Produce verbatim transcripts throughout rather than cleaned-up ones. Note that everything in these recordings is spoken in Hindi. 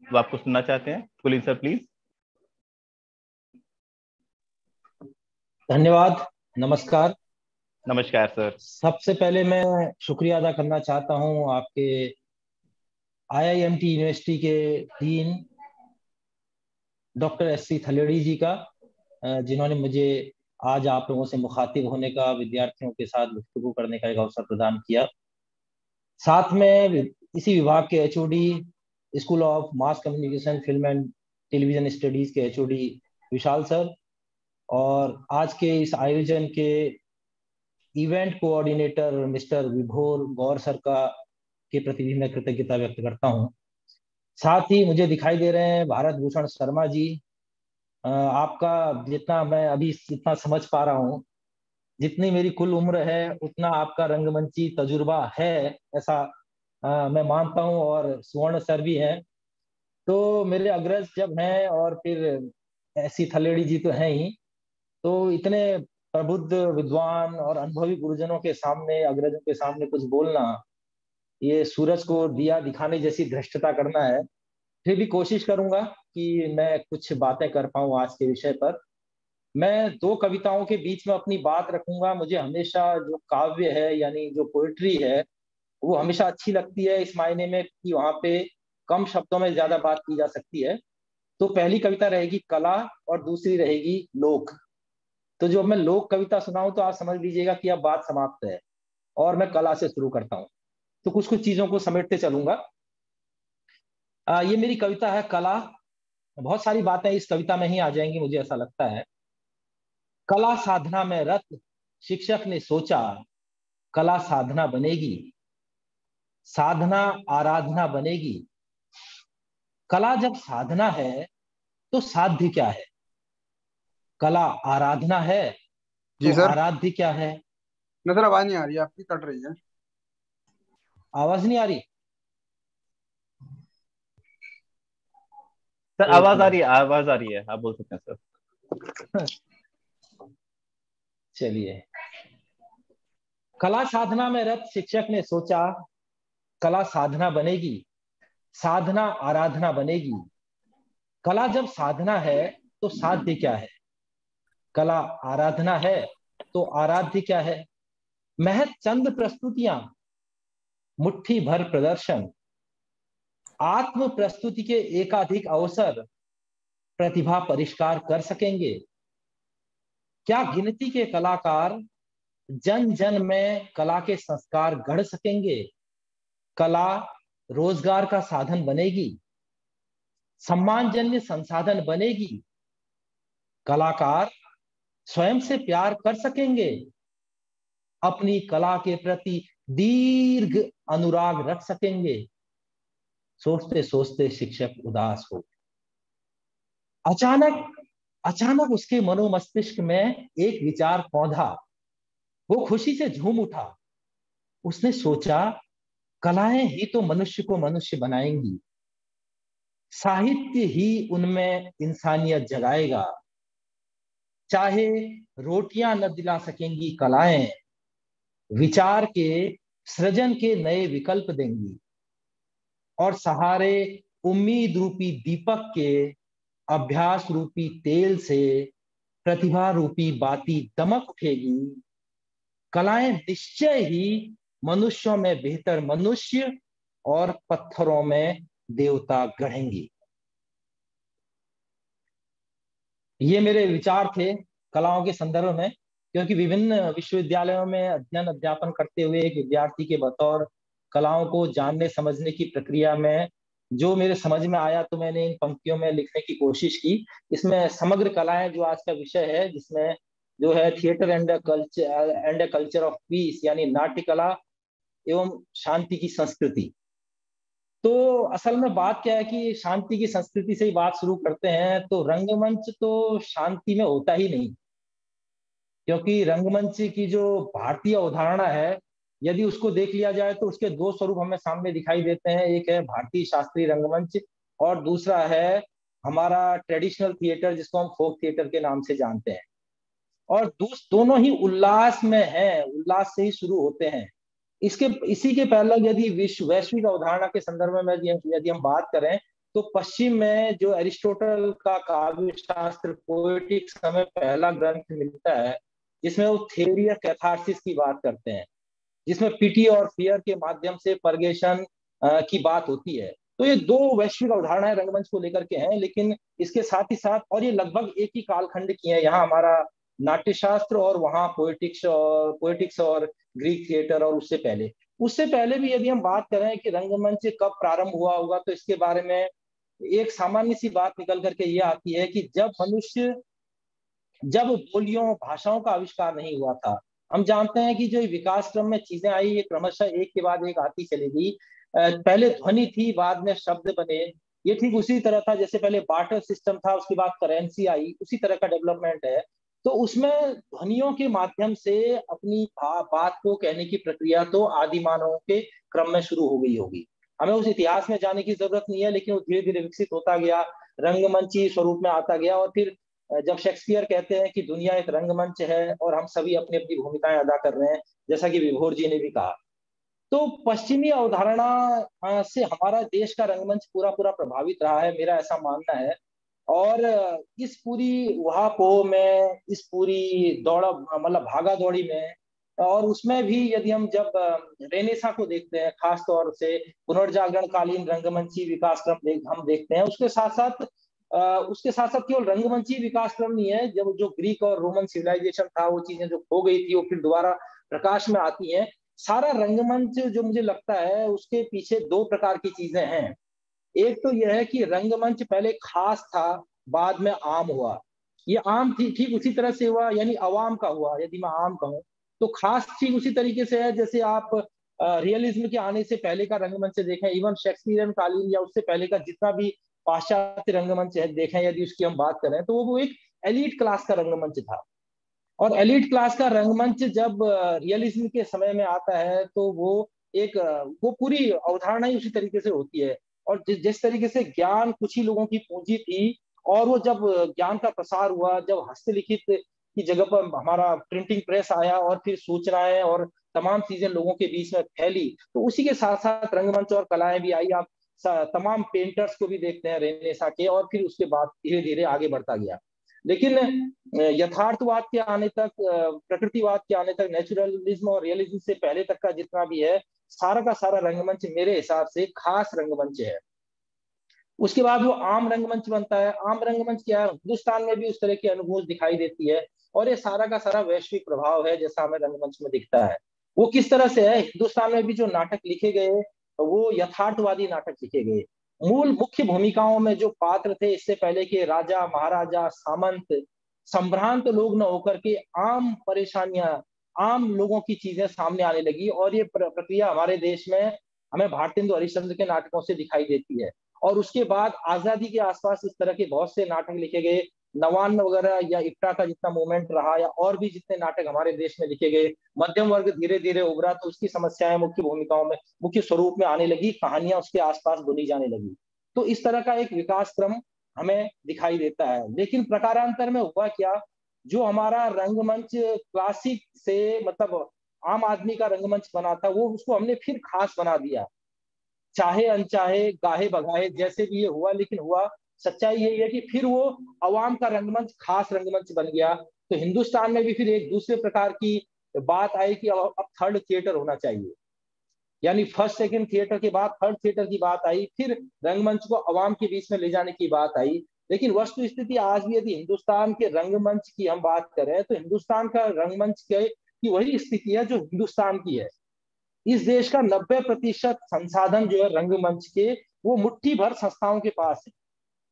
वो आपको सुनना चाहते हैं। कुलीन सर प्लीज। धन्यवाद। नमस्कार। नमस्कार सर। सबसे पहले मैं शुक्रिया अदा करना चाहता हूं आपके I I M T university के dean doctor S C Thaledi ji का, जिन्होंने मुझे आज आप लोगों से मुखातिब होने का, विद्यार्थियों के साथ गुफ्तगू करने का एक अवसर प्रदान किया। साथ में इसी विभाग के H O D, school of mass communication film and television studies के H O D Vishal sir, और आज के इस आयोजन के इवेंट कोऑर्डिनेटर मिस्टर विभोर गौर सर का के प्रति भी मैं कृतज्ञता व्यक्त करता हूं। साथ ही मुझे दिखाई दे रहे हैं भारत भूषण शर्मा जी। आपका जितना मैं अभी जितना समझ पा रहा हूं, जितनी मेरी कुल उम्र है उतना आपका रंगमंची तजुर्बा है, ऐसा आ, मैं मानता हूं। और सुवर्ण सर भी हैं, तो मेरे अग्रज जब हैं, और फिर ऐसी थलेड़ी जी तो हैं ही, तो इतने प्रबुद्ध विद्वान और अनुभवी गुरुजनों के सामने, अग्रजों के सामने कुछ बोलना, ये सूरज को दिया दिखाने जैसी धृष्टता करना है। फिर भी कोशिश करूंगा कि मैं कुछ बातें कर पाऊं आज के विषय पर। मैं दो कविताओं के बीच में अपनी बात रखूंगा। मुझे हमेशा जो काव्य है, यानी जो पोएट्री है, वो हमेशा अच्छी लगती है, इस मायने में कि वहां पे कम शब्दों में ज्यादा बात की जा सकती है। तो पहली कविता रहेगी कला और दूसरी रहेगी लोक। तो जो मैं लोक कविता सुनाऊं तो आप समझ लीजिएगा कि अब बात समाप्त है, और मैं कला से शुरू करता हूं। तो कुछ कुछ चीजों को समेटते चलूंगा। आ, ये मेरी कविता है कला। बहुत सारी बातें इस कविता में ही आ जाएंगी, मुझे ऐसा लगता है। कला साधना में रत शिक्षक ने सोचा, कला साधना बनेगी, साधना आराधना बनेगी। कला जब साधना है तो साध्य क्या है? कला आराधना है जी तो सर। आराध्य क्या है? नजर आवाज नहीं आ रही, आपकी कट रही है। आवाज नहीं आ रही? सर आवाज आ रही है, आवाज आ रही है, आप बोल सकते हैं सर। चलिए। कला साधना में रत शिक्षक ने सोचा, कला साधना बनेगी, साधना आराधना बनेगी। कला जब साधना है तो साध्य क्या है? कला आराधना है तो आराध्य क्या है? महज चंद प्रस्तुतियां, मुट्ठी भर प्रदर्शन, आत्म प्रस्तुति के एकाधिक अवसर प्रतिभा परिष्कार कर सकेंगे? क्या गिनती के कलाकार जन जन में कला के संस्कार गढ़ सकेंगे? कला रोजगार का साधन बनेगी, सम्मानजन्य संसाधन बनेगी। कलाकार स्वयं से प्यार कर सकेंगे, अपनी कला के प्रति दीर्घ अनुराग रख सकेंगे। सोचते सोचते शिक्षक उदास हो। अचानक अचानक उसके मनोमस्तिष्क में एक विचार पौधा। वो खुशी से झूम उठा। उसने सोचा, कलाएं ही तो मनुष्य को मनुष्य बनाएंगी, साहित्य ही उनमें इंसानियत जगाएगा। चाहे रोटियां न दिला सकेंगी कलाएं, विचार के सृजन के नए विकल्प देंगी। और सहारे उम्मीद रूपी दीपक के अभ्यास रूपी तेल से प्रतिभा रूपी बाती दमक उठेगी। कलाएं निश्चय ही मनुष्यों में बेहतर मनुष्य और पत्थरों में देवता गढ़ेंगी। ये मेरे विचार थे कलाओं के संदर्भ में, क्योंकि विभिन्न विश्वविद्यालयों में अध्ययन अध्यापन करते हुए एक विद्यार्थी के बतौर कलाओं को जानने समझने की प्रक्रिया में जो मेरे समझ में आया, तो मैंने इन पंक्तियों में लिखने की कोशिश की। इसमें समग्र कलाएं जो आज का विषय है, जिसमें जो है theatre and culture and culture of peace, यानी नाट्य कला एवं शांति की संस्कृति। तो असल में बात क्या है कि शांति की संस्कृति से ही बात शुरू करते हैं। तो रंगमंच तो शांति में होता ही नहीं, क्योंकि रंगमंच की जो भारतीय अवधारणा है, यदि उसको देख लिया जाए तो उसके दो स्वरूप हमें सामने दिखाई देते हैं। एक है भारतीय शास्त्रीय रंगमंच, और दूसरा है हमारा ट्रेडिशनल थिएटर, जिसको हम फोक थिएटर के नाम से जानते हैं। और दोनों ही उल्लास में हैं, उल्लास से ही शुरू होते हैं। इसके इसी के पहले यदि विश्व वैश्विक अवधारणा के संदर्भ में यदि हम बात करें, तो पश्चिम में जो एरिस्टोटल का काव्य शास्त्र पोएटिक्स हमें पहला ग्रंथ मिलता है जिसमें वो थ्योरी ऑफ कैथारसिस की बात करते हैं, जिसमें पिटी और फियर के माध्यम से परगेशन की बात होती है। तो ये दो वैश्विक अवधारणाएं रंगमंच को लेकर के हैं, लेकिन इसके साथ ही साथ, और ये लगभग एक ही कालखंड की है, यहाँ हमारा नाट्यशास्त्र और वहाँ पोएटिक्स और पोएटिक्स और ग्रीक थिएटर, और उससे पहले उससे पहले भी यदि हम बात करें कि रंगमंच कब प्रारंभ हुआ होगा, तो इसके बारे में एक सामान्य सी बात निकल करके ये आती है कि जब मनुष्य जब बोलियों भाषाओं का आविष्कार नहीं हुआ था। हम जानते हैं कि जो विकास क्रम में चीजें आई, ये क्रमशः एक के बाद एक आती चली गई। पहले ध्वनि थी, बाद में शब्द बने। ये ठीक उसी तरह था जैसे पहले बार्टर सिस्टम था, उसके बाद करेंसी आई, उसी तरह का डेवलपमेंट है। तो उसमें ध्वनियों के माध्यम से अपनी बात को कहने की प्रक्रिया तो आदि मानवों के क्रम में शुरू हो गई होगी। हमें उस इतिहास में जाने की जरूरत नहीं है, लेकिन वो धीरे धीरे विकसित होता गया, रंगमंची स्वरूप में आता गया। और फिर जब शेक्सपियर कहते हैं कि दुनिया एक रंगमंच है और हम सभी अपनी अपनी भूमिकाएं अदा कर रहे हैं, जैसा कि विभोर जी ने भी कहा, तो पश्चिमी अवधारणा से हमारा देश का रंगमंच पूरा पूरा प्रभावित रहा है, मेरा ऐसा मानना है। और इस पूरी वहापोह में, इस पूरी दौड़ा मतलब भागा दौड़ी में, और उसमें भी यदि हम जब रेनेसा को देखते हैं, खास तौर से पुनर्जागरण कालीन रंगमंची विकास क्रम देख, हम देखते हैं, उसके साथ साथ उसके साथ साथ केवल रंगमंची विकास क्रम नहीं है, जब जो ग्रीक और रोमन सिविलाइजेशन था, वो चीजें जो खो गई थी वो फिर दोबारा प्रकाश में आती हैं। सारा रंगमंच जो मुझे लगता है उसके पीछे दो प्रकार की चीजें हैं। एक तो यह है कि रंगमंच पहले खास था, बाद में आम हुआ। ये आम थी ठीक उसी तरह से हुआ, यानी अवाम का हुआ। यदि मैं आम कहूं तो खास ठीक उसी तरीके से है जैसे आप रियलिज्म के आने से पहले का रंगमंच देखें, इवन शेक्सपियरियन कालीन या उससे पहले का जितना भी पाश्चात्य रंगमंच है देखें, यदि उसकी हम बात करें, तो वो एक एलीट क्लास का रंगमंच था। और एलीट क्लास का रंगमंच जब रियलिज्म के समय में आता है तो वो एक वो पूरी अवधारणा ही उसी तरीके से होती है। और जिस जिस तरीके से ज्ञान कुछ ही लोगों की पूंजी थी, और वो जब ज्ञान का प्रसार हुआ, जब हस्तलिखित की जगह पर हमारा प्रिंटिंग प्रेस आया और फिर सूचनाएं और तमाम चीजें लोगों के बीच में फैली, तो उसी के साथ साथ रंगमंच और कलाएं भी आई। आप तमाम पेंटर्स को भी देखते हैं रेनेसा के, और फिर उसके बाद धीरे धीरे आगे बढ़ता गया। लेकिन यथार्थवाद के आने तक, प्रकृतिवाद के आने तक, नेचुरलिज्म और रियलिज्म से पहले तक का जितना भी है, सारा का सारा रंगमंच मेरे हिसाब से खास रंगमंच है। उसके बाद वो आम रंगमंच बनता है। आम रंगमंच क्या है, हिंदुस्तान में भी उस तरह की अनुभूति दिखाई देती है, और ये सारा का सारा वैश्विक प्रभाव है जैसा हमें रंगमंच में दिखता है। वो किस तरह से है, हिंदुस्तान में भी जो नाटक लिखे गए वो यथार्थवादी नाटक लिखे गए। मूल मुख्य भूमिकाओं में जो पात्र थे, इससे पहले के राजा महाराजा सामंत संभ्रांत लोग न होकर के आम परेशानियां, आम लोगों की चीजें सामने आने लगी। और ये प्रक्रिया हमारे देश में हमें भारतेंदु हरिश्चंद्र के नाटकों से दिखाई देती है। और उसके बाद आजादी के आसपास इस तरह के बहुत से नाटक लिखे गए, नवान्न वगैरह या इफ्टा का जितना मूवमेंट रहा, या और भी जितने नाटक हमारे देश में लिखे गए, मध्यम वर्ग धीरे धीरे उभरा, तो उसकी समस्याएं मुख्य भूमिकाओं में, मुख्य स्वरूप में आने लगी, कहानियां उसके आसपास बुनी जाने लगी। तो इस तरह का एक विकास क्रम हमें दिखाई देता है। लेकिन प्रकारांतर में हुआ क्या, जो हमारा रंगमंच क्लासिक से मतलब आम आदमी का रंगमंच बना था, वो उसको हमने फिर खास बना दिया, चाहे अनचाहे, गाहे बगाहे, जैसे भी ये हुआ, लेकिन हुआ। सच्चाई यही है कि फिर वो अवाम का रंगमंच खास रंगमंच बन गया। तो हिंदुस्तान में भी फिर एक दूसरे प्रकार की बात आई कि अब थर्ड थिएटर होना चाहिए, यानी फर्स्ट सेकंड थिएटर के बाद थर्ड थिएटर की बात आई, फिर रंगमंच को अवाम के बीच में ले जाने की बात आई। लेकिन वस्तु स्थिति आज भी यदि हिंदुस्तान के रंगमंच की हम बात करें, तो हिंदुस्तान का रंगमंच के की वही स्थिति है जो हिंदुस्तान की है। इस देश का नब्बे प्रतिशत संसाधन जो है रंगमंच के, वो मुट्ठी भर संस्थाओं के पास है।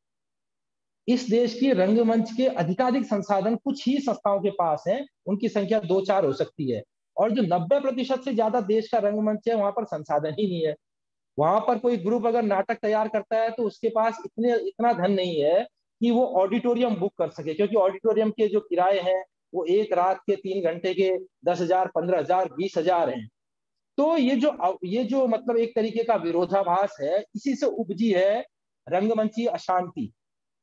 इस देश की रंगमंच के अधिकाधिक संसाधन कुछ ही संस्थाओं के पास हैं, उनकी संख्या दो चार हो सकती है। और जो नब्बे प्रतिशत से ज्यादा देश का रंगमंच है, वहां पर संसाधन ही नहीं है। वहां पर कोई ग्रुप अगर नाटक तैयार करता है तो उसके पास इतने इतना धन नहीं है कि वो ऑडिटोरियम बुक कर सके, क्योंकि ऑडिटोरियम के जो किराए हैं वो एक रात के, तीन घंटे के दस हजार, पंद्रह हजार, बीस हजार हैं। तो ये जो ये जो मतलब एक तरीके का विरोधाभास है, इसी से उपजी है रंगमंची अशांति।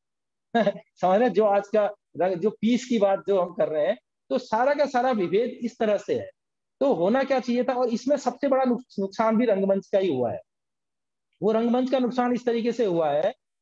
समझ रहे, जो आज का रंग, जो पीस की बात जो हम कर रहे हैं, तो सारा का सारा विभेद इस तरह से है। तो होना क्या चाहिए था, और इसमें सबसे बड़ा नुकसान भी रंगमंच का ही हुआ है। वो रंगमंच का नुकसान इस तरीके से हुआ है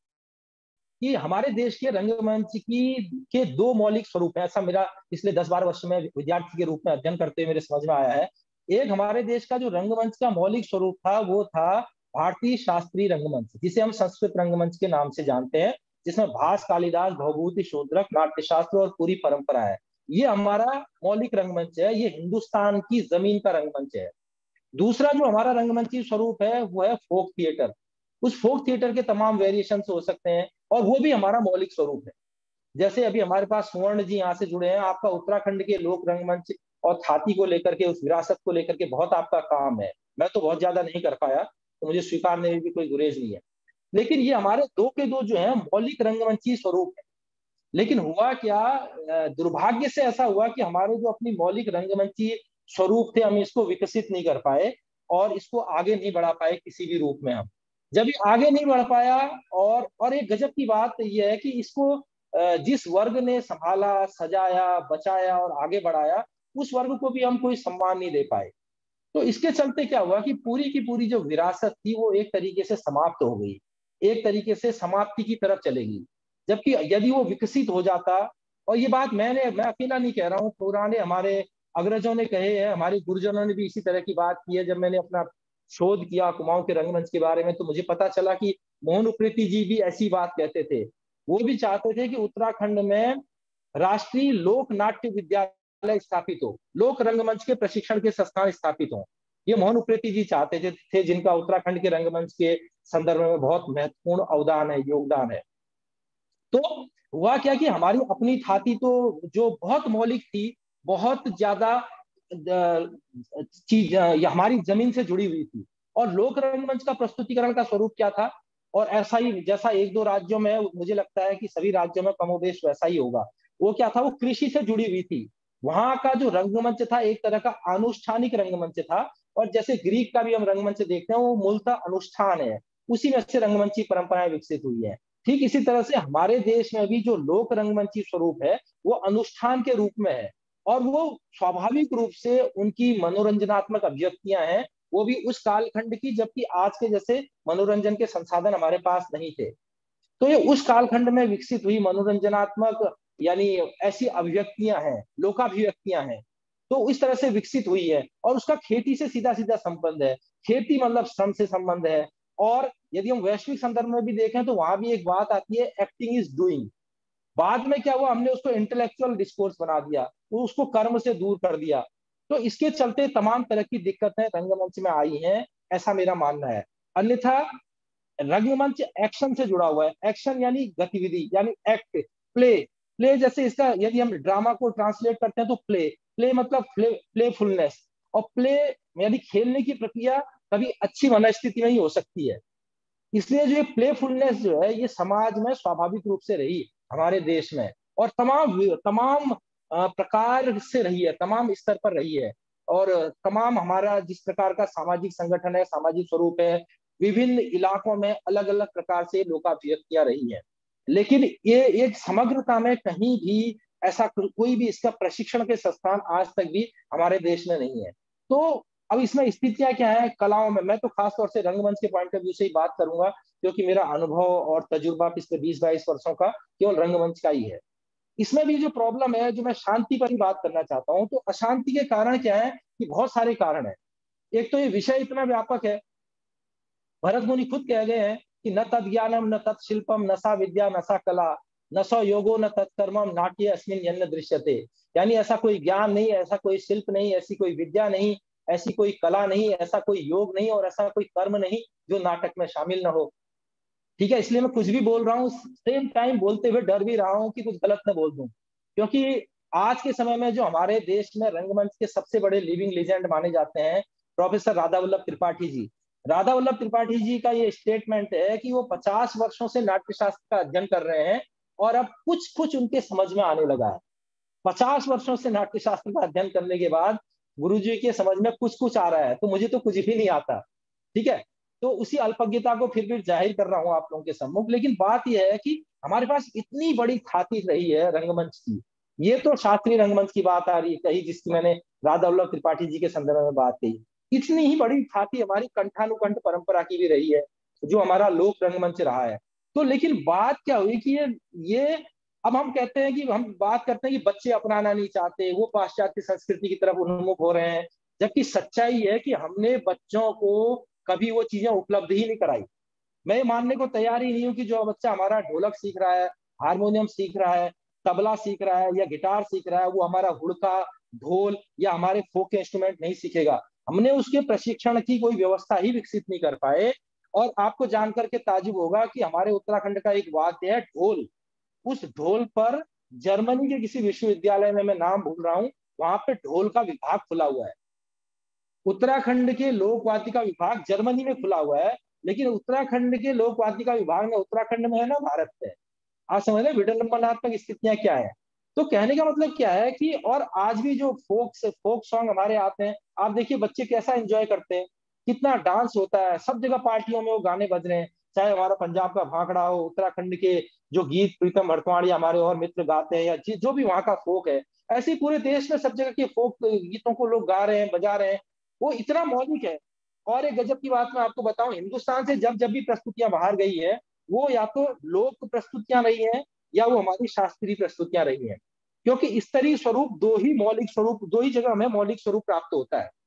कि हमारे देश के रंगमंच की के दो मौलिक स्वरूप हैं, ऐसा मेरा पिछले दस बारह वर्ष में विद्यार्थी के रूप में अध्ययन करते हुए मेरे समझ में आया है। एक हमारे देश का जो रंगमंच का मौलिक स्वरूप था वो था भारतीय शास्त्रीय रंगमंच, जिसे हम संस्कृत रंगमंच के नाम से जानते हैं, जिसमें भास, कालिदास, भवभूति, शूद्रक, नाट्यशास्त्र और पूरी परंपरा है। ये हमारा मौलिक रंगमंच है, ये हिंदुस्तान की जमीन का रंगमंच है। दूसरा जो हमारा रंगमंची स्वरूप है वो है फोक थिएटर। उस फोक थिएटर के तमाम वेरिएशन हो सकते हैं और वो भी हमारा मौलिक स्वरूप है। जैसे अभी हमारे पास सुवर्ण जी यहाँ से जुड़े हैं, आपका उत्तराखंड के लोक रंगमंच और थाती को लेकर के, उस विरासत को लेकर के बहुत आपका काम है। मैं तो बहुत ज्यादा नहीं कर पाया, तो मुझे स्वीकारने में भी कोई गुरेज नहीं है, लेकिन ये हमारे दो के दो जो है मौलिक रंगमंची स्वरूप है। लेकिन हुआ क्या, दुर्भाग्य से ऐसा हुआ कि हमारे जो अपनी मौलिक रंगमंची स्वरूप थे, हम इसको विकसित नहीं कर पाए और इसको आगे नहीं बढ़ा पाए किसी भी रूप में। हम जब ये आगे नहीं बढ़ पाया, और और एक गजब की बात यह है कि इसको जिस वर्ग ने संभाला, सजाया, बचाया और आगे बढ़ाया, उस वर्ग को भी हम कोई सम्मान नहीं दे पाए। तो इसके चलते क्या हुआ कि पूरी की पूरी जो विरासत थी वो एक तरीके से समाप्त हो गई, एक तरीके से समाप्ति की तरफ चलेगी। जबकि यदि वो विकसित हो जाता, और ये बात मैंने मैं अकेला नहीं कह रहा हूँ, पुराने हमारे अग्रजों ने कहे हैं, हमारे गुरुजनों ने भी इसी तरह की बात की है। जब मैंने अपना शोध किया कुमाऊं के रंगमंच के बारे में, तो मुझे पता चला कि मोहन उप्रेती जी भी ऐसी बात कहते थे। वो भी चाहते थे कि उत्तराखंड में राष्ट्रीय लोक नाट्य विद्यालय स्थापित हो, लोक रंगमंच के प्रशिक्षण के संस्थान स्थापित हो। ये मोहन उप्रेती जी चाहते थे, थे जिनका उत्तराखंड के रंगमंच के संदर्भ में बहुत महत्वपूर्ण अवदान है, योगदान है। तो हुआ क्या कि हमारी अपनी थाती तो जो बहुत मौलिक थी, बहुत ज्यादा चीज हमारी जमीन से जुड़ी हुई थी। और लोक रंगमंच का प्रस्तुतिकरण का स्वरूप क्या था, और ऐसा ही जैसा एक दो राज्यों में, मुझे लगता है कि सभी राज्यों में कमोबेश वैसा ही होगा, वो क्या था, वो कृषि से जुड़ी हुई थी। वहां का जो रंगमंच था एक तरह का अनुष्ठानिक रंगमंच था, और जैसे ग्रीक का भी हम रंगमंच देखते हैं वो मूलतः अनुष्ठान है, उसी में से रंगमंची परंपराएं विकसित हुई है। ठीक इसी तरह से हमारे देश में भी जो लोक रंगमंची स्वरूप है वो अनुष्ठान के रूप में है, और वो स्वाभाविक रूप से उनकी मनोरंजनात्मक अभिव्यक्तियां हैं, वो भी उस कालखंड की, जबकि आज के जैसे मनोरंजन के संसाधन हमारे पास नहीं थे। तो ये उस कालखंड में विकसित हुई मनोरंजनात्मक यानी ऐसी अभिव्यक्तियां हैं, लोकाभिव्यक्तियां हैं, तो इस तरह से विकसित हुई है। और उसका खेती से सीधा सीधा संबंध है, खेती मतलब श्रम से संबंध है। और यदि हम वैश्विक संदर्भ में भी देखें तो वहां भी एक बात आती है, एक्टिंग इज डूइंग। बाद में क्या हुआ, हमने उसको इंटेलेक्चुअल डिस्कोर्स बना दिया, तो उसको कर्म से दूर कर दिया। तो इसके चलते तमाम तरह की दिक्कतें रंगमंच में आई हैं, ऐसा मेरा मानना है। अन्यथा रंगमंच एक्शन से जुड़ा हुआ है, एक्शन यानी गतिविधि, यानी एक्ट, प्ले। प्ले जैसे इसका यदि हम ड्रामा को ट्रांसलेट करते हैं तो प्ले, प्ले मतलब प्ले, प्लेफुलनेस। और प्ले यानी खेलने की प्रक्रिया कभी अच्छी मनस्थिति में ही हो सकती है। इसलिए जो ये प्लेफुलनेस जो है ये समाज में स्वाभाविक रूप से रही हमारे देश में, और तमाम तमाम प्रकार से रही है, तमाम स्तर पर रही है। और तमाम हमारा जिस प्रकार का सामाजिक संगठन है, सामाजिक स्वरूप है, विभिन्न इलाकों में अलग अलग प्रकार से लोकाभिव्यक्तियां रही है। लेकिन ये एक समग्रता में कहीं भी ऐसा कोई भी इसका प्रशिक्षण के संस्थान आज तक भी हमारे देश में नहीं है। तो अब इसमें स्थितियां क्या है कलाओं में, मैं तो खासतौर से रंगमंच के पॉइंट ऑफ व्यू से ही बात करूंगा, क्योंकि मेरा अनुभव और तजुर्बा पिछले बीस बाईस वर्षों का केवल रंगमंच का ही है। इसमें भी जो प्रॉब्लम है, जो मैं शांति पर ही बात करना चाहता हूँ, तो अशांति के कारण क्या है कि बहुत सारे कारण है। एक तो ये विषय इतना व्यापक है, भरत मुनि खुद कह गए हैं कि न तद ज्ञानम न तत् शिल्पम न सा विद्या न सा कला न सो योगो न तत्कर्मम नाट्य अस्मिन यन्न दृश्यते। यानी ऐसा कोई ज्ञान नहीं, ऐसा कोई शिल्प नहीं, ऐसी कोई विद्या नहीं, ऐसी कोई कला नहीं, ऐसा कोई योग नहीं, और ऐसा कोई कर्म नहीं जो नाटक में शामिल न हो। ठीक है, इसलिए मैं कुछ भी बोल रहा हूँ, सेम टाइम बोलते हुए डर भी रहा हूँ कि कुछ गलत न बोल दूं, क्योंकि आज के समय में जो हमारे देश में रंगमंच के सबसे बड़े लिविंग लेजेंड माने जाते हैं प्रोफेसर राधा वल्लभ त्रिपाठी जी। राधा वल्लभ त्रिपाठी जी का ये स्टेटमेंट है कि वो पचास वर्षों से नाट्यशास्त्र का अध्ययन कर रहे हैं और अब कुछ कुछ उनके समझ में आने लगा है। पचास वर्षों से नाट्यशास्त्र का अध्ययन करने के बाद गुरुजी के समझ में कुछ कुछ आ रहा है, तो मुझे तो कुछ भी नहीं आता। ठीक है, तो उसी अल्पज्ञता को फिर भी जाहिर कर रहा हूं आप लोगों के सम्मुख। लेकिन बात यह है कि हमारे पास इतनी बड़ी थाती रही है रंगमंच की, ये तो शास्त्रीय रंगमंच की बात आ रही है कही, जिसकी मैंने राधा वल्लभ त्रिपाठी जी के संदर्भ में बात कही। इतनी ही बड़ी थाती हमारी कंठानुकंठ परंपरा की भी रही है, जो हमारा लोक रंगमंच रहा है। तो लेकिन बात क्या हुई कि ये ये अब हम कहते हैं कि हम बात करते हैं कि बच्चे अपनाना नहीं चाहते, वो पाश्चात्य संस्कृति की तरफ उन्मुख हो रहे हैं, जबकि सच्चाई है कि हमने बच्चों को कभी वो चीजें उपलब्ध ही नहीं कराई। मैं ये मानने को तैयार ही नहीं हूँ कि जो बच्चा हमारा ढोलक सीख रहा है, हारमोनियम सीख रहा है, तबला सीख रहा है या गिटार सीख रहा है, वो हमारा हुड़का, ढोल या हमारे फोक इंस्ट्रूमेंट नहीं सीखेगा। हमने उसके प्रशिक्षण की कोई व्यवस्था ही विकसित नहीं कर पाए। और आपको जानकर के ताजुब होगा कि हमारे उत्तराखंड का एक वाद्य है ढोल। उस ढोल पर जर्मनी के किसी विश्वविद्यालय में, मैं नाम भूल रहा हूँ, वहां पे ढोल का विभाग खुला हुआ है। उत्तराखंड के लोक वाद्य का विभाग जर्मनी में खुला हुआ है, लेकिन उत्तराखंड के लोक वाद्य का विभाग ना उत्तराखंड में है ना भारत में। आप समझ रहे विडंबनात्मक स्थितियां क्या है। तो कहने का मतलब क्या है कि और आज भी जो फोक फोक सॉन्ग हमारे आते हैं, आप देखिए बच्चे कैसा एंजॉय करते हैं, कितना डांस होता है, सब जगह पार्टियों में वो गाने बज रहे हैं। चाहे हमारा पंजाब का भांगड़ा हो, उत्तराखंड के जो गीत प्रीतम हरतवाड़ी हमारे और मित्र गाते हैं, या जो भी वहाँ का फोक है, ऐसे ही पूरे देश में सब जगह के फोक गीतों को लोग गा रहे हैं, बजा रहे हैं। वो इतना मौलिक है। और एक गजब की बात मैं आपको बताऊं, हिंदुस्तान से जब जब भी प्रस्तुतियां बाहर गई है, वो या तो लोक प्रस्तुतियां रही हैं या वो हमारी शास्त्रीय प्रस्तुतियां रही हैं। क्योंकि स्तरीय स्वरूप दो ही मौलिक स्वरूप, दो ही जगह हमें मौलिक स्वरूप प्राप्त होता है।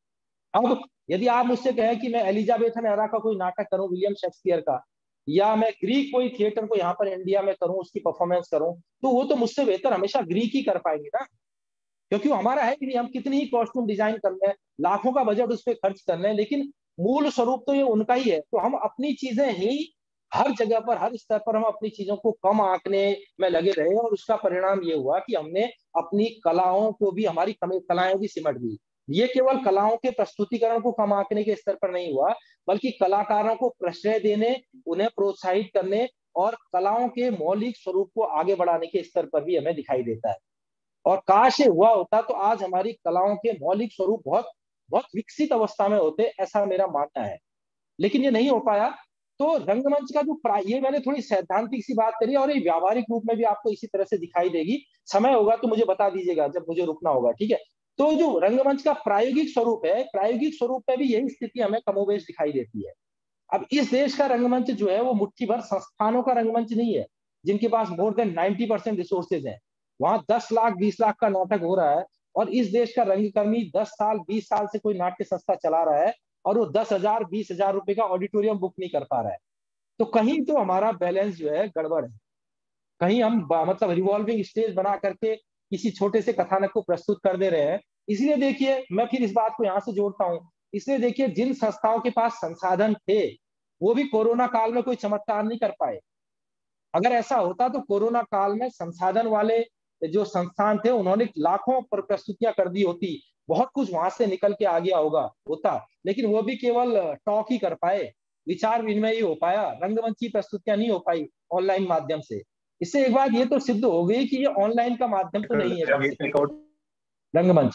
अब यदि आप मुझसे कहें कि मैं एलिजाबेथन एरा का कोई नाटक करूं विलियम शेक्सपियर का, या मैं ग्रीक कोई थिएटर को यहाँ पर इंडिया में करूं, उसकी परफॉर्मेंस करूं, तो वो तो मुझसे बेहतर हमेशा ग्रीक ही कर पाएंगे ना। क्योंकि वो हमारा है कि नहीं, हम कितनी ही कॉस्ट्यूम डिजाइन कर लें, लाखों का बजट उस पर खर्च कर लें, लेकिन मूल स्वरूप तो ये उनका ही है। तो हम अपनी चीजें ही हर जगह पर, हर स्तर पर हम अपनी चीजों को कम आंकने में लगे रहे, और उसका परिणाम ये हुआ कि हमने अपनी कलाओं को भी, हमारी कलाएं भी सिमट गई। ये केवल कलाओं के प्रस्तुतिकरण को कम आंकने के स्तर पर नहीं हुआ, बल्कि कलाकारों को प्रश्रय देने, उन्हें प्रोत्साहित करने और कलाओं के मौलिक स्वरूप को आगे बढ़ाने के स्तर पर भी हमें दिखाई देता है। और काश ये हुआ होता तो आज हमारी कलाओं के मौलिक स्वरूप बहुत बहुत विकसित अवस्था में होते, ऐसा मेरा मानना है। लेकिन ये नहीं हो पाया। तो रंगमंच का जो प्राय, ये मैंने थोड़ी सैद्धांतिक सी बात करी, और ये व्यावहारिक रूप में भी आपको इसी तरह से दिखाई देगी। समय होगा तो मुझे बता दीजिएगा जब मुझे रुकना होगा, ठीक है। तो जो रंगमंच का प्रायोगिक स्वरूप है, प्रायोगिक स्वरूप में भी यही स्थिति हमें कमोबेश दिखाई देती है। अब इस देश का रंगमंच जो है वो मुट्ठी भर संस्थानों का रंगमंच नहीं है, जिनके पास more than ninety percent resources है। वहां दस लाख बीस लाख का नाटक हो रहा है, और इस देश का रंगकर्मी दस साल बीस साल से कोई नाट्य संस्था चला रहा है, और वो दस हजार बीस हजार रुपए का ऑडिटोरियम बुक नहीं कर पा रहा है। तो कहीं तो हमारा बैलेंस जो है गड़बड़ है। कहीं हम मतलब रिवॉल्विंग स्टेज बना करके किसी छोटे से कथानक को प्रस्तुत कर दे रहे हैं। इसलिए देखिए, मैं फिर इस बात को यहाँ से जोड़ता हूँ, इसलिए देखिए जिन संस्थाओं के पास संसाधन थे, वो भी कोरोना काल में कोई चमत्कार नहीं कर पाए। अगर ऐसा होता तो कोरोना काल में संसाधन वाले जो संस्थान थे, उन्होंने लाखों पर प्रस्तुतियां कर दी होती, बहुत कुछ वहां से निकल के आ गया होगा होता। लेकिन वो भी केवल टॉक ही कर पाए, विचार विनिमय ही हो पाया, रंगमंच की प्रस्तुतियां नहीं हो पाई ऑनलाइन माध्यम से। इससे एक बात ये तो सिद्ध हो गई कि ये ऑनलाइन का माध्यम तो नहीं है रंगमंच।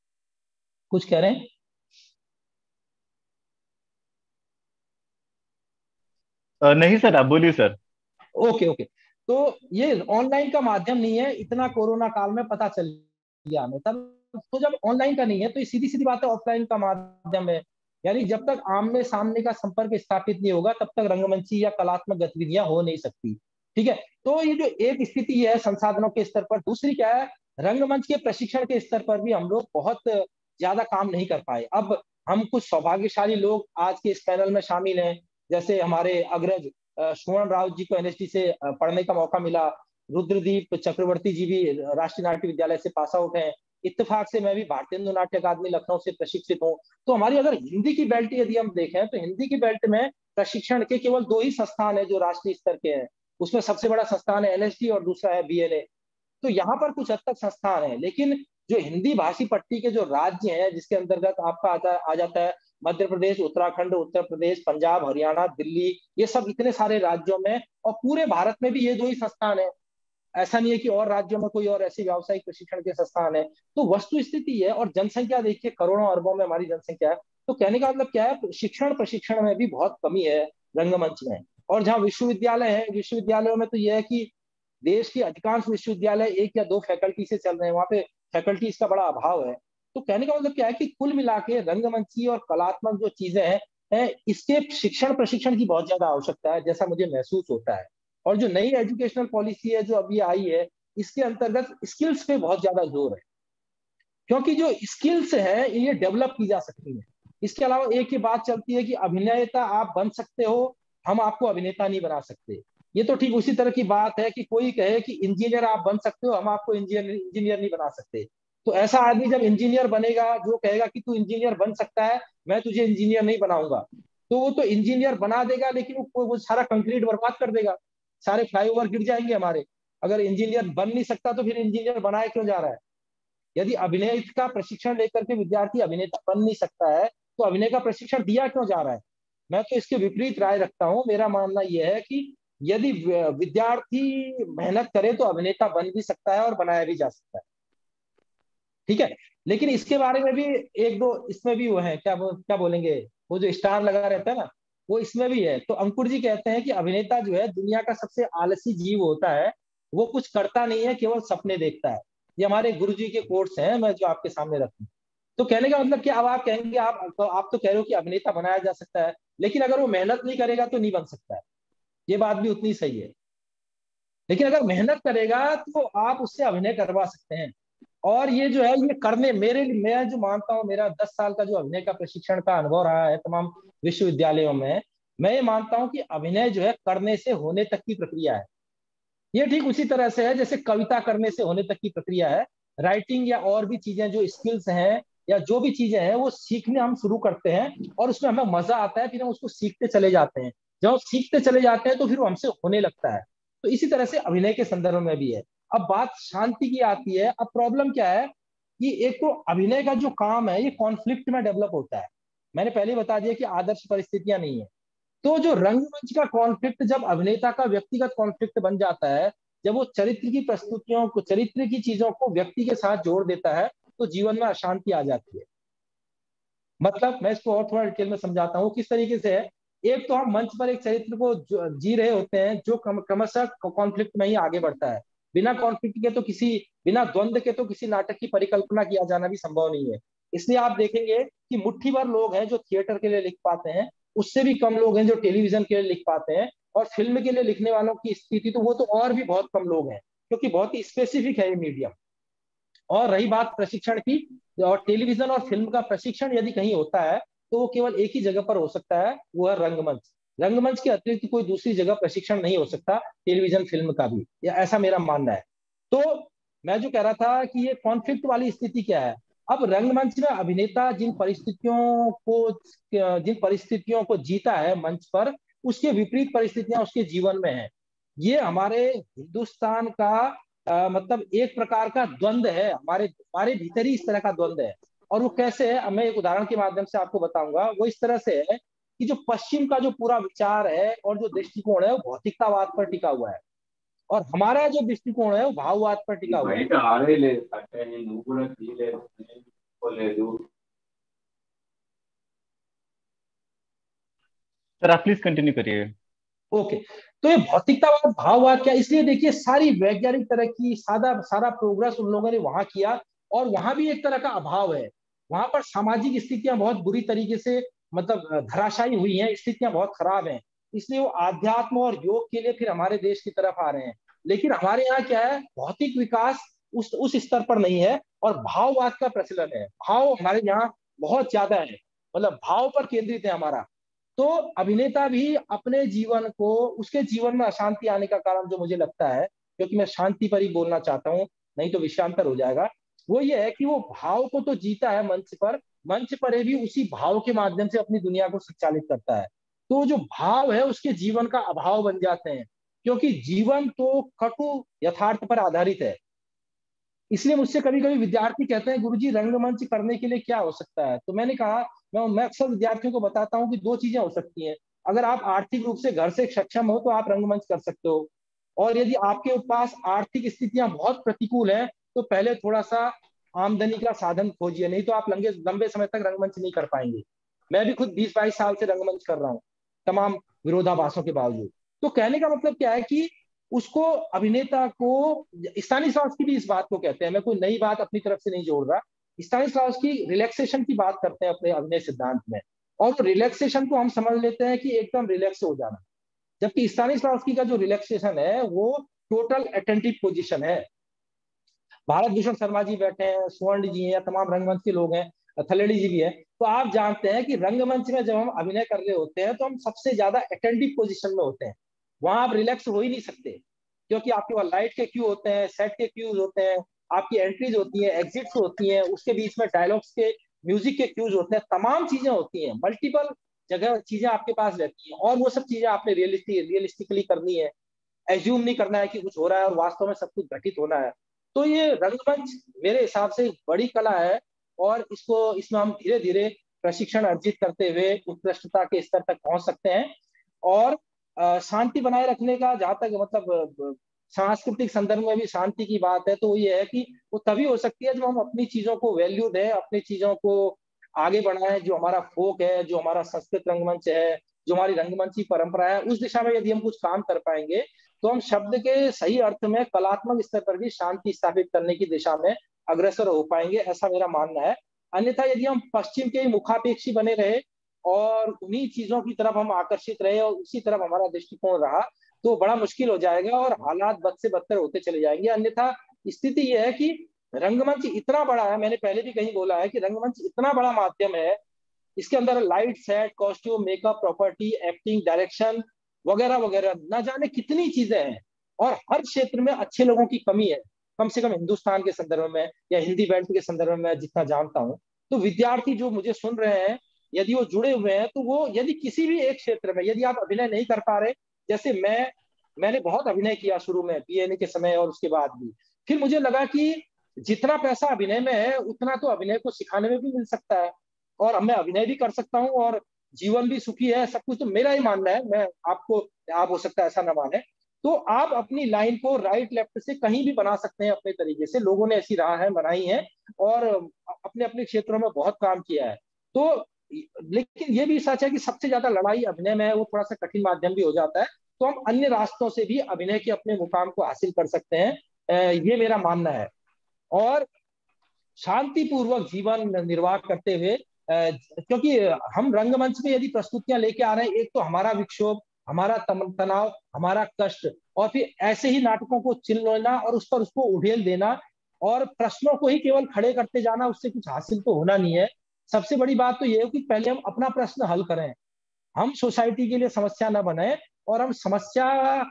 कुछ कह रहे हैं? अ, नहीं सर, आप बोलिए सर। Okay okay. तो ये ऑनलाइन का माध्यम नहीं है, इतना कोरोना काल में पता चल गया हमें तब। तो जब ऑनलाइन का नहीं है, तो सीधी सीधी बात है ऑफलाइन का माध्यम है। यानी जब तक आमने सामने का संपर्क स्थापित नहीं होगा, तब तक रंगमंची या कलात्मक गतिविधियां हो नहीं सकती, ठीक है। तो ये जो एक स्थिति है संसाधनों के स्तर पर, दूसरी क्या है, रंगमंच के प्रशिक्षण के स्तर पर भी हम लोग बहुत ज्यादा काम नहीं कर पाए। अब हम कुछ सौभाग्यशाली लोग आज के इस पैनल में शामिल हैं, जैसे हमारे अग्रज सुवर्ण राउत जी को एनएसडी से पढ़ने का मौका मिला, रुद्रदीप चक्रवर्ती जी भी राष्ट्रीय नाट्य विद्यालय से पास आउट हैं, इत्तेफाक से मैं भी भारतीय हिंदू नाट्य अकादमी लखनऊ से प्रशिक्षित हूँ। तो हमारी अगर हिंदी की बेल्ट यदि हम देखें, तो हिंदी की बेल्ट में प्रशिक्षण के केवल दो ही संस्थान है जो राष्ट्रीय स्तर के हैं। उसमें सबसे बड़ा संस्थान है एनएसडी और दूसरा है बीएलए। तो यहाँ पर कुछ हद तक संस्थान है, लेकिन जो हिंदी भाषी पट्टी के जो राज्य हैं, जिसके अंतर्गत आपका आता आ जाता है मध्य प्रदेश, उत्तराखंड, उत्तर प्रदेश, पंजाब, हरियाणा, दिल्ली, ये सब इतने सारे राज्यों में, और पूरे भारत में भी ये दो ही संस्थान है। ऐसा नहीं है कि और राज्यों में कोई और ऐसे व्यावसायिक प्रशिक्षण के संस्थान है। तो वस्तु स्थिति है, और जनसंख्या देखिए करोड़ों अरबों में हमारी जनसंख्या है। तो कहने का मतलब क्या है, शिक्षण प्रशिक्षण में भी बहुत कमी है रंगमंच में। और जहाँ विश्वविद्यालय है, विश्वविद्यालयों में तो यह है कि देश के अधिकांश विश्वविद्यालय एक या दो फैकल्टी से चल रहे हैं, वहां पे फैकल्टीज का बड़ा अभाव है। तो कहने का मतलब क्या है कि कुल मिला के रंगमंची और कलात्मक जो चीजें हैं, है, इसके शिक्षण प्रशिक्षण की बहुत ज्यादा आवश्यकता है, जैसा मुझे महसूस होता है। और जो नई एजुकेशनल पॉलिसी है जो अभी आई है, इसके अंतर्गत स्किल्स पे बहुत ज्यादा जोर है, क्योंकि जो स्किल्स है ये डेवलप की जा सकती है। इसके अलावा एक ही बात चलती है कि अभिनेता आप बन सकते हो, हम आपको अभिनेता नहीं बना सकते। ये तो ठीक उसी तरह की बात है कि कोई कहे कि इंजीनियर आप बन सकते हो, हम आपको इंजीनियर इंजीनियर नहीं बना सकते। तो ऐसा आदमी जब इंजीनियर बनेगा, जो कहेगा कि तू इंजीनियर बन सकता है, मैं तुझे इंजीनियर नहीं बनाऊंगा, तो वो तो इंजीनियर बना देगा, लेकिन वो, वो सारा कंक्रीट बर्बाद कर देगा, सारे फ्लाईओवर गिर जाएंगे हमारे। अगर इंजीनियर बन नहीं सकता तो फिर इंजीनियर बनाया क्यों जा रहा है? यदि अभिनय का प्रशिक्षण लेकर के विद्यार्थी अभिनेता बन नहीं सकता है, तो अभिनय का प्रशिक्षण दिया क्यों जा रहा है? मैं तो इसके विपरीत राय रखता हूं। मेरा मानना यह है कि यदि विद्यार्थी मेहनत करे तो अभिनेता बन भी सकता है और बनाया भी जा सकता है। ठीक है, लेकिन इसके बारे में भी एक दो इसमें भी वो है, क्या वो क्या बोलेंगे, वो जो स्टार लगा रहता है ना, वो इसमें भी है। तो अंकुर जी कहते हैं कि अभिनेता जो है दुनिया का सबसे आलसी जीव होता है, वो कुछ करता नहीं है, केवल सपने देखता है। ये हमारे गुरु जी के कोट्स हैं, मैं जो आपके सामने रखूं। तो कहने का मतलब कि अब आप कहेंगे, आप तो, आप तो कह रहे हो कि अभिनेता बनाया जा सकता है, लेकिन अगर वो मेहनत नहीं करेगा तो नहीं बन सकता है। ये बात भी उतनी सही है, लेकिन अगर मेहनत करेगा तो आप उससे अभिनय करवा सकते हैं। और ये जो है ये करने, मेरे लिए, मैं जो मानता हूँ, मेरा दस साल का जो अभिनय का प्रशिक्षण का अनुभव रहा है तमाम विश्वविद्यालयों में, मैं ये मानता हूँ कि अभिनय जो है करने से होने तक की प्रक्रिया है। ये ठीक उसी तरह से है जैसे कविता करने से होने तक की प्रक्रिया है। राइटिंग या और भी चीजें जो स्किल्स हैं या जो भी चीजें हैं, वो सीखने हम शुरू करते हैं और उसमें हमें मजा आता है, फिर हम उसको सीखते चले जाते हैं। जब हम सीखते चले जाते हैं तो फिर वो हमसे होने लगता है। तो इसी तरह से अभिनय के संदर्भ में भी है। अब बात शांति की आती है। अब प्रॉब्लम क्या है कि एक तो अभिनय का जो काम है ये कॉन्फ्लिक्ट में डेवलप होता है। मैंने पहले बता दिया कि आदर्श परिस्थितियां नहीं है। तो जो रंगमंच का कॉन्फ्लिक्ट जब अभिनेता का व्यक्तिगत कॉन्फ्लिक्ट बन जाता है, जब वो चरित्र की प्रस्तुतियों को, चरित्र की चीजों को व्यक्ति के साथ जोड़ देता है, तो जीवन में अशांति आ जाती है। मतलब मैं इसको और थोड़ा डिटेल में समझाता हूँ किस तरीके से है। एक तो हम मंच पर एक चरित्र को जी रहे होते हैं जो क्रमशः कॉन्फ्लिक्ट में ही आगे बढ़ता है। बिना कॉन्फ्लिक्ट के तो किसी, बिना द्वंद्व के तो किसी नाटक की परिकल्पना किया जाना भी संभव नहीं है। इसलिए आप देखेंगे कि मुट्ठी भर लोग हैं जो थिएटर के लिए लिख पाते हैं, उससे भी कम लोग हैं जो टेलीविजन के लिए लिख पाते हैं, और फिल्म के लिए लिखने वालों की स्थिति तो वो तो और भी बहुत कम लोग हैं, क्योंकि बहुत ही स्पेसिफिक है ये मीडियम। और रही बात प्रशिक्षण की, और टेलीविजन और फिल्म का प्रशिक्षण यदि कहीं होता है तो वो केवल एक ही जगह पर हो सकता है, वो है रंगमंच। रंगमंच के अतिरिक्त कोई दूसरी जगह प्रशिक्षण नहीं हो सकता टेलीविजन फिल्म का भी, या ऐसा मेरा मानना है। तो मैं जो कह रहा था कि ये कॉन्फ्लिक्ट वाली स्थिति क्या है। अब रंगमंच में अभिनेता जिन परिस्थितियों को जिन परिस्थितियों को जीता है मंच पर, उसके विपरीत परिस्थितियां उसके जीवन में है। ये हमारे हिंदुस्तान का आ, मतलब एक प्रकार का द्वंद्व है, हमारे हमारे भीतर ही इस तरह का द्वंद्व है। और वो कैसे है, मैं एक उदाहरण के माध्यम से आपको बताऊंगा। वो इस तरह से है कि जो पश्चिम का जो पूरा विचार है और जो दृष्टिकोण है वो भौतिकतावाद पर टिका हुआ है, और हमारा जो दृष्टिकोण है वो भाववाद पर टिका हुआ है। सर आप प्लीज कंटिन्यू करिए। ओके, तो ये भौतिकतावाद भाववाद क्या, इसलिए देखिए सारी वैज्ञानिक तरक्की, सादा सारा प्रोग्रेस उन लोगों ने वहां किया, और वहां भी एक तरह का अभाव है। वहां पर सामाजिक स्थितियां बहुत बुरी तरीके से मतलब धराशायी हुई हैं, स्थितियां बहुत खराब हैं। इसलिए वो आध्यात्म और योग के लिए फिर हमारे देश की तरफ आ रहे हैं। लेकिन हमारे यहाँ क्या है, भौतिक विकास उस उस स्तर पर नहीं है, और भाववाद का प्रचलन है। भाव हमारे यहाँ बहुत ज्यादा है, मतलब भाव पर केंद्रित है हमारा। तो अभिनेता भी अपने जीवन को, उसके जीवन में अशांति आने का कारण जो मुझे लगता है, क्योंकि मैं शांति पर ही बोलना चाहता हूँ, नहीं तो विषयांतर हो जाएगा, वो ये है कि वो भाव को तो जीता है मंच पर, मंच पर भी उसी भाव के माध्यम से अपनी दुनिया को संचालित करता है। तो जो भाव है उसके जीवन का अभाव बन जाते हैं, क्योंकि जीवन तो कटु यथार्थ पर आधारित है। इसलिए मुझसे कभी कभी विद्यार्थी कहते हैं, गुरुजी रंगमंच करने के लिए क्या हो सकता है? तो मैंने कहा, मैं मैं अक्सर विद्यार्थियों को बताता हूँ कि दो चीजें हो सकती हैं। अगर आप आर्थिक रूप से घर से सक्षम हो तो आप रंगमंच कर सकते हो, और यदि आपके पास आर्थिक स्थितियां बहुत प्रतिकूल हैं तो पहले थोड़ा सा आमदनी का साधन खोजिए, नहीं तो आप लंबे लंबे समय तक रंगमंच नहीं कर पाएंगे। मैं भी खुद बीस बाईस साल से रंगमंच कर रहा हूँ, तमाम विरोधाभासों के बावजूद। तो कहने का मतलब क्या है कि उसको, अभिनेता को, स्टानिस्लॉवस्की भी इस बात को कहते हैं, मैं कोई नई बात अपनी तरफ से नहीं जोड़ रहा, स्टानिस्लॉवस्की रिलैक्सेशन की बात करते हैं अपने अभिनय सिद्धांत में, और रिलैक्सेशन को हम समझ लेते हैं कि एकदम रिलैक्स हो जाना, जबकि स्टानिस्लावस्की का जो रिलैक्सेशन है वो टोटल अटेंटिव पोजीशन है। भारत भूषण शर्मा जी बैठे हैं, स्वर्ण जी हैं, या तमाम रंगमंच के लोग हैं, थलेडी जी भी है, तो आप जानते हैं कि रंगमंच में जब हम अभिनय कर रहे होते हैं तो हम सबसे ज्यादा अटेंटिव पोजीशन में होते हैं। वहां आप रिलैक्स हो ही नहीं सकते, क्योंकि आपके पास लाइट के क्यू होते हैं, सेट के क्यूज होते हैं, आपकी एंट्रीज होती हैं, एग्जिट्स होती हैं, उसके बीच में डायलॉग्स के, म्यूजिक के क्यूज होते हैं, तमाम चीजें होती हैं, मल्टीपल जगह चीजें आपके पास रहती हैं, और वो सब चीजें आपने रियलिस्टिक रियलिस्टिकली करनी है। एज्यूम नहीं करना है कि कुछ हो रहा है और वास्तव में सब कुछ घटित होना है। तो ये रंगमंच मेरे हिसाब से एक बड़ी कला है, और इसको इसमें हम धीरे धीरे प्रशिक्षण अर्जित करते हुए उत्कृष्टता के स्तर तक पहुंच सकते हैं। और अ, शांति बनाए रखने का जहां तक मतलब सांस्कृतिक संदर्भ में भी शांति की बात है, तो वो ये है कि वो तभी हो सकती है जब हम अपनी चीजों को वैल्यू दें, अपनी चीजों को आगे बढ़ाएं। जो हमारा फोक है, जो हमारा संस्कृत रंगमंच है, जो हमारी रंगमंची परंपरा है, उस दिशा में यदि हम कुछ काम कर पाएंगे तो हम शब्द के सही अर्थ में कलात्मक स्तर पर भी शांति स्थापित करने की दिशा में अग्रसर हो पाएंगे, ऐसा मेरा मानना है। अन्यथा यदि हम पश्चिम के मुखापेक्षी बने रहे और उन्हीं चीजों की तरफ हम आकर्षित रहे और उसी तरफ हमारा दृष्टिकोण रहा, तो बड़ा मुश्किल हो जाएगा और हालात बद से बदतर होते चले जाएंगे। अन्यथा स्थिति यह है कि रंगमंच इतना बड़ा है, मैंने पहले भी कहीं बोला है कि रंगमंच इतना बड़ा माध्यम है, इसके अंदर light, set, costume, makeup, property, acting, direction वगैरह वगैरह न जाने कितनी चीजें हैं, और हर क्षेत्र में अच्छे लोगों की कमी है। कम से कम हिंदुस्तान के संदर्भ में या हिंदी बेल्ट के संदर्भ में जितना जानता हूँ, तो विद्यार्थी जो मुझे सुन रहे हैं, यदि वो जुड़े हुए हैं, तो वो यदि किसी भी एक क्षेत्र में, यदि आप अभिनय नहीं कर पा रहे, जैसे मैं मैंने बहुत अभिनय किया शुरू में बीएनए के समय और उसके बाद भी, फिर मुझे लगा कि जितना पैसा अभिनय में है उतना तो अभिनय को सिखाने में भी मिल सकता है, और मैं अभिनय भी कर सकता हूँ और जीवन भी सुखी है, सब कुछ तो मेरा ही मानना है। मैं आपको, आप हो सकता है ऐसा ना माने, तो आप अपनी लाइन को राइट लेफ्ट से कहीं भी बना सकते हैं अपने तरीके से। लोगों ने ऐसी राह है बनाई है और अपने अपने क्षेत्रों में बहुत काम किया है। तो लेकिन ये भी सच है कि सबसे ज्यादा लड़ाई अभिनय में है, वो थोड़ा सा कठिन माध्यम भी हो जाता है, तो हम अन्य रास्तों से भी अभिनय के अपने मुकाम को हासिल कर सकते हैं, ये मेरा मानना है। और शांतिपूर्वक जीवन निर्वाह करते हुए, क्योंकि हम रंगमंच में यदि प्रस्तुतियां लेके आ रहे हैं, एक तो हमारा विक्षोभ, हमारा तनाव, हमारा कष्ट, और फिर ऐसे ही नाटकों को चिल लेना और उस पर उसको उड़ेल देना और प्रश्नों को ही केवल खड़े करते जाना, उससे कुछ हासिल तो होना नहीं है। सबसे बड़ी बात तो ये है कि पहले हम अपना प्रश्न हल करें, हम सोसाइटी के लिए समस्या न बने, और हम समस्या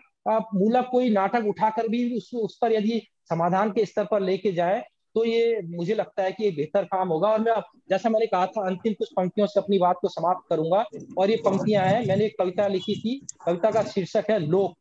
मूलक कोई नाटक उठाकर भी उस, उस पर यदि समाधान के स्तर पर लेके जाए, तो ये मुझे लगता है कि ये बेहतर काम होगा। और मैं, जैसा मैंने कहा था, अंतिम कुछ पंक्तियों से अपनी बात को समाप्त करूंगा, और ये पंक्तियां हैं, मैंने एक कविता लिखी थी, कविता का शीर्षक है लोक।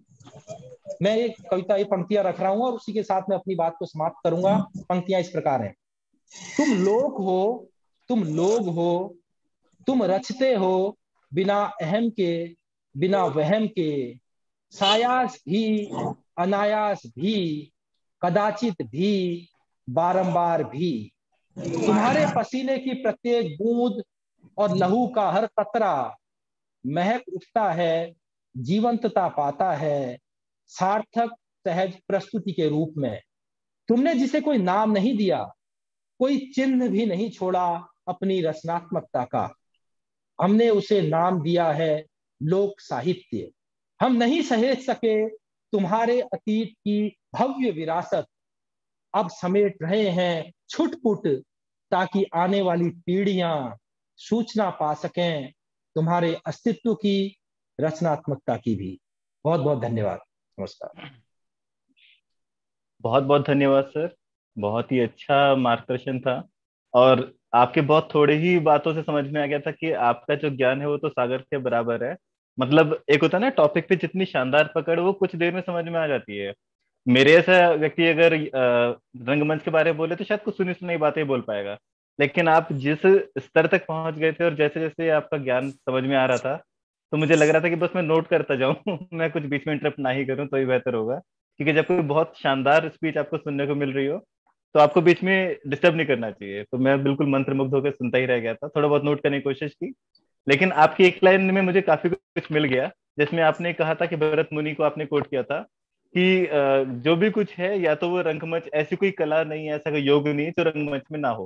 मैं ये कविता, ये पंक्तियां रख रहा हूं और उसी के साथ में अपनी बात को समाप्त करूंगा। पंक्तियां इस प्रकार हैं। तुम लोक हो, तुम लोग हो, तुम रचते हो बिना अहम के, बिना वहम के, सायास भी, अनायास भी, कदाचित भी, बारंबार भी। तुम्हारे पसीने की प्रत्येक बूंद और लहू का हर कतरा महक उठता है, जीवंतता पाता है, सार्थक सहज प्रस्तुति के रूप में। तुमने जिसे कोई नाम नहीं दिया, कोई चिन्ह भी नहीं छोड़ा अपनी रचनात्मकता का, हमने उसे नाम दिया है लोक साहित्य। हम नहीं सहेज सके तुम्हारे अतीत की भव्य विरासत, अब समेट रहे हैं छुटपुट, ताकि आने वाली पीढ़ियां सूचना पा सकें तुम्हारे अस्तित्व की, रचनात्मकता की भी। बहुत बहुत धन्यवाद। नमस्कार। बहुत बहुत धन्यवाद सर, बहुत ही अच्छा मार्गदर्शन था। और आपके बहुत थोड़े ही बातों से समझ में आ गया था कि आपका जो ज्ञान है वो तो सागर के बराबर है। मतलब एक होता है ना, टॉपिक पे जितनी शानदार पकड़ वो कुछ देर में समझ में आ जाती है। मेरे ऐसा व्यक्ति अगर अ, रंगमंच के बारे में बोले तो शायद कुछ सुनी सुनाई बातें ही बोल पाएगा, लेकिन आप जिस स्तर तक पहुंच गए थे और जैसे जैसे आपका ज्ञान समझ में आ रहा था, तो मुझे लग रहा था कि बस मैं नोट करता जाऊं मैं कुछ बीच में इंटरप्ट ना ही करूं तो ही बेहतर होगा। क्योंकि जब कोई बहुत शानदार स्पीच आपको सुनने को मिल रही हो तो आपको बीच में डिस्टर्ब नहीं करना चाहिए। तो मैं बिल्कुल मंत्रमुग्ध होकर सुनता ही रह गया था, थोड़ा बहुत नोट करने की कोशिश की, लेकिन आपकी एक लाइन में मुझे काफी कुछ मिल गया, जिसमें आपने कहा था कि भरत मुनि को आपने कोट किया था कि जो भी कुछ है, या तो वो रंगमंच ऐसी कोई कला नहीं है, ऐसा कोई योग नहीं है जो रंगमंच में ना हो।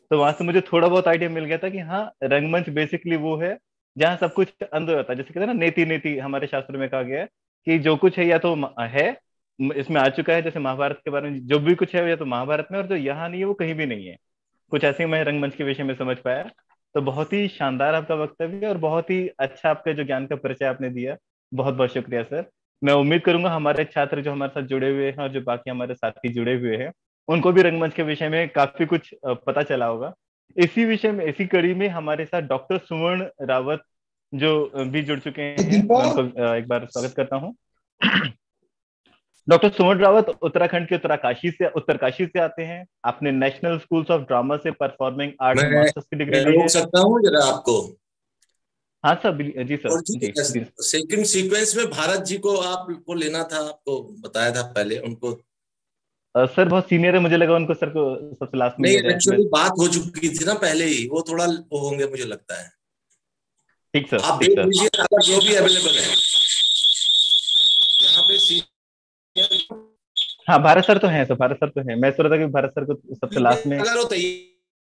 तो वहां से मुझे थोड़ा बहुत आइडिया मिल गया था कि हाँ, रंगमंच बेसिकली वो है जहाँ सब कुछ अंदर होता है। जैसे कहते हैं ना, नेति नेति हमारे शास्त्र में कहा गया है कि जो कुछ है या तो म- है, म- इसमें आ चुका है। जैसे महाभारत के बारे में जो भी कुछ है या तो महाभारत में, और जो यहाँ नहीं है वो कहीं भी नहीं है। कुछ ऐसे ही मैं रंगमंच के विषय में समझ पाया। तो बहुत ही शानदार आपका वक्तव्य है और बहुत ही अच्छा आपका जो ज्ञान का परिचय आपने दिया। बहुत बहुत शुक्रिया सर। मैं उम्मीद करूंगा हमारे छात्र जो हमारे साथ जुड़े हुए हैं और जो बाकी हमारे साथी जुड़े हुए हैं, उनको भी रंगमंच के विषय में काफी कुछ अ, पता चला होगा। इसी विषय में, इसी कड़ी में हमारे साथ डॉक्टर सुवर्ण रावत जो अ, भी जुड़ चुके हैं, मैं उनको अ, एक बार स्वागत करता हूँ। डॉक्टर सुमन रावत उत्तराखंड के उत्तरकाशी से उत्तरकाशी से आते हैं। आपने नेशनल स्कूल्स ऑफ ड्रामा से परफॉर्मिंग आर्ट्स मैं में मास्टर्स की डिग्री मैं ली रोक है। सकता हूँ जरा आपको? हाँ सर, बिल- जी सर, और जी, जी जी। सेकंड सीक्वेंस में भारत जी को आपको लेना था, आपको बताया था पहले उनको। अ, सर बहुत सीनियर है, मुझे लगा उनको सर को सबसे लास्ट में नहीं, लिया जाए। मैं एक्चुअली बात हो चुकी थी ना पहले ही, वो थोड़ा वो होंगे मुझे लगता है। ठीक सर, आप ठीक देख सर। लीजिए अगर जो भी अवेलेबल है यहाँ पे सीनियर। हाँ भारत सर तो हैं सर, भारत सर तो हैं। मैं सोच रहा था कि भारत सर को सबसे लास्ट में। अगर वो तैयार।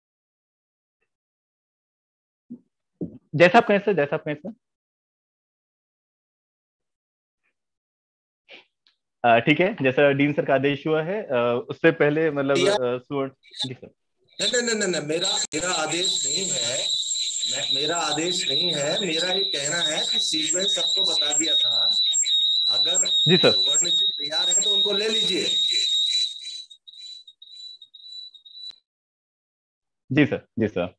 जैसा आप कहें सर, जैसा आप कहें सर। अ, ठीक है, जैसा डीन सर का आदेश हुआ है, अ, उससे पहले मतलब अ, सुवर्ण। जी सर। नहीं नहीं नहीं नहीं, मेरा मेरा आदेश नहीं है। मैं मेरा आदेश नहीं है, मेरा ये कहना है कि सीक्वेंस सबको बता दिया था। अगर जी सर। सुवर्ण जी तैयार है तो उनको ले लीजिए। जी सर, जी सर।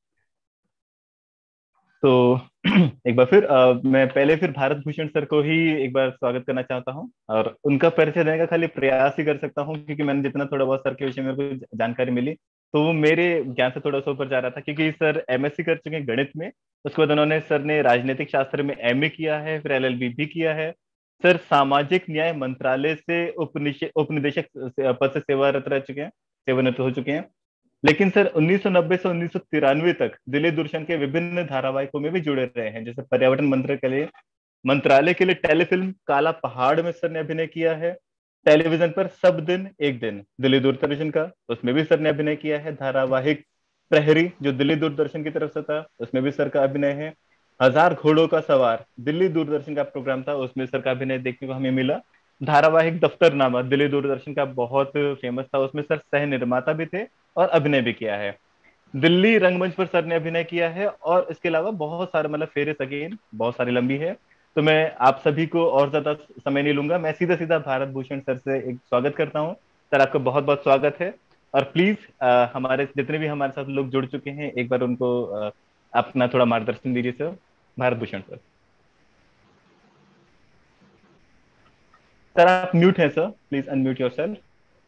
तो एक बार फिर अ, मैं पहले फिर भारत भूषण सर को ही एक बार स्वागत करना चाहता हूं, और उनका परिचय देने का खाली प्रयास ही कर सकता हूं, क्योंकि मैंने जितना थोड़ा बहुत सर के विषय में मेरे को जानकारी मिली, तो वो मेरे ज्ञान से थोड़ा सा ऊपर जा रहा था। क्योंकि सर एमएससी कर चुके हैं गणित में। उसके बाद उन्होंने, सर ने राजनीतिक शास्त्र में एमए किया है, फिर एलएलबी भी किया है। सर सामाजिक न्याय मंत्रालय से उपनिश उपनिदेशक से- पद से सेवारत रह चुके हैं, सेवानिवृत्त हो चुके हैं। लेकिन सर उन्नीस सौ नब्बे से उन्नीस सौ तिरानवे तक दिल्ली दूरदर्शन के विभिन्न धारावाहिकों में भी जुड़े रहे हैं। जैसे पर्यावरण मंत्री के लिए मंत्रालय के लिए टेलीफिल्म काला पहाड़ में सर ने अभिनय किया है। टेलीविजन पर सब दिन एक दिन दिल्ली दूरदर्शन का, उसमें भी सर ने अभिनय किया है। धारावाहिक प्रहरी जो दिल्ली दूरदर्शन की तरफ से था, उसमें भी सर का अभिनय है। हजार घोड़ों का सवार दिल्ली दूरदर्शन का प्रोग्राम था, उसमें सर का अभिनय देखने को हमें मिला। धारावाहिक दफ्तरनामा दिल्ली दूरदर्शन का बहुत फेमस था, उसमें सर सह निर्माता भी थे और अभिनय भी किया है। दिल्ली रंगमंच पर सर ने अभिनय किया है, और इसके अलावा बहुत सारे, मतलब फेरे सगेन बहुत सारी लंबी है। तो मैं आप सभी को और ज्यादा समय नहीं लूंगा, मैं सीधा सीधा भारत भूषण सर से एक स्वागत करता हूँ। सर आपका बहुत बहुत स्वागत है। और प्लीज हमारे जितने भी हमारे साथ लोग जुड़ चुके हैं, एक बार उनको अ, अपना थोड़ा मार्गदर्शन दीजिए sir. Bharat Bhushan sir. Sir आप म्यूट हैं sir, please unmute yourself.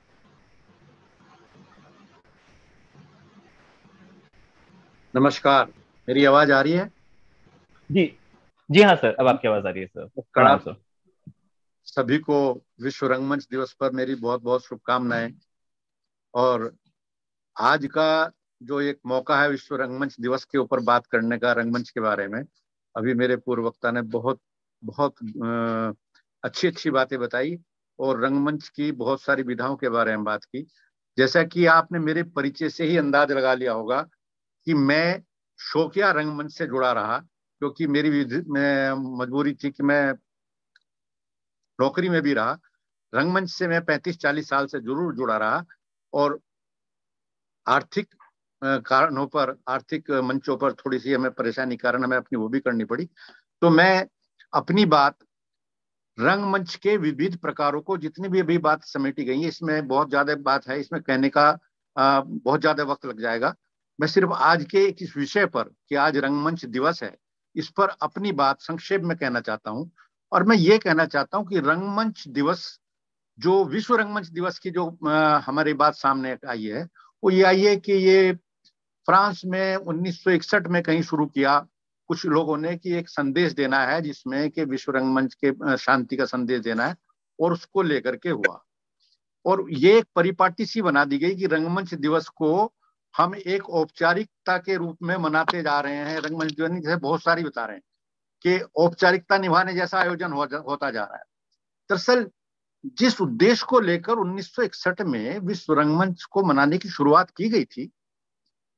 नमस्कार। मेरी आवाज आ रही है? जी जी हाँ सर, अब आपकी आवाज आ रही है सर। प्रणाम कड़ाप सर। सभी को विश्व रंगमंच दिवस पर मेरी बहुत बहुत शुभकामनाएं। और आज का जो एक मौका है विश्व रंगमंच दिवस के ऊपर बात करने का, रंगमंच के बारे में, अभी मेरे पूर्व वक्ता ने बहुत बहुत अ, अच्छी अच्छी बातें बताई और रंगमंच की बहुत सारी विधाओं के बारे में बात की। जैसा कि आपने मेरे परिचय से ही अंदाज लगा लिया होगा कि मैं शौकिया रंगमंच से जुड़ा रहा, क्योंकि मेरी विधि- मैं मजबूरी थी कि मैं नौकरी में भी रहा। रंगमंच से मैं पैंतीस चालीस साल से जरूर जुड़ा रहा, और आर्थिक अ, कारणों पर, आर्थिक मंचों पर थोड़ी सी हमें परेशानी कारण हमें अपनी वो भी करनी पड़ी। तो मैं अपनी बात रंगमंच के विविध प्रकारों को, जितनी भी अभी बात समेटी गई है, इसमें बहुत ज्यादा बात है, इसमें कहने का अ, बहुत ज्यादा वक्त लग जाएगा। मैं सिर्फ आज के इस विषय पर कि आज रंगमंच दिवस है, इस पर अपनी बात संक्षेप में कहना चाहता हूं। और मैं ये कहना चाहता हूं कि रंगमंच दिवस, जो विश्व रंगमंच दिवस की जो अ, हमारी बात सामने आई है, वो ये आई है कि ये फ्रांस में उन्नीस सौ इकसठ में कहीं शुरू किया कुछ लोगों ने, कि एक संदेश देना है जिसमें कि विश्व रंगमंच के अ, शांति का संदेश देना है, और उसको लेकर के हुआ। और ये एक परिपाटी सी बना दी गई कि रंगमंच दिवस को हम एक औपचारिकता के रूप में मनाते जा रहे हैं। रंगमंच दिवस जैसे बहुत सारी बता रहे हैं कि औपचारिकता निभाने जैसा आयोजन हो जा, होता जा रहा है। दरअसल जिस उद्देश्य को लेकर उन्नीस सौ इकसठ में विश्व रंगमंच को मनाने की शुरुआत की गई थी,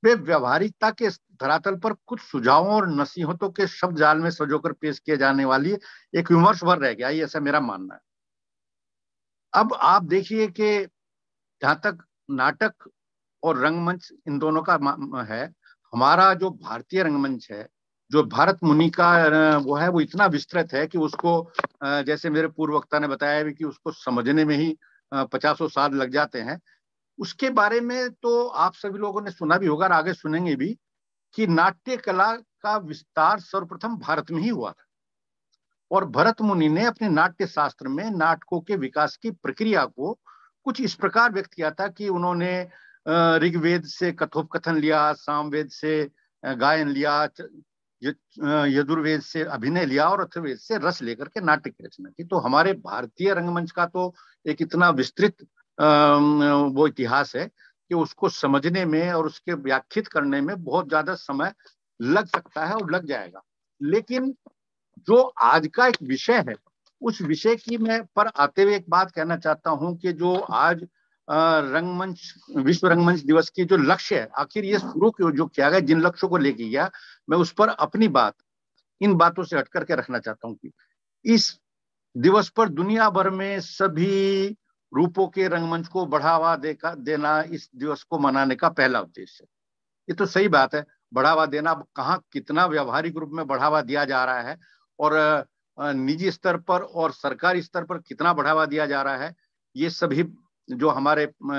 वे व्यवहारिकता के धरातल पर कुछ सुझावों और नसीहतों के शब्द जाल में सजोकर पेश किए जाने वाली एक विमर्श भर रह गया, ये ऐसा मेरा मानना है। अब आप देखिए कि जहां तक नाटक और रंगमंच इन दोनों का है, हमारा जो भारतीय रंगमंच है, जो भारत मुनि का वो है, वो इतना विस्तृत है कि उसको, जैसे मेरे पूर्व वक्ता ने बताया भी, कि उसको समझने में ही पचासों साल लग जाते हैं। उसके बारे में तो आप सभी लोगों ने सुना भी होगा और आगे सुनेंगे भी, कि नाट्य कला का विस्तार सर्वप्रथम भारत में ही हुआ था। और भरत मुनि ने अपने नाट्य शास्त्र में नाटकों के विकास की प्रक्रिया को कुछ इस प्रकार व्यक्त किया था कि उन्होंने ऋग्वेद से कथोपकथन लिया, सामवेद से गायन लिया, यजुर्वेद से अभिनय लिया और अथर्ववेद से रस लेकर के नाट्य की रचना की। तो हमारे भारतीय रंगमंच का तो एक इतना विस्तृत वो इतिहास है कि उसको समझने में और उसके व्याख्यात करने में बहुत ज्यादा समय लग सकता है और लग जाएगा। लेकिन जो आज का एक विषय है, उस विषय की मैं पर आते हुए एक बात कहना चाहता हूं कि जो आज रंगमंच, विश्व रंगमंच दिवस की जो लक्ष्य है, आखिर ये शुरू क्यों जो किया गया, जिन लक्ष्यों को लेके गया, मैं उस पर अपनी बात इन बातों से हट करके रखना चाहता हूं कि इस दिवस पर दुनिया भर में सभी रूपों के रंगमंच को बढ़ावा देकर देना इस दिवस को मनाने का पहला उद्देश्य है। ये तो सही बात है, बढ़ावा देना, कहाँ कितना व्यवहारिक रूप में बढ़ावा दिया जा रहा है और निजी स्तर पर और सरकारी स्तर पर कितना बढ़ावा दिया जा रहा है, ये सभी जो हमारे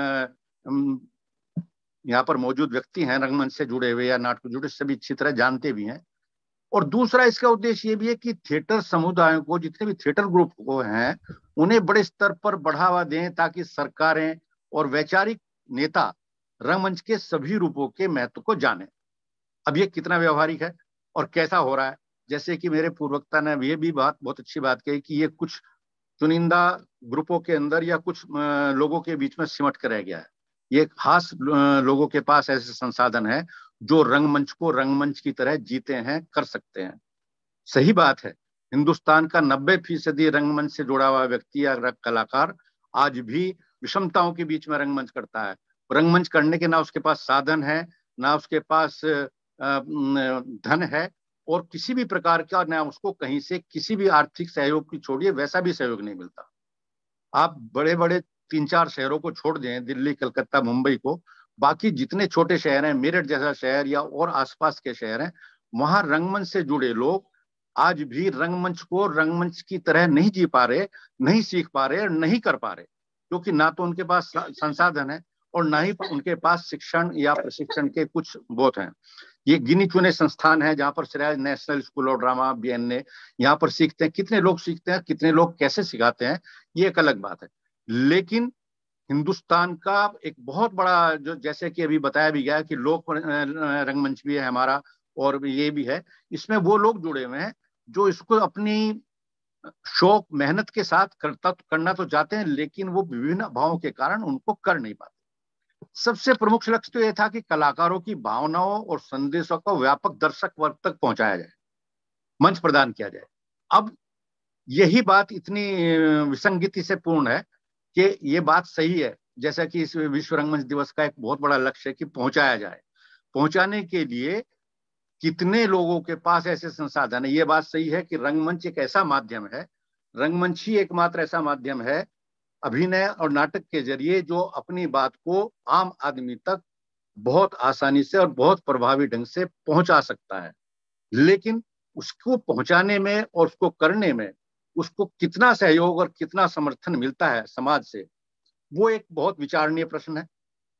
यहाँ पर मौजूद व्यक्ति हैं, रंगमंच से जुड़े हुए या नाटक जुड़े, सभी अच्छी तरह जानते भी हैं। और दूसरा इसका उद्देश्य ये भी है कि थिएटर समुदायों को, जितने भी थिएटर ग्रुप को हैं, उन्हें बड़े स्तर पर बढ़ावा दें ताकि सरकारें और वैचारिक नेता रंगमंच के सभी रूपों के महत्व को जाने। अब ये कितना व्यवहारिक है और कैसा हो रहा है, जैसे कि मेरे पूर्ववक्ता ने ये भी बात बहुत अच्छी बात कही कि ये कुछ चुनिंदा ग्रुपों के अंदर या कुछ लोगों के बीच में सिमट कर रह गया है। ये खास लोगों के पास ऐसे संसाधन है जो रंगमंच को रंगमंच की तरह जीते हैं, कर सकते हैं। सही बात है, हिंदुस्तान का नब्बे फीसदी रंगमंच से जुड़ा हुआ व्यक्ति या कलाकार आज भी विषमताओं के बीच में रंगमंच करता है। रंगमंच करने के ना उसके पास साधन है, ना उसके पास धन है, और किसी भी प्रकार का ना उसको कहीं से किसी भी आर्थिक सहयोग की छोड़िए वैसा भी सहयोग नहीं मिलता। आप बड़े बड़े तीन चार शहरों को छोड़ दें, दिल्ली, कलकत्ता, मुंबई को, बाकी जितने छोटे शहर हैं, मेरठ जैसा शहर या और आसपास के शहर हैं, वहां रंगमंच से जुड़े लोग आज भी रंगमंच को रंगमंच की तरह नहीं जी पा रहे, नहीं सीख पा रहे, नहीं कर पा रहे, क्योंकि ना तो उनके पास संसाधन है और ना ही उनके पास शिक्षण या प्रशिक्षण के कुछ बोध हैं। ये गिनी चुने संस्थान है जहां पर सिराज national school of drama, B N A, यहाँ पर सीखते हैं। कितने लोग सीखते हैं, कितने लोग कैसे सिखाते हैं, ये एक अलग बात है। लेकिन हिंदुस्तान का एक बहुत बड़ा, जो जैसे कि अभी बताया भी गया कि लोक रंगमंच भी है हमारा और ये भी है, इसमें वो लोग जुड़े हुए हैं जो इसको अपनी शौक मेहनत के साथ करता करना तो चाहते हैं, लेकिन वो विभिन्न अभावों के कारण उनको कर नहीं पाते। सबसे प्रमुख लक्ष्य तो यह था कि कलाकारों की भावनाओं और संदेशों को व्यापक दर्शक वर्ग तक पहुंचाया जाए, मंच प्रदान किया जाए। अब यही बात इतनी विसंगति से पूर्ण है कि ये बात सही है, जैसा कि इस विश्व रंगमंच दिवस का एक बहुत बड़ा लक्ष्य है कि पहुंचाया जाए। पहुंचाने के लिए कितने लोगों के पास ऐसे संसाधन है, ये बात सही है कि रंगमंच एक ऐसा माध्यम है, रंगमंच ही एकमात्र ऐसा माध्यम है अभिनय और नाटक के जरिए जो अपनी बात को आम आदमी तक बहुत आसानी से और बहुत प्रभावी ढंग से पहुंचा सकता है। लेकिन उसको पहुंचाने में और उसको करने में उसको कितना सहयोग और कितना समर्थन मिलता है समाज से, वो एक बहुत विचारणीय प्रश्न है।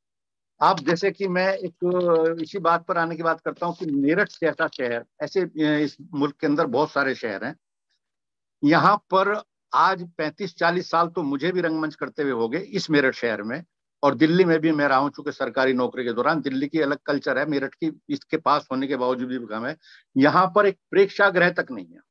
आप जैसे कि मैं एक इसी बात पर आने की बात करता हूं कि मेरठ जैसा शहर, ऐसे इस मुल्क के अंदर बहुत सारे शहर हैं, यहाँ पर आज पैंतीस चालीस साल तो मुझे भी रंगमंच करते हुए हो गए इस मेरठ शहर में, और दिल्ली में भी मैं रहा हूं चूंकि सरकारी नौकरी के दौरान। दिल्ली की अलग कल्चर है, मेरठ की इसके पास होने के बावजूद भी कम है। यहाँ पर एक प्रेक्षागृह तक नहीं है।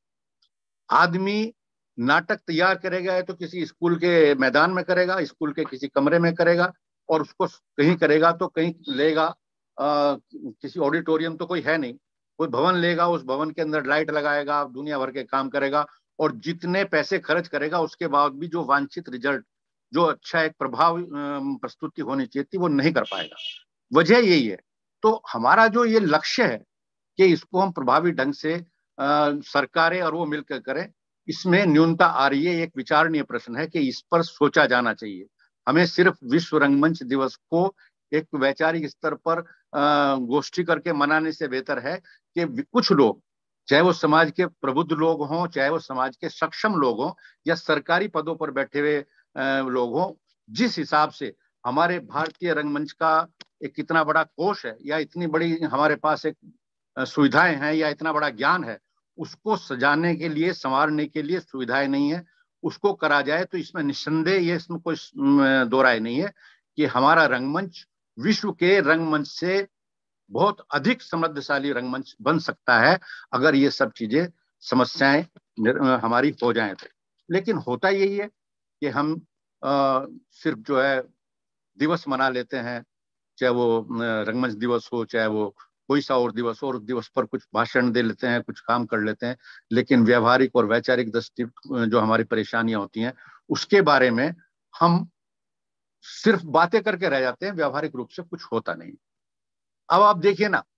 आदमी नाटक तैयार करेगा तो किसी स्कूल के मैदान में करेगा, स्कूल के किसी कमरे में करेगा, और उसको कहीं करेगा तो कहीं लेगा, आ, किसी ऑडिटोरियम तो कोई है नहीं, कोई भवन लेगा, उस भवन के अंदर लाइट लगाएगा, दुनिया भर के काम करेगा, और जितने पैसे खर्च करेगा उसके बाद भी जो वांछित रिजल्ट, जो अच्छा एक प्रभाव प्रस्तुति होनी चाहिए थी, वो नहीं कर पाएगा। वजह यही है। तो हमारा जो ये लक्ष्य है कि इसको हम प्रभावी ढंग से आ, सरकारें और वो मिलकर करें, इसमें न्यूनता आ रही है। एक विचारणीय प्रश्न है कि इस पर सोचा जाना चाहिए। हमें सिर्फ विश्व रंगमंच दिवस को एक वैचारिक स्तर पर गोष्ठी करके मनाने से बेहतर है कि कुछ लोग, चाहे वो समाज के प्रबुद्ध लोग हों, चाहे वो समाज के सक्षम लोग हों, या सरकारी पदों पर बैठे हुए लोग हों, जिस हिसाब से हमारे भारतीय रंगमंच का एक कितना बड़ा कोष है, या इतनी बड़ी हमारे पास एक सुविधाएं हैं, या इतना बड़ा ज्ञान है, उसको सजाने के लिए, संवारने के लिए सुविधाएं नहीं है, उसको करा जाए तो इसमें निस्संदेह, ये इसमें कोई दो राय नहीं है कि हमारा रंगमंच विश्व के रंगमंच से बहुत अधिक समृद्धशाली रंगमंच बन सकता है, अगर ये सब चीजें, समस्याएं हमारी हो जाएं तो। लेकिन होता यही है कि हम आ, सिर्फ जो है दिवस मना लेते हैं, चाहे वो रंगमंच दिवस हो, चाहे वो कोई सा और दिवस हो, और उस दिवस पर कुछ भाषण दे लेते हैं, कुछ काम कर लेते हैं, लेकिन व्यवहारिक और वैचारिक दृष्टि जो हमारी परेशानियां होती हैं उसके बारे में हम सिर्फ बातें करके रह जाते हैं, व्यवहारिक रूप से कुछ होता नहीं। अब आप देखिए ना,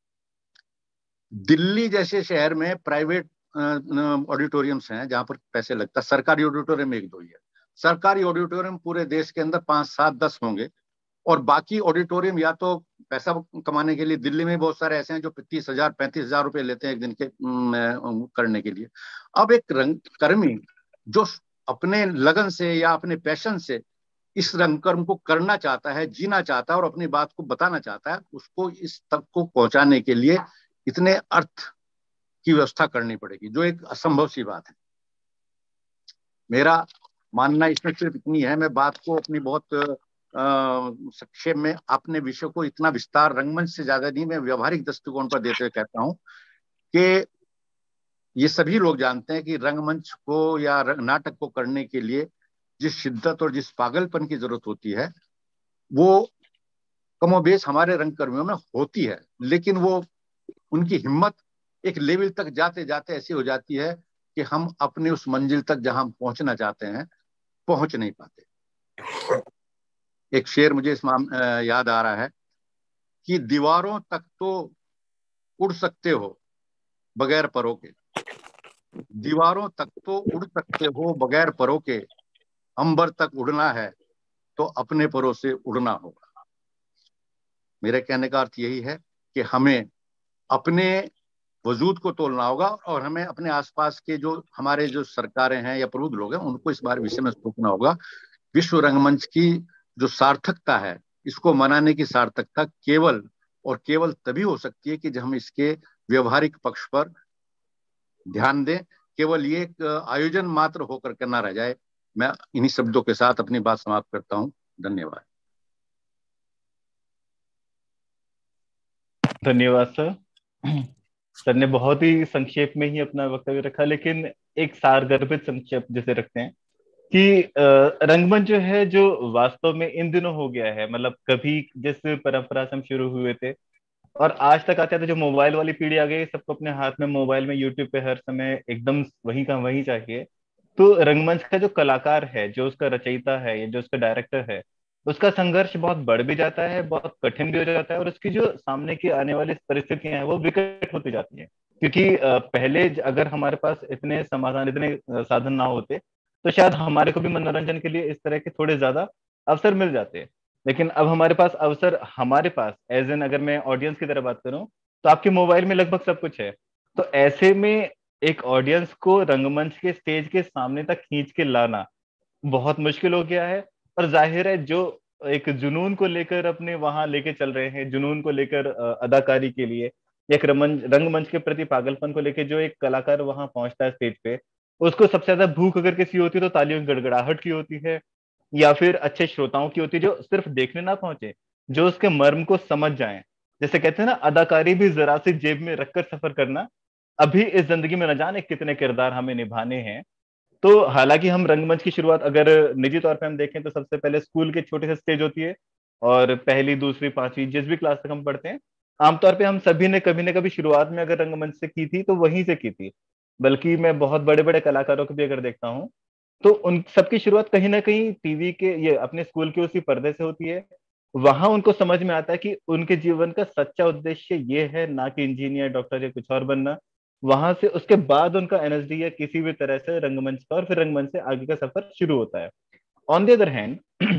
दिल्ली जैसे शहर में प्राइवेट ऑडिटोरियम्स हैं जहां पर पैसे लगता है, सरकारी ऑडिटोरियम एक दो ही है। सरकारी ऑडिटोरियम पूरे देश के अंदर पांच सात दस होंगे, और बाकी ऑडिटोरियम या तो पैसा कमाने के लिए, दिल्ली में बहुत सारे ऐसे हैं जो तीस हजार पैंतीस हजार रुपए लेते हैं एक दिन के करने के लिए। अब एक रंग कर्मी जो अपने लगन से या अपने पैशन से इस रंगकर्म को करना चाहता है, जीना चाहता है और अपनी बात को बताना चाहता है, उसको इस तक को पहुंचाने के लिए इतने अर्थ की व्यवस्था करनी पड़ेगी, जो एक असंभव सी बात है। मेरा मानना इसमें सिर्फ इतनी है, मैं बात को अपनी बहुत संक्षेप में, अपने विषय को इतना विस्तार रंगमंच से ज्यादा नहीं, मैं व्यवहारिक दृष्टिकोण पर देते हुए कहता हूं कि ये सभी लोग जानते हैं कि रंगमंच को या नाटक को करने के लिए जिस शिद्दत और जिस पागलपन की जरूरत होती है, वो कमोबेश हमारे रंगकर्मियों में होती है, लेकिन वो उनकी हिम्मत एक लेवल तक जाते जाते ऐसी हो जाती है कि हम अपने उस मंजिल तक जहां हम पहुंचना चाहते हैं पहुंच नहीं पाते। एक शेर मुझे इस माम याद आ रहा है कि दीवारों तक तो उड़ सकते हो बगैर परों के, दीवारों तक तो उड़ सकते हो बगैर परों के, अंबर तक उड़ना है तो अपने परों से उड़ना होगा। मेरे कहने का अर्थ यही है कि हमें अपने वजूद को तोलना होगा, और हमें अपने आसपास के जो हमारे जो सरकारें हैं या प्रबुद्ध लोग हैं उनको इस बारे विषय में सोचना होगा। विश्व रंगमंच की जो सार्थकता है, इसको मनाने की सार्थकता केवल और केवल तभी हो सकती है कि जब हम इसके व्यवहारिक पक्ष पर ध्यान दें। केवल ये एक आयोजन मात्र होकर के ना रह जाए। मैं इन्हीं शब्दों के साथ अपनी बात समाप्त करता हूं। धन्यवाद। धन्यवाद सर। सर ने बहुत ही संक्षेप में ही अपना वक्तव्य रखा, लेकिन एक सारगर्भित संक्षेप जैसे रखते हैं कि रंगमंच जो है, जो वास्तव में इन दिनों हो गया है, मतलब कभी जिस परंपरा से हम शुरू हुए थे और आज तक आते थे, जो मोबाइल वाली पीढ़ी आ गई, सबको अपने हाथ में मोबाइल में यूट्यूब पे हर समय एकदम वही का वही चाहिए। तो रंगमंच का जो कलाकार है, जो उसका रचयिता है या जो उसका डायरेक्टर है, उसका संघर्ष बहुत बढ़ भी जाता है, बहुत कठिन भी हो जाता है, और उसकी जो सामने की आने वाली परिस्थितियां हैं वो विकट होती जाती हैं। क्योंकि पहले अगर हमारे पास इतने समाधान, इतने साधन ना होते, तो शायद हमारे को भी मनोरंजन के लिए इस तरह के थोड़े ज्यादा अवसर मिल जाते। लेकिन अब हमारे पास अवसर, हमारे पास एज एन, अगर मैं ऑडियंस की तरह बात करूं, तो आपके मोबाइल में लगभग सब कुछ है। तो ऐसे में एक ऑडियंस को रंगमंच के स्टेज के सामने तक खींच के लाना बहुत मुश्किल हो गया है। और जाहिर है, जो एक जुनून को लेकर अपने वहां लेके चल रहे हैं, जुनून को लेकर अदाकारी के लिए, एक रंगमंच के प्रति पागलपन को लेकर जो एक कलाकार वहां पहुंचता है स्टेज पे, उसको सबसे ज्यादा भूख अगर किसी होती है तो तालियों की गड़गड़ाहट की होती है, या फिर अच्छे श्रोताओं की होती है जो सिर्फ देखने ना पहुंचे, जो उसके मर्म को समझ जाएं। जैसे कहते हैं ना, अदाकारी भी जरा सी जेब में रखकर सफर करना। अभी इस जिंदगी में न जाने कितने किरदार हमें निभाने हैं। तो हालांकि हम रंगमंच की शुरुआत अगर निजी तौर पे हम देखें तो सबसे पहले स्कूल के छोटे से स्टेज होती है, और पहली दूसरी पांचवी जिस भी क्लास तक हम पढ़ते हैं, आमतौर पे हम सभी ने कभी न कभी शुरुआत में अगर रंगमंच से की थी तो वहीं से की थी। बल्कि मैं बहुत बड़े बड़े कलाकारों को भी अगर देखता हूँ तो उन सबकी शुरुआत कहीं ना कहीं टीवी के, ये अपने स्कूल के उसी पर्दे से होती है, वहां उनको समझ में आता है कि उनके जीवन का सच्चा उद्देश्य ये है, ना कि इंजीनियर, डॉक्टर या कुछ और बनना। वहां से उसके बाद उनका एनएसडी या किसी भी तरह से रंगमंच का और फिर रंगमंच से आगे का सफर शुरू होता है। ऑन द अदर हैंड,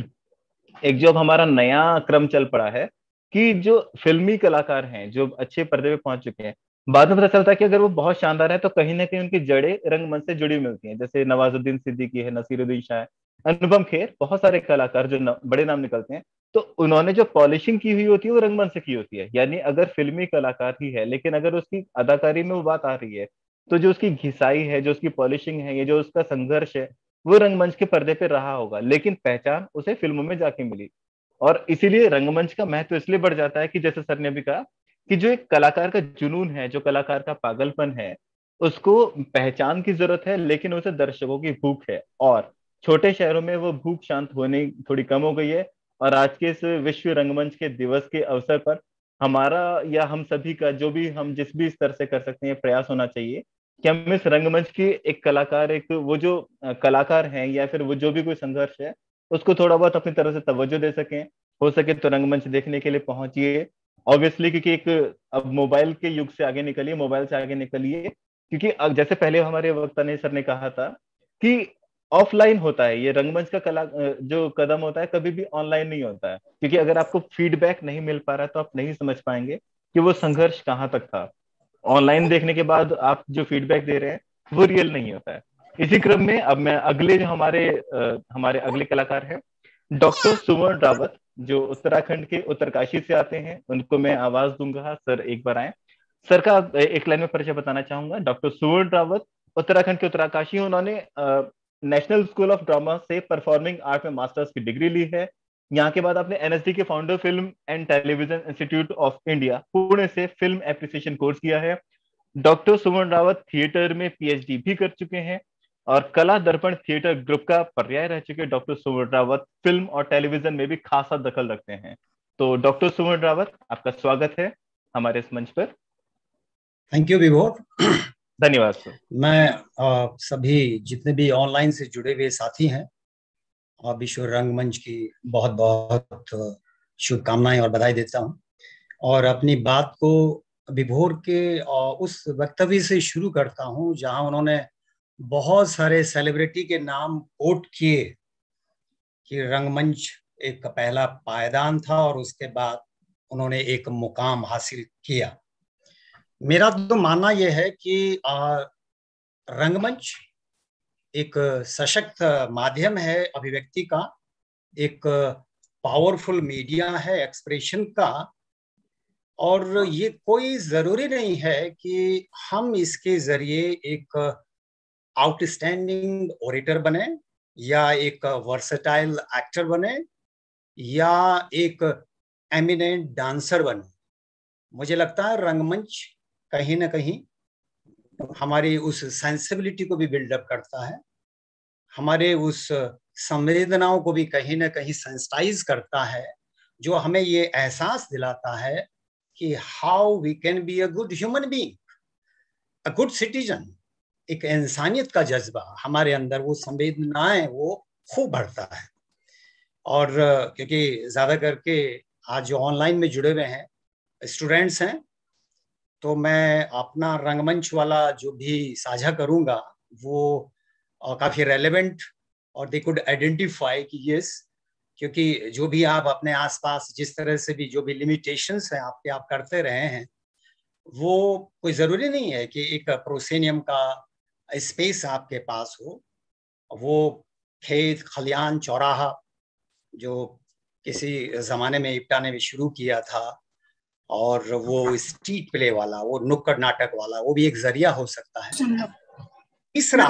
एक जो अब हमारा नया क्रम चल पड़ा है कि जो फिल्मी कलाकार हैं जो अच्छे पर्दे पे पहुंच चुके हैं, बाद में पता चलता है कि अगर वो बहुत शानदार है तो कहीं ना कहीं उनकी जड़ें रंगमंच से जुड़ी मिलती हैं। जैसे नवाजुद्दीन सिद्दीकी है, नसीरुद्दीन शाह है, अनुपम खेर, बहुत सारे कलाकार जो न, बड़े नाम निकलते हैं। तो उन्होंने जो पॉलिशिंग की हुई होती है वो रंगमंच से की होती है। यानी अगर फिल्मी कलाकार ही है लेकिन अगर उसकी अदाकारी में वो बात आ रही है, तो जो उसकी घिसाई है, जो उसकी पॉलिशिंग है, ये जो उसका संघर्ष है, वो रंगमंच के पर्दे पे रहा होगा, लेकिन पहचान उसे फिल्मों में जाके मिली। और इसीलिए रंगमंच का महत्व इसलिए बढ़ जाता है कि जैसे सर ने भी कहा कि जो एक कलाकार का जुनून है, जो कलाकार का पागलपन है, उसको पहचान की जरूरत है, लेकिन उसे दर्शकों की भूख है। और छोटे शहरों में वो भूख शांत होने थोड़ी कम हो गई है। और आज के इस विश्व रंगमंच के दिवस के अवसर पर हमारा या हम सभी का जो भी हम जिस भी स्तर से कर सकते हैं प्रयास होना चाहिए कि हम इस रंगमंच की एक कलाकार, एक वो जो अ, कलाकार हैं या फिर वो जो भी कोई संघर्ष है, उसको थोड़ा बहुत अपनी तरह से तवज्जो दे सकें। हो सके तो रंगमंच देखने के लिए पहुंचिए, ऑब्वियसली, क्योंकि एक अब मोबाइल के युग से आगे निकलिए, मोबाइल से आगे निकलिए। क्योंकि अब जैसे पहले हमारे वक्ता ने सर ने कहा था कि ऑफलाइन होता है ये रंगमंच का कला, अ, जो कदम होता है कभी भी ऑनलाइन नहीं होता है। क्योंकि अगर आपको फीडबैक नहीं मिल पा रहा है तो आप नहीं समझ पाएंगे कि वो संघर्ष कहाँ तक था। ऑनलाइन देखने के बाद आप जो फीडबैक दे रहे हैं वो रियल नहीं होता है। इसी क्रम में अब मैं अगले जो हमारे अ, हमारे अगले कलाकार हैं, डॉक्टर सुवर्ण रावत, जो उत्तराखंड के उत्तरकाशी से आते हैं, उनको मैं आवाज दूंगा। सर एक बार आए। सर का एक लाइन में परिचय बताना चाहूंगा। डॉक्टर सुवर्ण रावत उत्तराखंड के उत्तरकाशी, उन्होंने नेशनल स्कूल ऑफ ड्रामा से परफॉर्मिंग आर्ट में मास्टर्स की डिग्री ली है। यहाँ के बाद आपने एनएसडी के founder film and television institute of India Pune से फिल्म एप्रिसिएशन कोर्स किया है। डॉक्टर सुमन रावत थिएटर में पीएचडी भी कर चुके हैं और कला दर्पण थिएटर ग्रुप का पर्याय रह चुके डॉक्टर सुमन रावत फिल्म और टेलीविजन में भी खासा दखल रखते हैं। तो डॉक्टर सुमन रावत, आपका स्वागत है हमारे इस मंच पर। थैंक यू विभोर। धन्यवाद सर। मैं आ, सभी जितने भी ऑनलाइन से जुड़े हुए साथी हैं और विश्व रंगमंच की बहुत बहुत शुभकामनाएं और बधाई देता हूं। और अपनी बात को विभोर के उस वक्तव्य से शुरू करता हूं जहां उन्होंने बहुत सारे सेलिब्रिटी के नाम कोट किए कि रंगमंच एक पहला पायदान था और उसके बाद उन्होंने एक मुकाम हासिल किया। मेरा तो मानना यह है कि रंगमंच एक सशक्त माध्यम है अभिव्यक्ति का, एक पावरफुल मीडिया है एक्सप्रेशन का। और ये कोई जरूरी नहीं है कि हम इसके जरिए एक आउटस्टैंडिंग ओरेटर बने या एक वर्सेटाइल एक्टर बने या एक एमिनेंट डांसर बने। मुझे लगता है रंगमंच कहीं ना कहीं हमारी उस सेंसिबिलिटी को भी बिल्डअप करता है, हमारे उस संवेदनाओं को भी कहीं ना कहीं सेंसिटाइज करता है, जो हमें ये एहसास दिलाता है कि how we can be a good human being, a good citizen. एक इंसानियत का जज्बा हमारे अंदर, वो संवेदनाएं वो खूब बढ़ता है। और क्योंकि ज्यादा करके आज जो ऑनलाइन में जुड़े हुए हैं स्टूडेंट्स हैं, तो मैं अपना रंगमंच वाला जो भी साझा करूंगा वो काफी रेलेवेंट और दे कुड आइडेंटिफाई कि यस, क्योंकि जो भी आप अपने आसपास जिस तरह से भी जो भी लिमिटेशंस हैं आपके आप करते रहे हैं, वो कोई जरूरी नहीं है कि एक प्रोसेनियम का स्पेस आपके पास हो। वो खेत खलियान चौराहा जो किसी जमाने में इप्टा ने भी शुरू किया था, और वो स्ट्रीट प्ले वाला, वो नुक्कड़ नाटक वाला, वो भी एक जरिया हो सकता है। तीसरा,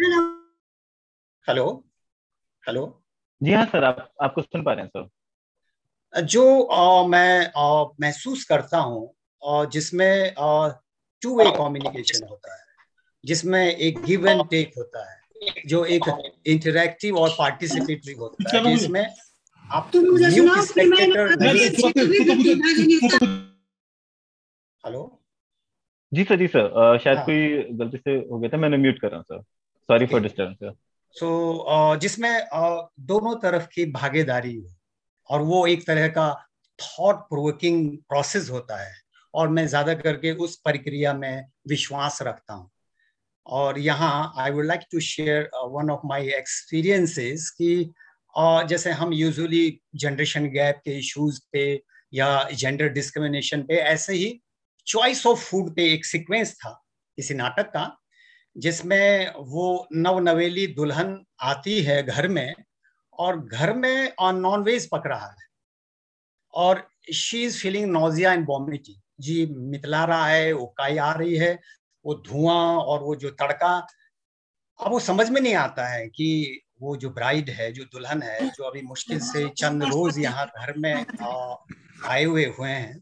हेलो हेलो जी हाँ सर, आप आपको सुन पा रहे हैं सर। जो आ, मैं आ, महसूस करता हूँ और जिसमें टू वे कम्युनिकेशन होता है, जिसमें एक गिव एंड टेक होता है, जो एक इंटरैक्टिव और पार्टिसिपेटरी होता है, जिसमें आप म्यूट स्पेक्टेटर नहीं। हेलो जी सर, जी सर, शायद हाँ। कोई गलती से हो गया था, मैंने म्यूट कर रहा हूँ sir, sorry for disturbance sir. So जिसमें uh, दोनों तरफ की भागीदारी हो, और वो एक तरह का थॉट प्रोवोकिंग प्रोसेस होता है, और मैं ज्यादा करके उस प्रक्रिया में विश्वास रखता हूँ। और यहाँ I would like to share one of my experiences कि uh, जैसे हम यूजुअली जनरेशन गैप के इश्यूज पे या जेंडर डिस्क्रिमिनेशन पे, ऐसे ही चॉइस ऑफ फूड पे एक सीक्वेंस था किसी नाटक का, जिसमें वो नवनवेली दुल्हन आती है घर में, और घर में नॉन वेज पक रहा है, और she is feeling nausea and vomiting, जी मितला रहा है, उकाई आ रही है, वो धुआं और वो जो तड़का। अब वो समझ में नहीं आता है कि वो जो ब्राइड है, जो दुल्हन है, जो अभी मुश्किल से चंद रोज यहाँ घर में आए हुए हुए हैं,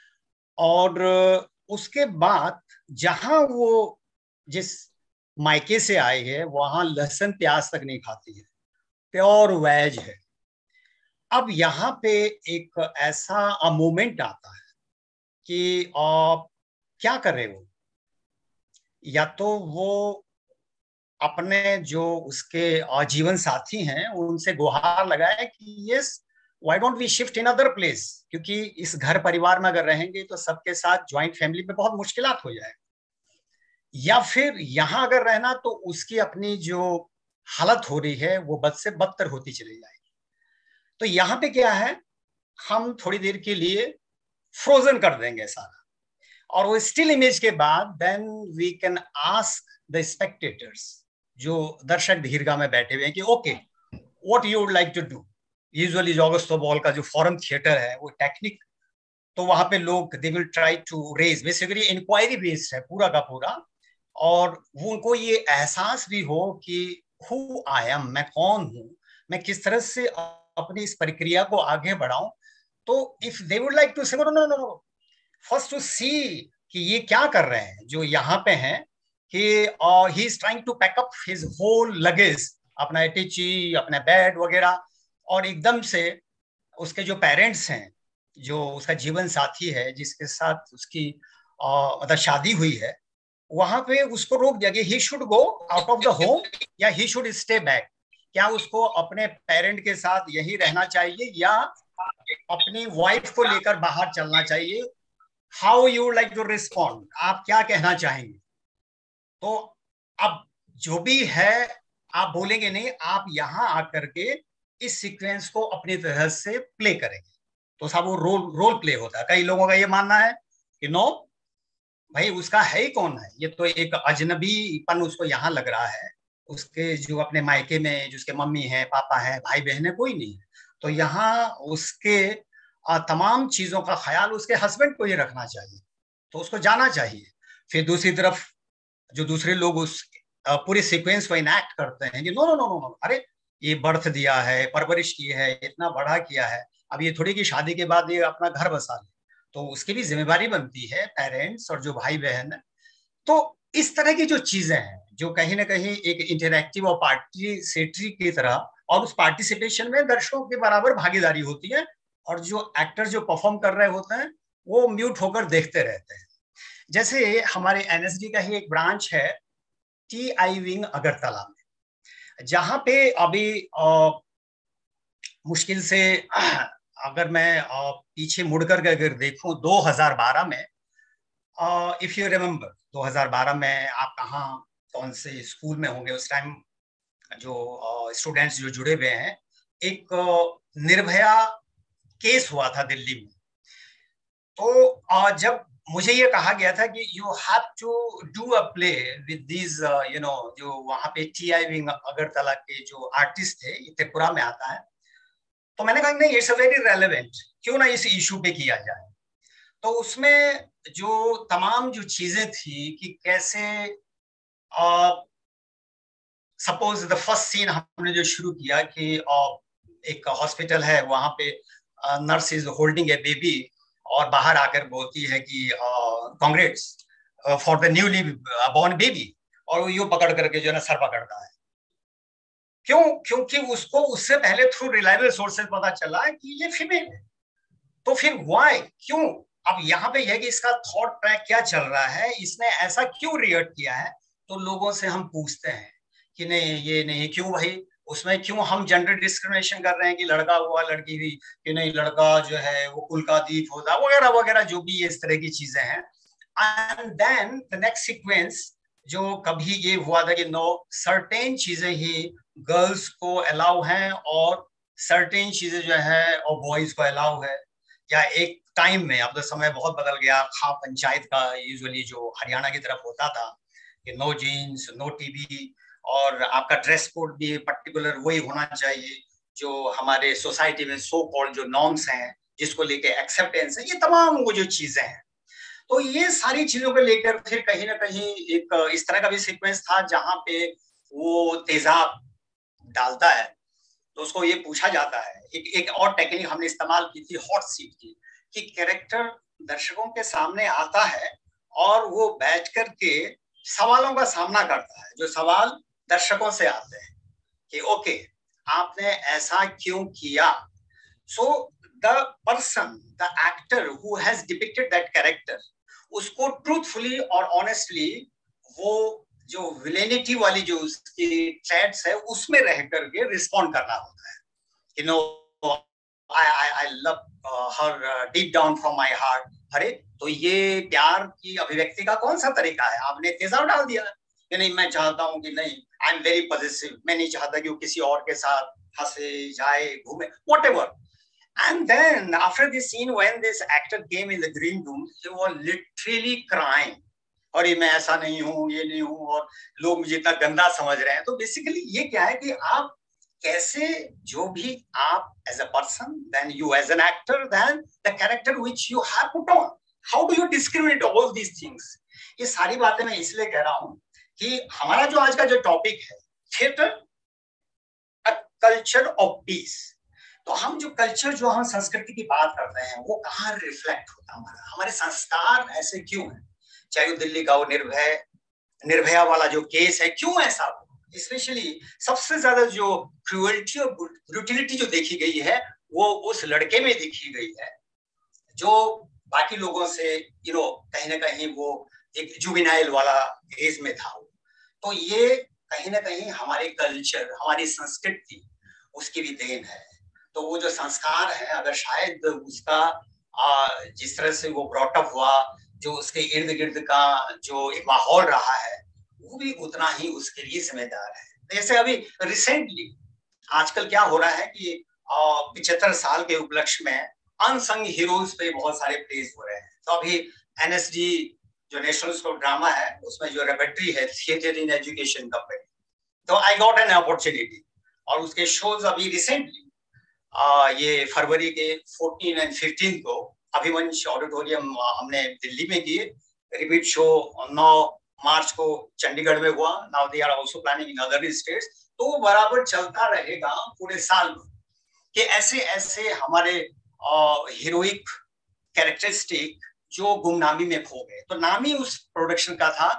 और उसके बाद जहां वो जिस मायके से आए हैं वहां लहसुन प्याज तक नहीं खाती है, प्योर वेज है। अब यहाँ पे एक ऐसा मोमेंट आता है कि आ, क्या कर रहे हो, या तो वो अपने जो उसके जीवन साथी हैं उनसे गुहार लगाए कि yes why don't we shift in other place, क्योंकि इस घर परिवार में अगर रहेंगे तो सबके साथ ज्वाइंट फैमिली में बहुत मुश्किलात हो जाए, या फिर यहाँ अगर रहना तो उसकी अपनी जो हालत हो रही है वो बद से बदतर होती चली जाएगी। तो यहाँ पे क्या है, हम थोड़ी देर के लिए फ्रोजन कर देंगे सारा, और वो स्टिल इमेज के बाद then we can ask the spectators, जो दर्शक दीर्घा में बैठे हुए हैं, कि okay what you would like to do. Usually जो ऑगस्टो बॉल का जो फॉरम थिएटर है वो टेक्निक, तो वहां पे लोग they will try to raise, basically inquiry based है पूरा का पूरा, और वो उनको ये एहसास भी हो कि हु आई एम, मैं कौन हूं, मैं किस तरह से अपनी इस प्रक्रिया को आगे बढ़ाऊं। तो if they would like to say no no no, first to see कि ये क्या कर रहे हैं जो यहाँ पे हैं, कि he is trying to pack up his whole luggage, अपना एटीची, अपना बेड वगैरह, और एकदम से उसके जो पेरेंट्स हैं, जो उसका जीवन साथी है जिसके साथ उसकी मतलब शादी हुई है, वहां पे उसको रोक दिया कि he should go out of the home या ही शुड स्टे बैक। क्या उसको अपने पेरेंट के साथ यही रहना चाहिए या अपनी वाइफ को लेकर बाहर चलना चाहिए? How you like to respond, आप क्या कहना चाहेंगे? तो अब जो भी है आप बोलेंगे नहीं, आप यहां आकर के इस सीक्वेंस को अपनी तरह से प्ले करेंगे, तो सब वो रोल रोल प्ले होता है। कई लोगों का ये मानना है कि नो भाई उसका है ही कौन है, ये तो एक अजनबीपन उसको यहाँ लग रहा है, उसके जो अपने मायके में जो उसके मम्मी है, पापा है, भाई बहन है, कोई नहीं है, तो यहाँ उसके तमाम चीजों का ख्याल उसके हस्बैंड को ये रखना चाहिए, तो उसको जाना चाहिए। फिर दूसरी तरफ जो दूसरे लोग उस पूरे सीक्वेंस को इनैक्ट करते हैं कि no no no no no, अरे ये बर्थ दिया है, परवरिश की है, इतना बड़ा किया है, अब ये थोड़ी कि शादी के बाद ये अपना घर बसा ले, तो उसकी भी जिम्मेवारी बनती है पेरेंट्स और जो भाई बहन है। तो इस तरह की जो चीजें हैं जो कहीं ना कहीं एक इंटरैक्टिव और पार्टिसिपेटरी की तरह, और उस पार्टिसिपेशन में दर्शकों के बराबर भागीदारी होती है, और जो एक्टर जो परफॉर्म कर रहे होते हैं वो म्यूट होकर देखते रहते हैं। जैसे हमारे एनएसडी का ही एक ब्रांच है टी आई विंग अगरतला में, जहां पे अभी आ, मुश्किल से अगर मैं आ, पीछे मुड़कर अगर देखूं दो हज़ार बारह में, इफ यू रिमेम्बर दो हज़ार बारह में आप कहाँ कौन से स्कूल में होंगे उस टाइम, जो स्टूडेंट्स जो जुड़े हुए हैं, एक निर्भया केस हुआ था दिल्ली में। तो जब मुझे ये कहा गया था कि you have to do a play with these you know, जो वहां पे टी आई विंग अगरतला के जो आर्टिस्ट थे, ये त्रिपुरा में आता है, तो मैंने कहा नहीं इट्स अ वेरी रेलेवेंट, क्यों ना इस इशू पे किया जाए। तो उसमें जो तमाम जो चीजें थी कि कैसे सपोज द फर्स्ट सीन हमने जो शुरू किया कि uh, एक हॉस्पिटल है, वहां पे nurse is holding a baby और बाहर आकर बोलती है कि congrats for the newly born baby, और यो पकड़ करके जो है ना सर पकड़ता है। क्यों? क्योंकि उसको उससे पहले थ्रू रिलायबल सोर्सेज पता चला है कि ये फीमेल है। तो फिर व्हाई, क्यों? अब यहाँ पे यह कि इसका थॉट ट्रैक क्या चल रहा है, इसने ऐसा क्यों रिएक्ट किया है, तो लोगों से हम पूछते हैं कि नहीं ये नहीं, क्यों भाई उसमें क्यों हम जेंडर डिस्क्रिमिनेशन कर रहे हैं कि लड़का हुआ लड़की हुई, कि नहीं लड़का जो है वो कुल का दीप होता, वगैरह वगैरह जो भी इस तरह की चीजें हैं। And then the next sequence जो कभी ये हुआ था कि नो सर्टेन चीजें ही गर्ल्स को अलाउ हैं और सर्टेन चीजें जो है और बॉयज को अलाउ है। या एक टाइम में, अब तो समय बहुत बदल गया, खा पंचायत का यूजुअली जो हरियाणा की तरफ होता था कि नो जीन्स, नो टीवी, और आपका ड्रेस कोड भी पर्टिकुलर वही होना चाहिए जो हमारे सोसाइटी में सो कॉल्ड जो नॉर्म्स हैं, जिसको लेके एक्सेप्टेंस है, ये तमाम वो जो चीजें हैं। तो ये सारी चीजों को लेकर फिर कहीं ना कहीं एक इस तरह का भी सीक्वेंस था जहां पे वो तेजाब डालता है। तो उसको ये पूछा जाता है, एक एक और टेक्निक हमने इस्तेमाल की थी हॉट सीट की, कि कैरेक्टर दर्शकों के सामने आता है और वो बैठ करके सवालों का सामना करता है, जो सवाल दर्शकों से आते हैं कि ओके आपने ऐसा क्यों किया। So the person, the actor who has depicted that character, उसको ट्रूथफुली और ऑनेस्टली वो जो विलेनिटी वाली जो उसकी ट्रेड्स है उसमें रह करके रिस्पॉन्ड करना होता है कि no I I I love her deep down from my heart. अरे तो ये प्यार की अभिव्यक्ति का कौन सा तरीका है, आपने तेजाब डाल दिया कि नहीं मैं चाहता हूं कि नहीं, आई एम वेरी पॉजिटिव, मैं नहीं चाहता कि वो किसी और के साथ हंसे जाए घूमे whatever. And then after this scene, when this actor came in the green room, he was literally crying. और ये मैं ऐसा नहीं हूँ, ये नहीं हूँ, और लोग मुझे इतना गंदा समझ रहे हैं। तो बेसिकली ये क्या है कि आप कैसे जो भी आप as a person, then you as an actor, then the character which you have put on, how do you discriminate all these things? ये सारी बातें मैं इसलिए कह रहा हूँ कि हमारा जो आज का जो टॉपिक है theatre, a culture of peace. तो हम जो कल्चर, जो हम संस्कृति की बात करते हैं, वो कहाँ रिफ्लेक्ट होता है हमारा, हमारे संस्कार ऐसे क्यों हैं? चाहे वो दिल्ली का वो निर्भय निर्भया वाला जो केस है, क्यों ऐसा हो? स्पेशली सबसे ज्यादा जो क्रूअल्टी और ब्रूटिलिटी जो देखी गई है वो उस लड़के में देखी गई है जो बाकी लोगों से यू नो कहीं ना कहीं वो एक जुवेनाइल वाला एज में था। तो ये कहीं ना कहीं हमारे कल्चर, हमारी संस्कृति, उसकी भी देन है। तो वो जो संस्कार है, अगर शायद उसका आ, जिस तरह से वो ब्रॉटअप हुआ, जो उसके इर्द गिर्द का जो एक माहौल रहा है, वो भी उतना ही उसके लिए जिम्मेदार है। जैसे अभी रिसेंटली आजकल क्या हो रहा है कि पिछहत्तर साल के उपलक्ष्य में अनसंग हीरोज पे बहुत सारे प्लेस हो रहे हैं। तो अभी एनएसडी जो नेशनल स्कूल ड्रामा है, उसमें जो रेपेट्री है थिएटर इन एजुकेशन कंपनी, तो आई गॉट एन अपॉर्चुनिटी, और उसके शोज अभी रिसेंटली Uh, ये फरवरी के चौदह एंड पंद्रह को अभिमंच ऑडिटोरियम हमने दिल्ली में किए। रिपीट शो नौ मार्च को चंडीगढ़ में हुआ। Now they are also planning in other states. तो वो बराबर चलता रहेगा पूरे साल में कि ऐसे ऐसे हमारे हीरोइक कैरेक्टरिस्टिक जो गुमनामी में खो गए। तो नाम ही उस प्रोडक्शन का था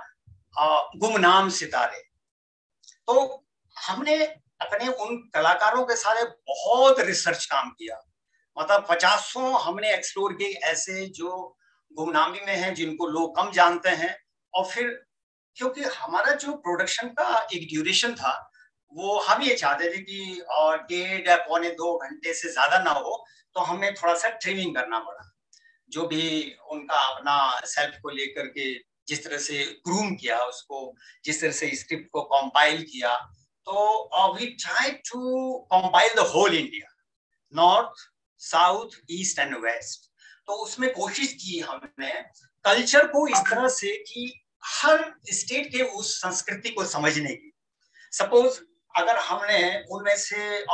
गुमनाम सितारे। तो हमने अपने उन कलाकारों के सारे बहुत रिसर्च काम किया, मतलब पचासों हमने एक्सप्लोर किए ऐसे जो गुमनामी में हैं, जिनको लोग कम जानते हैं। और फिर क्योंकि हमारा जो प्रोडक्शन का एक ड्यूरेशन था, वो हम ये चाहते थे कि डेढ़ या पौने दो घंटे से ज्यादा ना हो, तो हमें थोड़ा सा ट्रेनिंग करना पड़ा। जो भी उनका अपना सेल्फ को लेकर के जिस तरह से ग्रूम किया, उसको जिस तरह से स्क्रिप्ट को कंपाइल किया, तो we try to compile the whole India, north, south, east and west. तो उसमें कोशिश की हमने कल्चर को इस तरह से कि हर स्टेट के उस संस्कृति को समझने की। सपोज अगर हमने उनमें से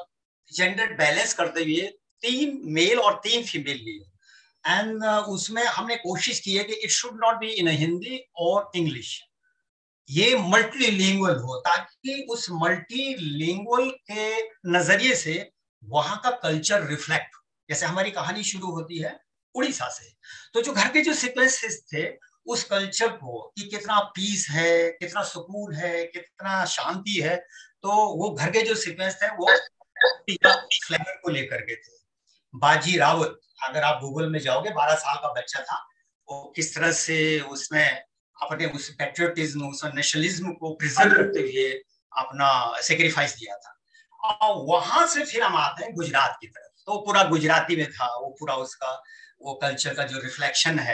जेंडर बैलेंस करते हुए तीन मेल और तीन फीमेल लिए, एंड uh, उसमें हमने कोशिश की है कि it should not be in Hindi और इंग्लिश, ये मल्टीलिंगुअल हो, ताकि उस मल्टीलिंगुअल के नजरिए से वहां का कल्चर रिफ्लेक्ट हो। जैसे हमारी कहानी शुरू होती है उड़ीसा से, तो जो घर के जो सीक्वेंसेस थे उस कल्चर को कि कितना पीस है, कितना सुकून है, कितना शांति है, तो वो घर के जो सीक्वेंस थे वो फ्लेवर को लेकर के थे। बाजी रावत, अगर आप गूगल में जाओगे, बारह साल का बच्चा था, वो किस तरह से उसमें अपने उस पैट्रियोटिज्म, उस नेशनलिज्म को प्रिजर्व करते हुए अपना सेक्रीफाइस दिया था। और वहां से फिर हम आते हैं गुजरात की तरफ, तो पूरा गुजराती में था, वो पूरा उसका वो कल्चर का जो रिफ्लेक्शन है,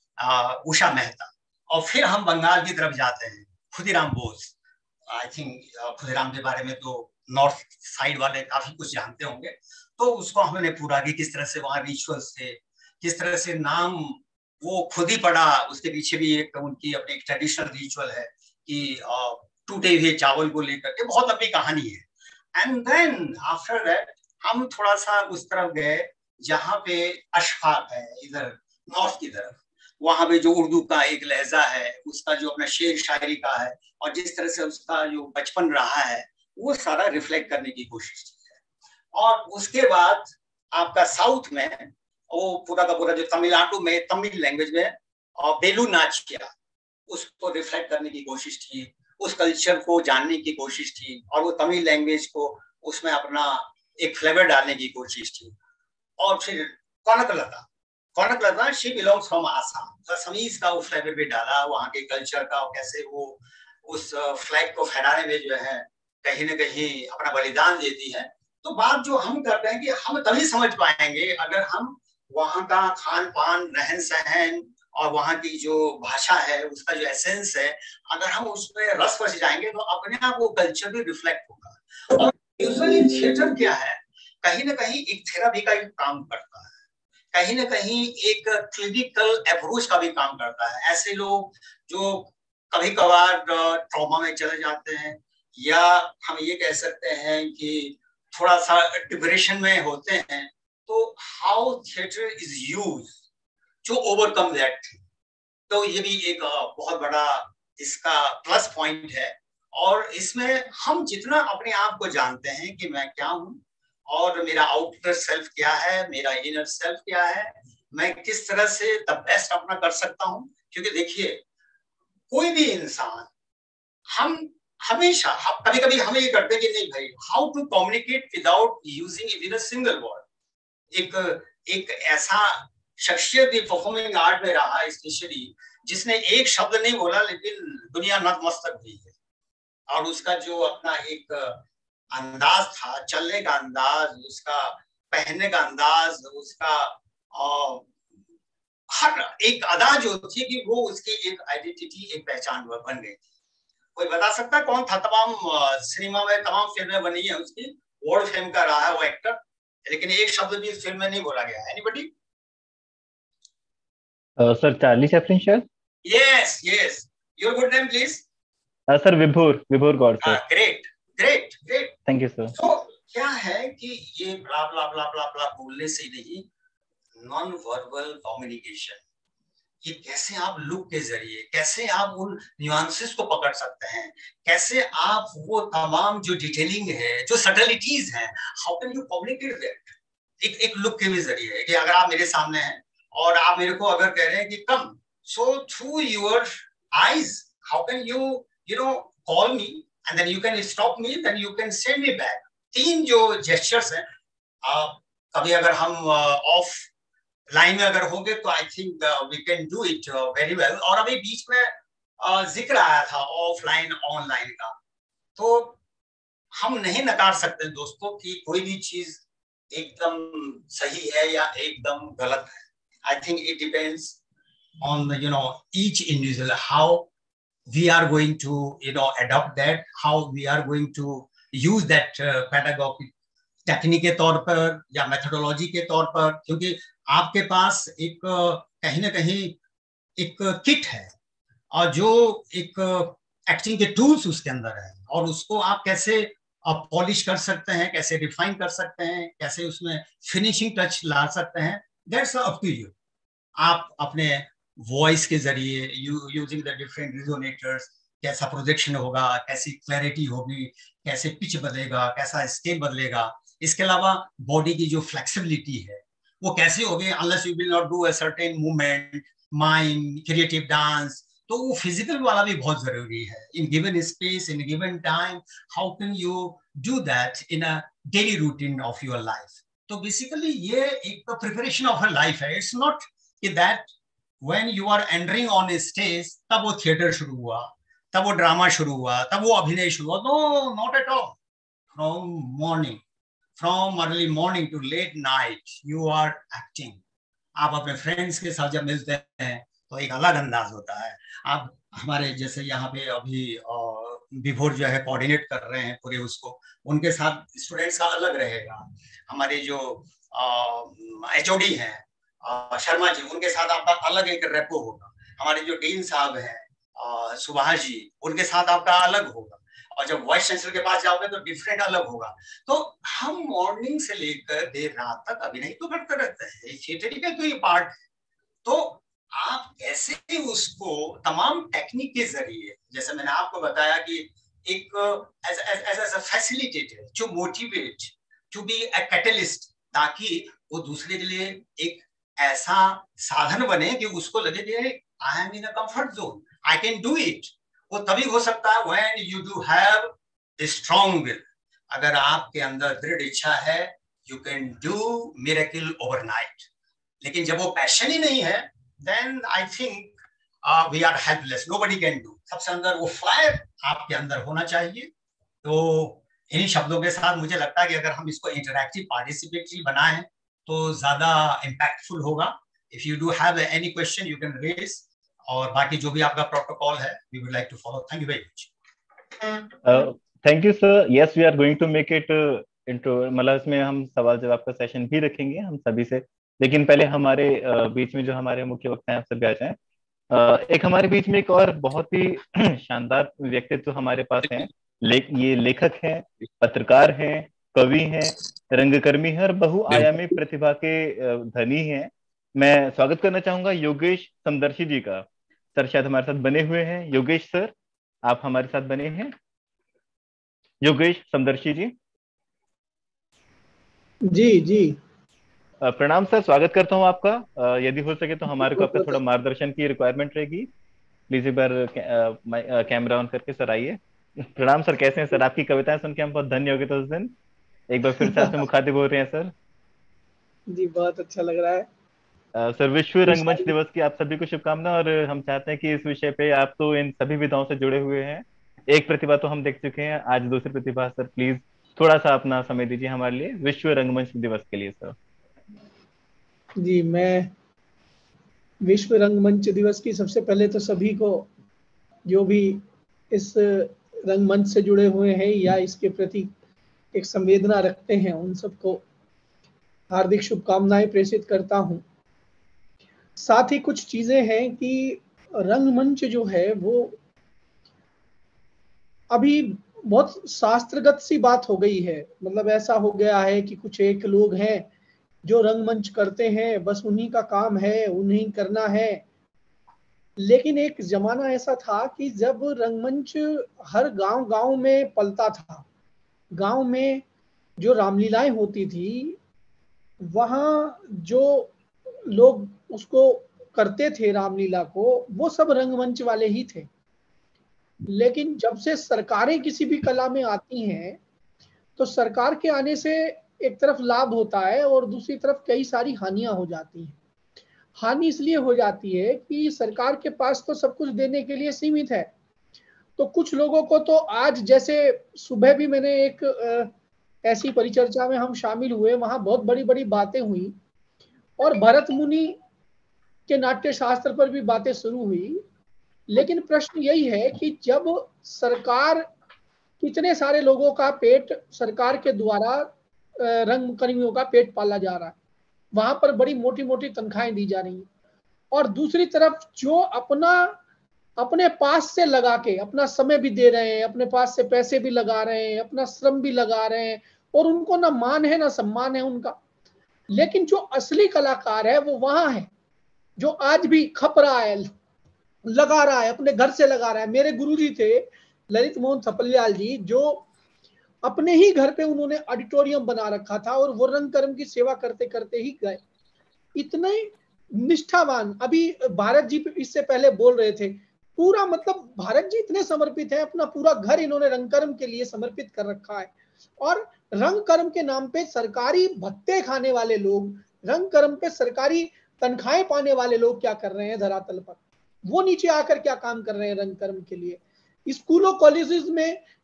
आ, उषा मेहता। और फिर हम बंगाल की तरफ जाते हैं, खुदीराम बोस। आई थिंक खुदीराम के बारे में तो नॉर्थ साइड वाले काफी कुछ जानते होंगे। तो उसको हमने पूरा कि किस तरह से वहाँ रिचुअल्स थे, किस तरह से नाम वो खुद ही पड़ा, उसके पीछे भी एक उनकी अपनी एक ट्रेडिशनल रिचुअल है कि टूटे हुए चावल को लेकर के, बहुत लंबी कहानी है। एंड देन आफ्टर दैट हम थोड़ा सा उस तरफ गए जहाँ पे अशफाक है, इधर नॉर्थ की तरफ, वहां पे जो उर्दू का एक लहजा है, उसका जो अपना शेर शायरी का है, और जिस तरह से उसका जो बचपन रहा है, वो सारा रिफ्लेक्ट करने की कोशिश की है। और उसके बाद आपका साउथ में वो पूरा का पूरा जो तमिलनाडु में तमिल लैंग्वेज में और बेलू नाचिया, उसको रिफ्लेक्ट करने की कोशिश थी, उस कल्चर को जानने की कोशिश थी, और वो तमिल लैंग्वेज को उसमें अपना एक फ्लेवर डालने की कोशिश थी। और फिर Kanaklata, Kanaklata she belongs from Assam, Assamese का वो फ्लेवर भी डाला, वहाँ के कल्चर का, और कैसे वो उस फ्लैग को फहराने में जो है कहीं ना कहीं अपना बलिदान देती है। तो बात जो हम कर रहे हैं कि हम तभी समझ पाएंगे अगर हम वहाँ का खान पान, रहन सहन और वहाँ की जो भाषा है, उसका जो एसेंस है, अगर हम उसमें रस बस जाएंगे तो अपने आप वो कल्चर भी रिफ्लेक्ट होगा। और यूजुअली थिएटर क्या है, कहीं ना कहीं एक थेरेपी का काम करता है, कहीं ना कहीं एक क्लिनिकल अप्रोच का भी काम करता है। ऐसे लोग जो कभी कभार ट्रॉमा में चले जाते हैं, या हम ये कह सकते हैं कि थोड़ा सा डिप्रेशन में होते हैं, तो how theatre is use to overcome that. तो ये भी एक बहुत बड़ा इसका प्लस पॉइंट है। और इसमें हम जितना अपने आप को जानते हैं कि मैं क्या हूँ, और मेरा आउटर सेल्फ क्या है, मेरा इनर सेल्फ क्या है, मैं किस तरह से द बेस्ट अपना कर सकता हूँ। क्योंकि देखिए, कोई भी इंसान, हम हमेशा हम कभी कभी हम ये करते हैं कि नहीं भाई, how to communicate without using even a single word. एक एक ऐसा शख्सियत भी परफॉर्मिंग आर्ट में रहा स्पेशली, जिसने एक शब्द नहीं बोला लेकिन दुनिया नतमस्तक हुई है। और उसका जो अपना एक अंदाज था, चलने का अंदाज, उसका पहनने का अंदाज, उसका आ, हर एक अदा जो थी कि वो उसकी एक आइडेंटिटी, एक पहचान बन गई थी। कोई बता सकता है कौन था? तमाम सिनेमा में तमाम फिल्में बनी है उसकी, वर्ल्ड फेम का रहा है वो एक्टर, लेकिन एक शब्द भी इस फिल्म में नहीं बोला गया। एनीबॉडी? सर चार्ली चैपलिन शायद। Yes yes, your good name please. Sir Vibhur, Vibhur Gaur sir. Great great great, thank you sir. तो क्या है कि ये ब्ला ब्ला ब्ला ब्ला ब्ला बोलने से नहीं, नॉन वर्बल कम्युनिकेशन, ये कैसे आप लुक के जरिए, कैसे आप उन न्यूआंसेस को पकड़ सकते हैं, कैसे आप वो तमाम जो डिटेलिंग है, जो सटलिटीज हैं, how can you communicate that एक एक लुक के भी जरिए। कि अगर आप मेरे सामने हैं और आप मेरे को अगर कह रहे हैं कि come, so through your eyes how can you you know call me and then you can stop me, then you can send me back. तीन जो जेस्चर्स हैं, कभी अगर हम ऑफ uh, लाइन में अगर होंगे तो I think we can do it very well. और अभी बीच में uh, जिक्र आया था ऑफलाइन ऑनलाइन का, तो हम नहीं नकार सकते दोस्तों कि कोई भी चीज एकदम सही है या एकदम गलत है। I think it depends on you know each individual, how we are going to you know adopt that, how we are going to use that pedagogy technique के तौर पर या मेथोडोलॉजी के तौर पर। क्योंकि आपके पास एक कहीं ना कहीं एक किट है, और जो एक एक्टिंग के टूल्स उसके अंदर है, और उसको आप कैसे आप पॉलिश कर सकते हैं, कैसे रिफाइन कर सकते हैं, कैसे उसमें फिनिशिंग टच ला सकते हैं, दैट्स अप टू यू। आप अपने वॉइस के जरिए यूजिंग द डिफरेंट रिजोनेटर्स, कैसा प्रोजेक्शन होगा, कैसी क्लैरिटी होगी, कैसे पिच बदलेगा, कैसा स्केल बदलेगा। इसके अलावा बॉडी की जो फ्लेक्सिबिलिटी है वो कैसे होगी, unless you will not do a certain movement, mime, creative dance, तो वो फिजिकल वाला भी बहुत जरूरी है। In given space, in given time, how can you do that in a daily routine of your life. तो बेसिकली ये एक प्रिपरेशन ऑफ अ लाइफ है। इट्स नॉट कि that when you are entering on stage तब वो थिएटर शुरू हुआ, तब वो ड्रामा शुरू हुआ, तब वो अभिनय शुरू हुआ। No, not at all. from morning, from early morning to late night, you are acting. आप अपने फ्रेंड्स के साथ जब मिलते हैं तो एक अलग अंदाज होता है। आप हमारे जैसे यहाँ पे अभी विभोर जो है कोऑर्डिनेट कर रहे हैं पूरे उसको, उनके साथ स्टूडेंट्स का अलग रहेगा। हमारे जो एचओडी हैं शर्मा जी, उनके साथ आपका अलग एक रेपो होगा। हमारे जो डीन साहब हैं सुभाष जी, उनके साथ आपका अलग होगा। और जब वाइस चांसलर के पास जाओगे तो डिफरेंट अलग होगा। तो हम मॉर्निंग से लेकर देर रात तक अभिनय तो करते रहते हैं, थिएटर का तो ये पार्ट है। तो आप कैसे उसको तमाम टेक्निक के जरिए, जैसे मैंने आपको बताया कि एक as as as a facilitator to motivate, to be a catalyst, ताकि वो दूसरे के लिए एक ऐसा साधन बने कि उसको लगे कि I am in a comfort zone, I can do it. वो तभी हो सकता है when you do have a strong will। अगर आपके अंदर दृढ़ इच्छा है, you can do miracle overnight। लेकिन जब वो पैशन ही नहीं है, then I think uh, we are helpless, nobody can do। सबसे अंदर वो फायर आपके अंदर होना चाहिए। तो इन्हीं शब्दों के साथ मुझे लगता है कि अगर हम इसको इंटरैक्टिव पार्टिसिपेटरी बनाएं तो ज्यादा इम्पैक्टफुल होगा। If you do have any question you can raise, और बाकी जो भी आपका प्रोटोकॉल है we would like to follow। Thank you very much। uh, thank you sir। yes we are going to make it uh, into, मतलब इसमें हम सवाल जवाब का सेशन भी रखेंगे हम सभी से। लेकिन पहले हमारे uh, बीच में जो हमारे मुख्य वक्ता हैं आप सभी आ जाएं। uh, एक हमारे बीच में एक और बहुत ही शानदार व्यक्तित्व हमारे पास हैं। ले, ये लेखक हैं, पत्रकार हैं, कवि हैं, रंगकर्मी हैं और बहुआयामी प्रतिभा के धनी हैं। मैं स्वागत करना चाहूंगा योगेश समदर्शी जी का। सर शायद हमारे साथ बने हुए हैं। योगेश सर, आप हमारे साथ बने हैं? योगेश समदर्शी जी। जी जी प्रणाम सर, स्वागत करता हूं आपका। यदि हो सके तो हमारे को आपका थोड़ा मार्गदर्शन की रिक्वायरमेंट रहेगी। प्लीज एक बार कैमरा ऑन करके सर आइए। प्रणाम सर, कैसे हैं सर? आपकी कविताएं सुन के हम बहुत धन्य हो गए थे उस दिन। एक बार फिर से आपसे मुखातिब हो रहे हैं सर। जी बहुत अच्छा लग रहा है। Uh, सर विश्व रंगमंच दिवस की आप सभी को शुभकामनाएं। और हम चाहते हैं कि इस विषय पे, आप तो इन सभी विधाओं से जुड़े हुए हैं, एक प्रतिभा तो हम देख चुके हैं, आज दूसरी प्रतिभा। सर प्लीज थोड़ा सा अपना समय दीजिए हमारे लिए विश्व रंगमंच दिवस के लिए सर। जी, मैं विश्व रंगमंच दिवस की सबसे पहले तो सभी को जो भी इस रंगमंच से जुड़े हुए हैं या इसके प्रति एक संवेदना रखते हैं उन सबको हार्दिक शुभकामनाएं प्रेषित करता हूं। साथ ही कुछ चीजें हैं कि रंगमंच जो है वो अभी बहुत शास्त्रगत सी बात हो गई है। मतलब ऐसा हो गया है कि कुछ एक लोग हैं जो रंगमंच करते हैं, बस उन्हीं का काम है, उन्हीं करना है। लेकिन एक जमाना ऐसा था कि जब रंगमंच हर गांव गांव में पलता था, गांव में जो रामलीलाएं होती थी वहां जो लोग उसको करते थे रामलीला को, वो सब रंगमंच वाले ही थे। लेकिन जब से सरकारें किसी भी कला में आती हैं तो सरकार के आने से एक तरफ लाभ होता है और दूसरी तरफ कई सारी हानियां हो जाती हैं। हानि इसलिए हो जाती है कि सरकार के पास तो सब कुछ देने के लिए सीमित है। तो कुछ लोगों को तो आज, जैसे सुबह भी मैंने एक ऐसी परिचर्चा में हम शामिल हुए, वहां बहुत बड़ी बड़ी बातें हुई और भरत मुनि के नाट्य शास्त्र पर भी बातें शुरू हुई। लेकिन प्रश्न यही है कि जब सरकार, कितने सारे लोगों का पेट सरकार के द्वारा रंग कर्मियों का पेट पाला जा रहा है, वहां पर बड़ी मोटी मोटी तनख्वाहें दी जा रही हैं, और दूसरी तरफ जो अपना अपने पास से लगा के अपना समय भी दे रहे हैं, अपने पास से पैसे भी लगा रहे हैं, अपना श्रम भी लगा रहे हैं, और उनको ना मान है ना सम्मान है उनका। लेकिन जो असली कलाकार है वो वहां है, जो आज भी खप रहा है, लगा रहा है, अपने घर से लगा रहा है। मेरे गुरुजी थे ललित मोहन थपलियाल जी, जो अपने ही घर पे उन्होंने ऑडिटोरियम बना रखा था और वो रंग कर्म की सेवा करते करते ही गए। इतने निष्ठावान। अभी भारत जी इससे पहले बोल रहे थे, पूरा मतलब भारत जी इतने समर्पित है, अपना पूरा घर इन्होंने रंग कर्म के लिए समर्पित कर रखा है। और रंग कर्म के नाम पे सरकारी भत्ते खाने वाले लोग, रंग कर्म पे सरकारी तनख्वाहें पाने वाले लोग क्या कर रहे हैं धरातल पर? वो नीचे आकर क्या काम कर रहे हैं रंग कर्म के लिए? स्कूलों कॉलेजेस में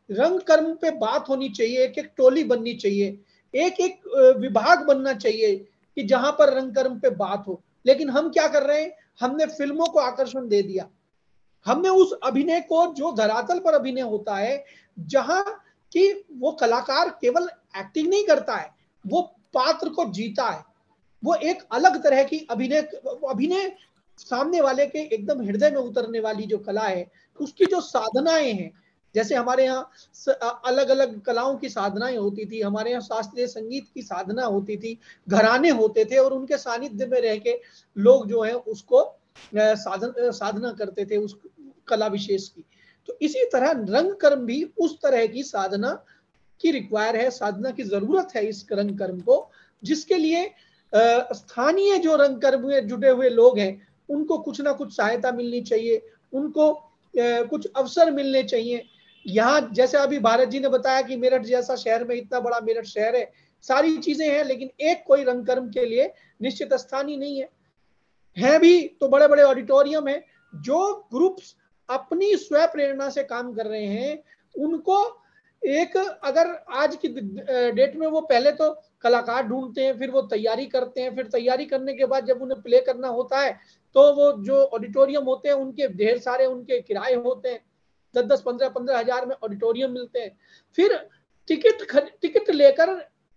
रंग कर्म पे बात होनी चाहिए, एक एक टोली बननी चाहिए, एक एक विभाग बनना चाहिए कि जहां पर रंग कर्म पे बात हो। लेकिन हम क्या कर रहे हैं, हमने फिल्मों को आकर्षण दे दिया, हमने उस अभिनय को, जो धरातल पर अभिनय होता है, जहां कि वो कलाकार केवल एक्टिंग नहीं करता है, वो पात्र को जीता है, वो एक अलग तरह की अभिनय अभिनय सामने वाले के एकदम हृदय में उतरने वाली जो कला है, उसकी जो साधनाएं हैं, जैसे हमारे यहाँ अलग अलग कलाओं की साधनाएं होती थी, हमारे यहाँ शास्त्रीय संगीत की साधना होती थी, घराने होते थे और उनके सानिध्य में रह के लोग जो है उसको साधन साधना करते थे उस कला विशेष की। तो इसी तरह रंग कर्म भी उस तरह की साधना की रिक्वायर है, साधना की जरूरत है इस रंग कर्म को, जिसके लिए स्थानीय जो रंग कर्म में जुटे हुए लोग हैं उनको कुछ ना कुछ सहायता मिलनी चाहिए, उनको कुछ अवसर मिलने चाहिए। यहाँ जैसे अभी भारत जी ने बताया कि मेरठ जैसा शहर में, इतना बड़ा मेरठ शहर है, सारी चीजें हैं, लेकिन एक कोई रंग कर्म के लिए निश्चित स्थान ही नहीं है। है भी तो बड़े बड़े ऑडिटोरियम है। जो ग्रुप्स अपनी स्व प्रेरणा से काम कर रहे हैं उनको एक, अगर आज की डेट में वो पहले तो कलाकार ढूंढते हैं, फिर वो तैयारी करते हैं, फिर तैयारी करने के बाद जब उन्हें प्ले करना होता है तो वो जो ऑडिटोरियम होते हैं उनके ढेर सारे उनके किराए होते हैं, दस दस पंद्रह पंद्रह हजार में ऑडिटोरियम मिलते हैं। फिर टिकट टिकट लेकर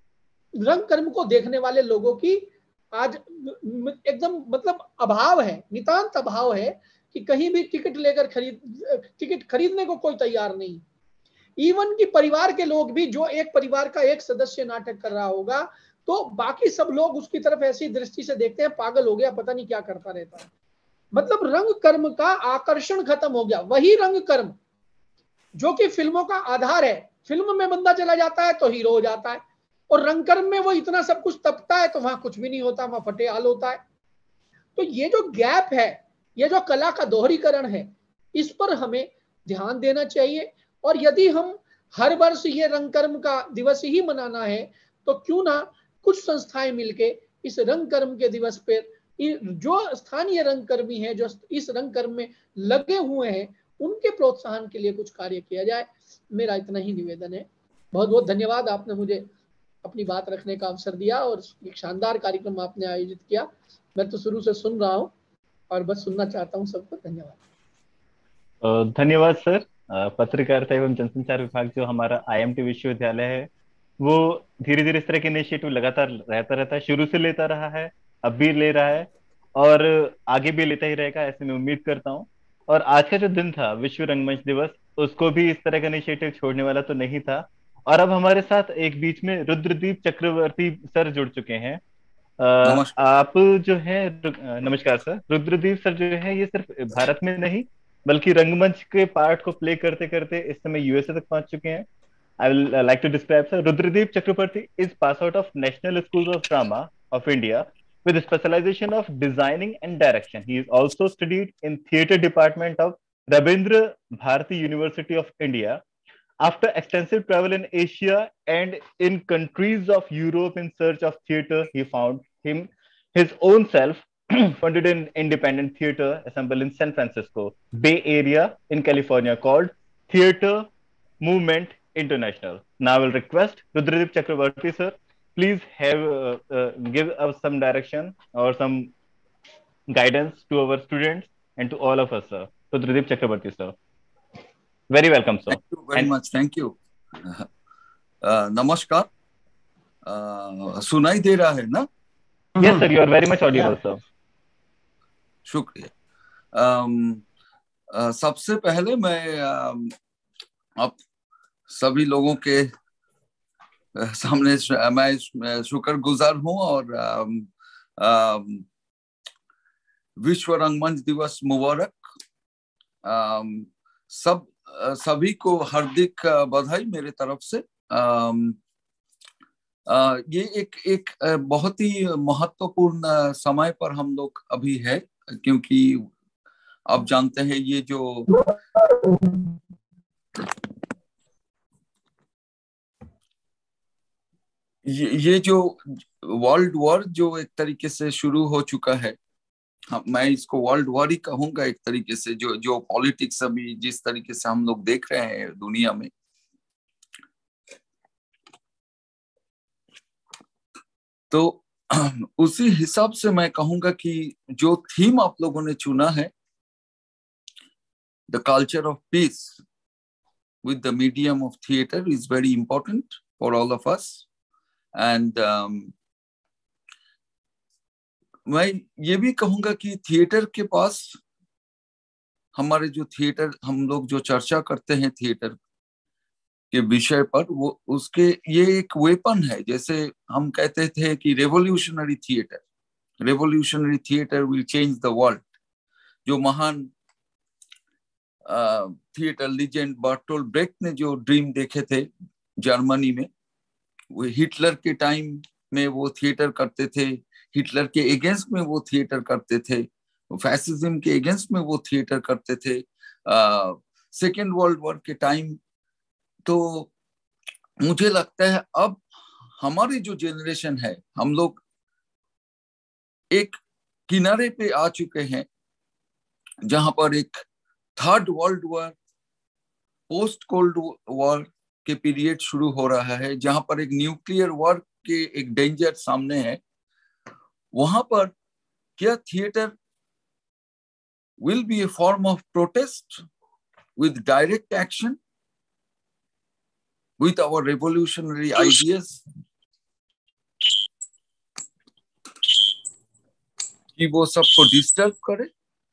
रंग कर्म को देखने वाले लोगों की आज एकदम मतलब अभाव है, नितांत अभाव है कि कहीं भी टिकट लेकर खरीद टिकट खरीदने को कोई तैयार नहीं। इवन कि परिवार के लोग भी, जो एक परिवार का एक सदस्य नाटक कर रहा होगा तो बाकी सब लोग उसकी तरफ ऐसी दृष्टि से देखते हैं, पागल हो गया, पता नहीं क्या करता रहता है। मतलब रंग कर्म का आकर्षण खत्म हो गया। वही रंग कर्म जो कि फिल्मों का आधार है, फिल्म में बंदा चला जाता है तो हीरो हो जाता है, और रंग कर्म में वो इतना सब कुछ तपता है तो वहां कुछ भी नहीं होता, वहां फटेहाल होता है। तो ये जो गैप है, ये जो कला का दोहरीकरण है, इस पर हमें ध्यान देना चाहिए। और यदि हम हर वर्ष ये रंग कर्म का दिवस ही मनाना है तो क्यों ना कुछ संस्थाएं मिलके इस रंग कर्म के दिवस पर, जो स्थानीय रंग कर्मी है, जो इस रंग कर्म में लगे हुए हैं, उनके प्रोत्साहन के लिए कुछ कार्य किया जाए। मेरा इतना ही निवेदन है। बहुत बहुत धन्यवाद, आपने मुझे अपनी बात रखने का अवसर दिया और एक शानदार कार्यक्रम आपने आयोजित किया। मैं तो शुरू से सुन रहा हूँ और बस सुनना चाहता हूँ। सबको धन्यवाद। धन्यवाद सर। पत्रकारिता एवं जनसंचार विभाग जो हमारा आई एम टी विश्वविद्यालय है, वो धीरे धीरे इस तरह के इनिशिएटिव लगातार रहता रहता है, शुरू से लेता रहा है, अब भी ले रहा है और आगे भी लेता ही रहेगा, ऐसे मैं उम्मीद करता हूँ। और आज का जो दिन था विश्व रंगमंच दिवस, उसको भी इस तरह का इनिशिएटिव छोड़ने वाला तो नहीं था। और अब हमारे साथ एक बीच में रुद्रदीप चक्रवर्ती सर जुड़ चुके हैं। आ, आप जो है, नमस्कार सर। रुद्रदीप सर जो है ये सिर्फ भारत में नहीं बल्कि रंगमंच के पार्ट को प्ले करते करते इस समय यूएसए तक पहुंच चुके हैं। I will uh, like to describe sir. Rudradeep Chakrabarty is pass out of National Schools of Drama of India with a specialization of designing and direction. He is also studied in theatre department of Rabindra Bharati University of India. After extensive travel in Asia and in countries of Europe in search of theatre, he found him his own self, funded an independent theatre assembled in San Francisco Bay Area in California called Theatre Movement International. Now I will request Rudradeep Chakrabarty sir, please have uh, uh, give us some direction or some guidance to our students and to all of us, sir. Rudradeep Chakrabarty sir, very welcome sir. Thank you very and, much. Thank you. Uh, uh, नमस्कार. uh, सुनाई दे रहा है ना? Yes sir, you are very much audible sir. शुक्रिया. um, uh, सबसे पहले मैं uh, आप सभी लोगों के सामने मैं शुक्रगुजार हूं और आम, आम, विश्व रंगमंच दिवस मुबारक। सब सभी को हार्दिक बधाई मेरे तरफ से। आम, आ, ये एक एक बहुत ही महत्वपूर्ण समय पर हम लोग अभी है, क्योंकि आप जानते हैं ये जो ये, ये जो वर्ल्ड वॉर जो एक तरीके से शुरू हो चुका है, हाँ, मैं इसको वर्ल्ड वॉर ही कहूंगा एक तरीके से। जो जो पॉलिटिक्स अभी जिस तरीके से हम लोग देख रहे हैं दुनिया में, तो उसी हिसाब से मैं कहूंगा कि जो थीम आप लोगों ने चुना है, the culture of peace with the medium of theater, is very important for all of us. And um, मैं ये भी कहूंगा कि थिएटर के पास, हमारे जो थिएटर, हम लोग जो चर्चा करते हैं थिएटर के विषय पर, वो उसके ये एक वेपन है। जैसे हम कहते थे कि revolutionary theatre, revolutionary theatre will change the world. जो महान थिएटर लीजेंड बर्टोल्ट ब्रेक्ट ने जो ड्रीम देखे थे जर्मनी में, वो हिटलर के टाइम में वो थिएटर करते थे, हिटलर के अगेंस्ट में वो थिएटर करते थे, फैसिज्म के अगेंस्ट में वो थिएटर करते थे, सेकेंड वर्ल्ड वॉर के टाइम। तो मुझे लगता है अब हमारी जो जेनरेशन है, हम लोग एक किनारे पे आ चुके हैं जहां पर एक third world war, post cold war के पीरियड शुरू हो रहा है, जहां पर एक न्यूक्लियर वॉर के एक डेंजर सामने है। वहां पर क्या theatre will be a form of protest with direct action with our revolutionary ideas कि वो सबको डिस्टर्ब करे,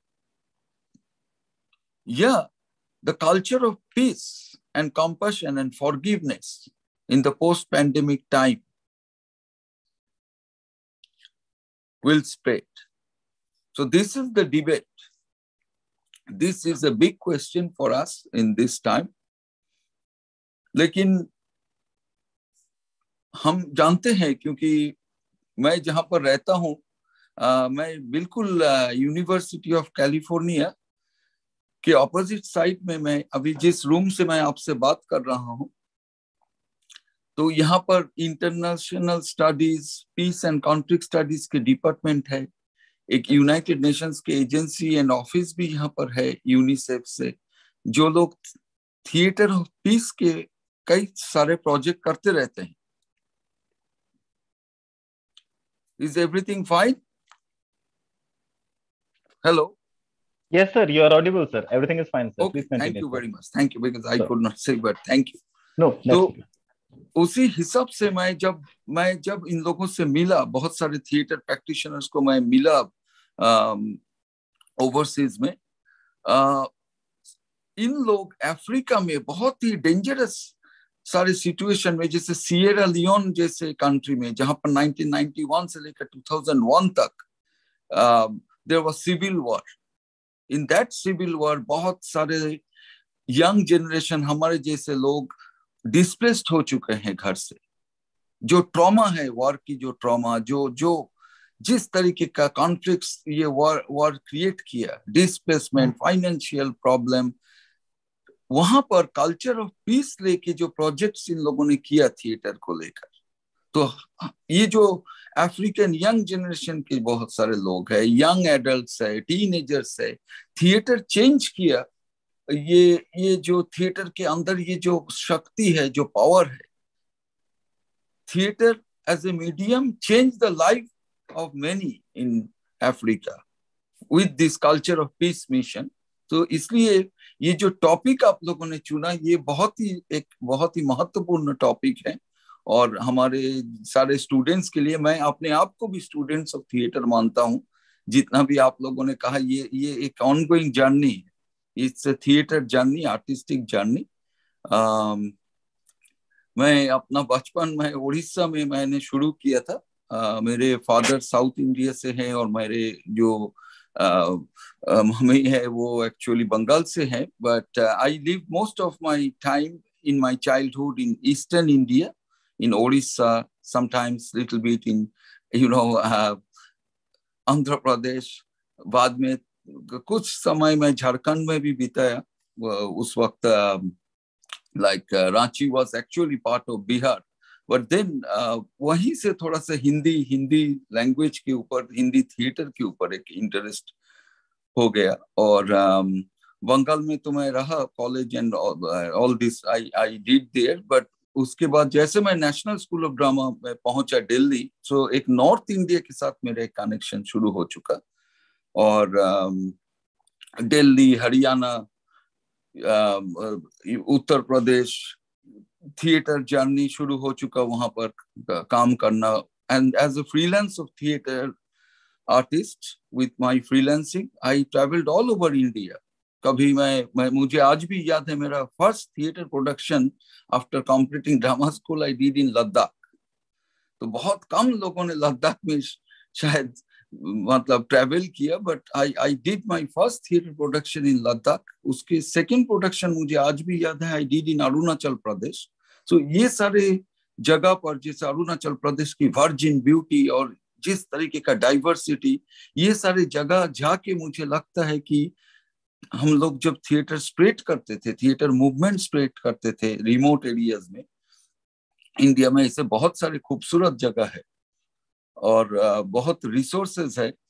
या the culture of peace and compassion and forgiveness in the post-pandemic time will spread. So this is the debate. This is a big question for us in this time. लेकिन हम जानते हैं, क्योंकि मैं जहां पर रहता हूं, मैं बिल्कुल यूनिवर्सिटी ऑफ कैलिफोर्निया के ऑपोजिट साइड में, मैं अभी जिस रूम से मैं आपसे बात कर रहा हूं, तो यहाँ पर international studies, peace and conflict studies के डिपार्टमेंट है, एक यूनाइटेड नेशंस के एजेंसी एंड ऑफिस भी यहाँ पर है, यूनिसेफ से, जो लोग थिएटर ऑफ पीस के कई सारे प्रोजेक्ट करते रहते हैं। Is everything fine? Hello? Yes, sir. You are audible, sir. Everything is fine, sir. Okay, Please continue. thank you sir. very much. Thank you, because I Sir. could not say, but thank you. No, तो next. उसी हिसाब से मैं जब मैं जब इन लोगों से मिला, बहुत सारे थिएटर प्रैक्टिशनर्स को मैं मिला ओवरसीज में, आ, इन लोग अफ्रीका में बहुत ही डेंजरस सारे सिचुएशन में, जैसे सिएरा लियोन जैसे कंट्री में, जहां पर नाइनटीन नाइंटी वन से लेकर टू थाउजेंड वन तक there was civil war. In that civil war बहुत सारे यंग जनरेशन, हमारे जैसे लोग डिस्प्लेस्ड हो चुके हैं घर से। जो ट्रॉमा है वॉर की, जो ट्रॉमा, जो जो जिस तरीके का कॉन्फ्लिक्ट्स ये वॉर वॉर क्रिएट किया, डिस्प्लेसमेंट, फाइनेंशियल प्रॉब्लम, वहां पर कल्चर ऑफ पीस लेके जो प्रोजेक्ट्स इन लोगों ने किया थिएटर को लेकर, तो ये जो अफ्रीकन यंग जनरेशन के बहुत सारे लोग हैं, यंग एडल्ट्स है, टीनेजर्स है, थिएटर चेंज किया। ये ये जो थिएटर के अंदर ये जो शक्ति है, जो पावर है, theatre as a medium change the life of many in Africa with this culture of peace mission. तो इसलिए ये जो टॉपिक आप लोगों ने चुना, ये बहुत ही एक बहुत ही महत्वपूर्ण टॉपिक है, और हमारे सारे स्टूडेंट्स के लिए, मैं अपने आप को भी स्टूडेंट्स ऑफ थिएटर मानता हूँ। जितना भी आप लोगों ने कहा, ये ये एक ऑनगोइंग जर्नी है, it's a theatre journey, artistic journey. मैं अपना बचपन में उड़ीसा में मैंने शुरू किया था। Uh, मेरे फादर साउथ इंडिया से हैं, और मेरे जो मम्मी uh, uh, है वो एक्चुअली बंगाल से हैं, but I live most of my time in my childhood in eastern India, in Odisha, sometimes little bit in you know Andhra Pradesh. बाद में कुछ समय मैं झारखंड में भी बिताया। उस वक्त like Ranchi was actually part of Bihar, but then uh, वहीं से थोड़ा सा हिंदी हिंदी लैंग्वेज के ऊपर, हिंदी थिएटर के ऊपर एक इंटरेस्ट हो गया। और बंगाल um, में तो मैं रहा, college and all this I I did there, but उसके बाद जैसे मैं नेशनल स्कूल ऑफ ड्रामा में पहुंचा दिल्ली, सो एक नॉर्थ इंडिया के साथ मेरा एक कनेक्शन शुरू हो चुका। और दिल्ली, हरियाणा, उत्तर प्रदेश, थिएटर जर्नी शुरू हो चुका वहां पर काम करना। And as a freelance of theatre artist with my freelancing I travelled all over India. कभी मैं, मैं मुझे आज भी याद है मेरा first theatre production after completing drama school I did in Ladakh. तो बहुत कम लोगों ने लद्दाख में शायद मतलब ट्रैवल किया, but I I did my first theatre production in Ladakh. उसके सेकंड प्रोडक्शन मुझे आज भी याद है, आई डिड इन अरुणाचल प्रदेश। सो ये सारे जगह पर, जैसे अरुणाचल प्रदेश की वर्जिन ब्यूटी और जिस तरीके का डाइवर्सिटी, ये सारे जगह जाके मुझे लगता है कि हम लोग जब थिएटर स्प्रेड करते थे, थिएटर मूवमेंट स्प्रेड करते थे रिमोट एरियाज में, इंडिया में ऐसे बहुत सारे खूबसूरत जगह है और बहुत रिसोर्सेज है।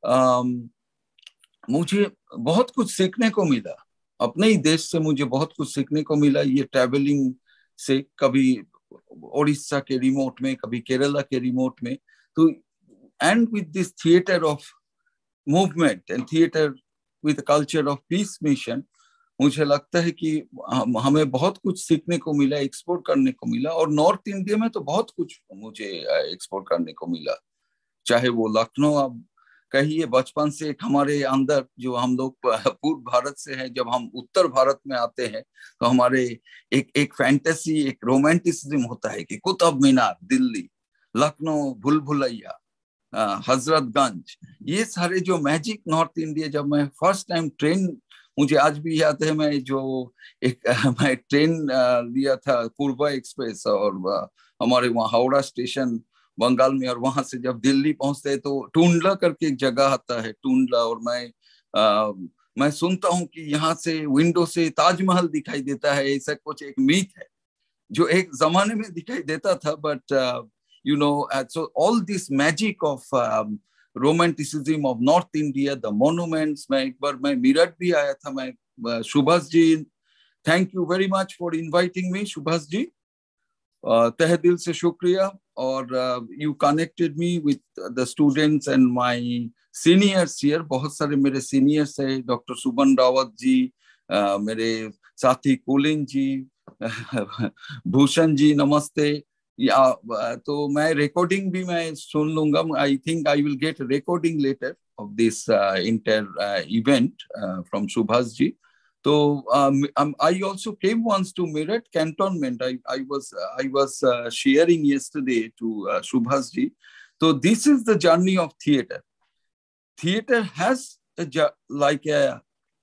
मुझे बहुत कुछ सीखने को मिला अपने ही देश से, मुझे बहुत कुछ सीखने को मिला ये ट्रैवलिंग से, कभी उड़ीसा के रिमोट में, कभी केरला के रिमोट में। तो and with this theatre of movement and theatre with culture of peace mission, मुझे लगता है कि हम, हमें बहुत कुछ सीखने को मिला, एक्सपोर्ट करने को मिला। और नॉर्थ इंडिया में तो बहुत कुछ मुझे एक्सपोर्ट करने को मिला, चाहे वो लखनऊ, अब कहिए बचपन से एक हमारे अंदर, जो हम लोग पूर्व भारत से हैं, जब हम उत्तर भारत में आते हैं तो हमारे एक एक फैंटेसी, एक रोमांटिसिज्म होता है कि कुतुब मीनार दिल्ली, लखनऊ भूल भुलैया, हजरतगंज, ये सारे जो मैजिक नॉर्थ इंडिया। जब मैं फर्स्ट टाइम ट्रेन, मुझे आज भी याद है, मैं जो एक मैं ट्रेन लिया था पूर्वा एक्सप्रेस, और हमारे वहाँ हावड़ा स्टेशन बंगाल में, और वहां से जब दिल्ली पहुंचते हैं तो टूंडला करके एक जगह आता है, टूंडला, और मैं आ, मैं सुनता हूँ कि यहाँ से विंडो से ताजमहल दिखाई देता है। ऐसा कुछ एक मीथ है जो एक जमाने में दिखाई देता था, but you know, so all this magic of romanticism of north India, the monuments. मैं एक बार मैं मीरठ भी आया था, मैं Subhash ji, thank you very much for inviting me Subhash ji, तहे दिल से शुक्रिया। और you connected me with the students and my seniors here. बहुत सारे मेरे सीनियर्स है, डॉक्टर सुमन रावत जी, uh, मेरे साथी कुलिन जी, भूषण जी, नमस्ते। या तो मैं रिकॉर्डिंग भी मैं सुन लूंगा। I think I will get recording later of this inter event from Subhash ji. So um, um, I also came once to Meerut cantonment. I, I was I was uh, sharing yesterday to uh, Subhas ji. So this is the journey of theater. Theater has a, like a,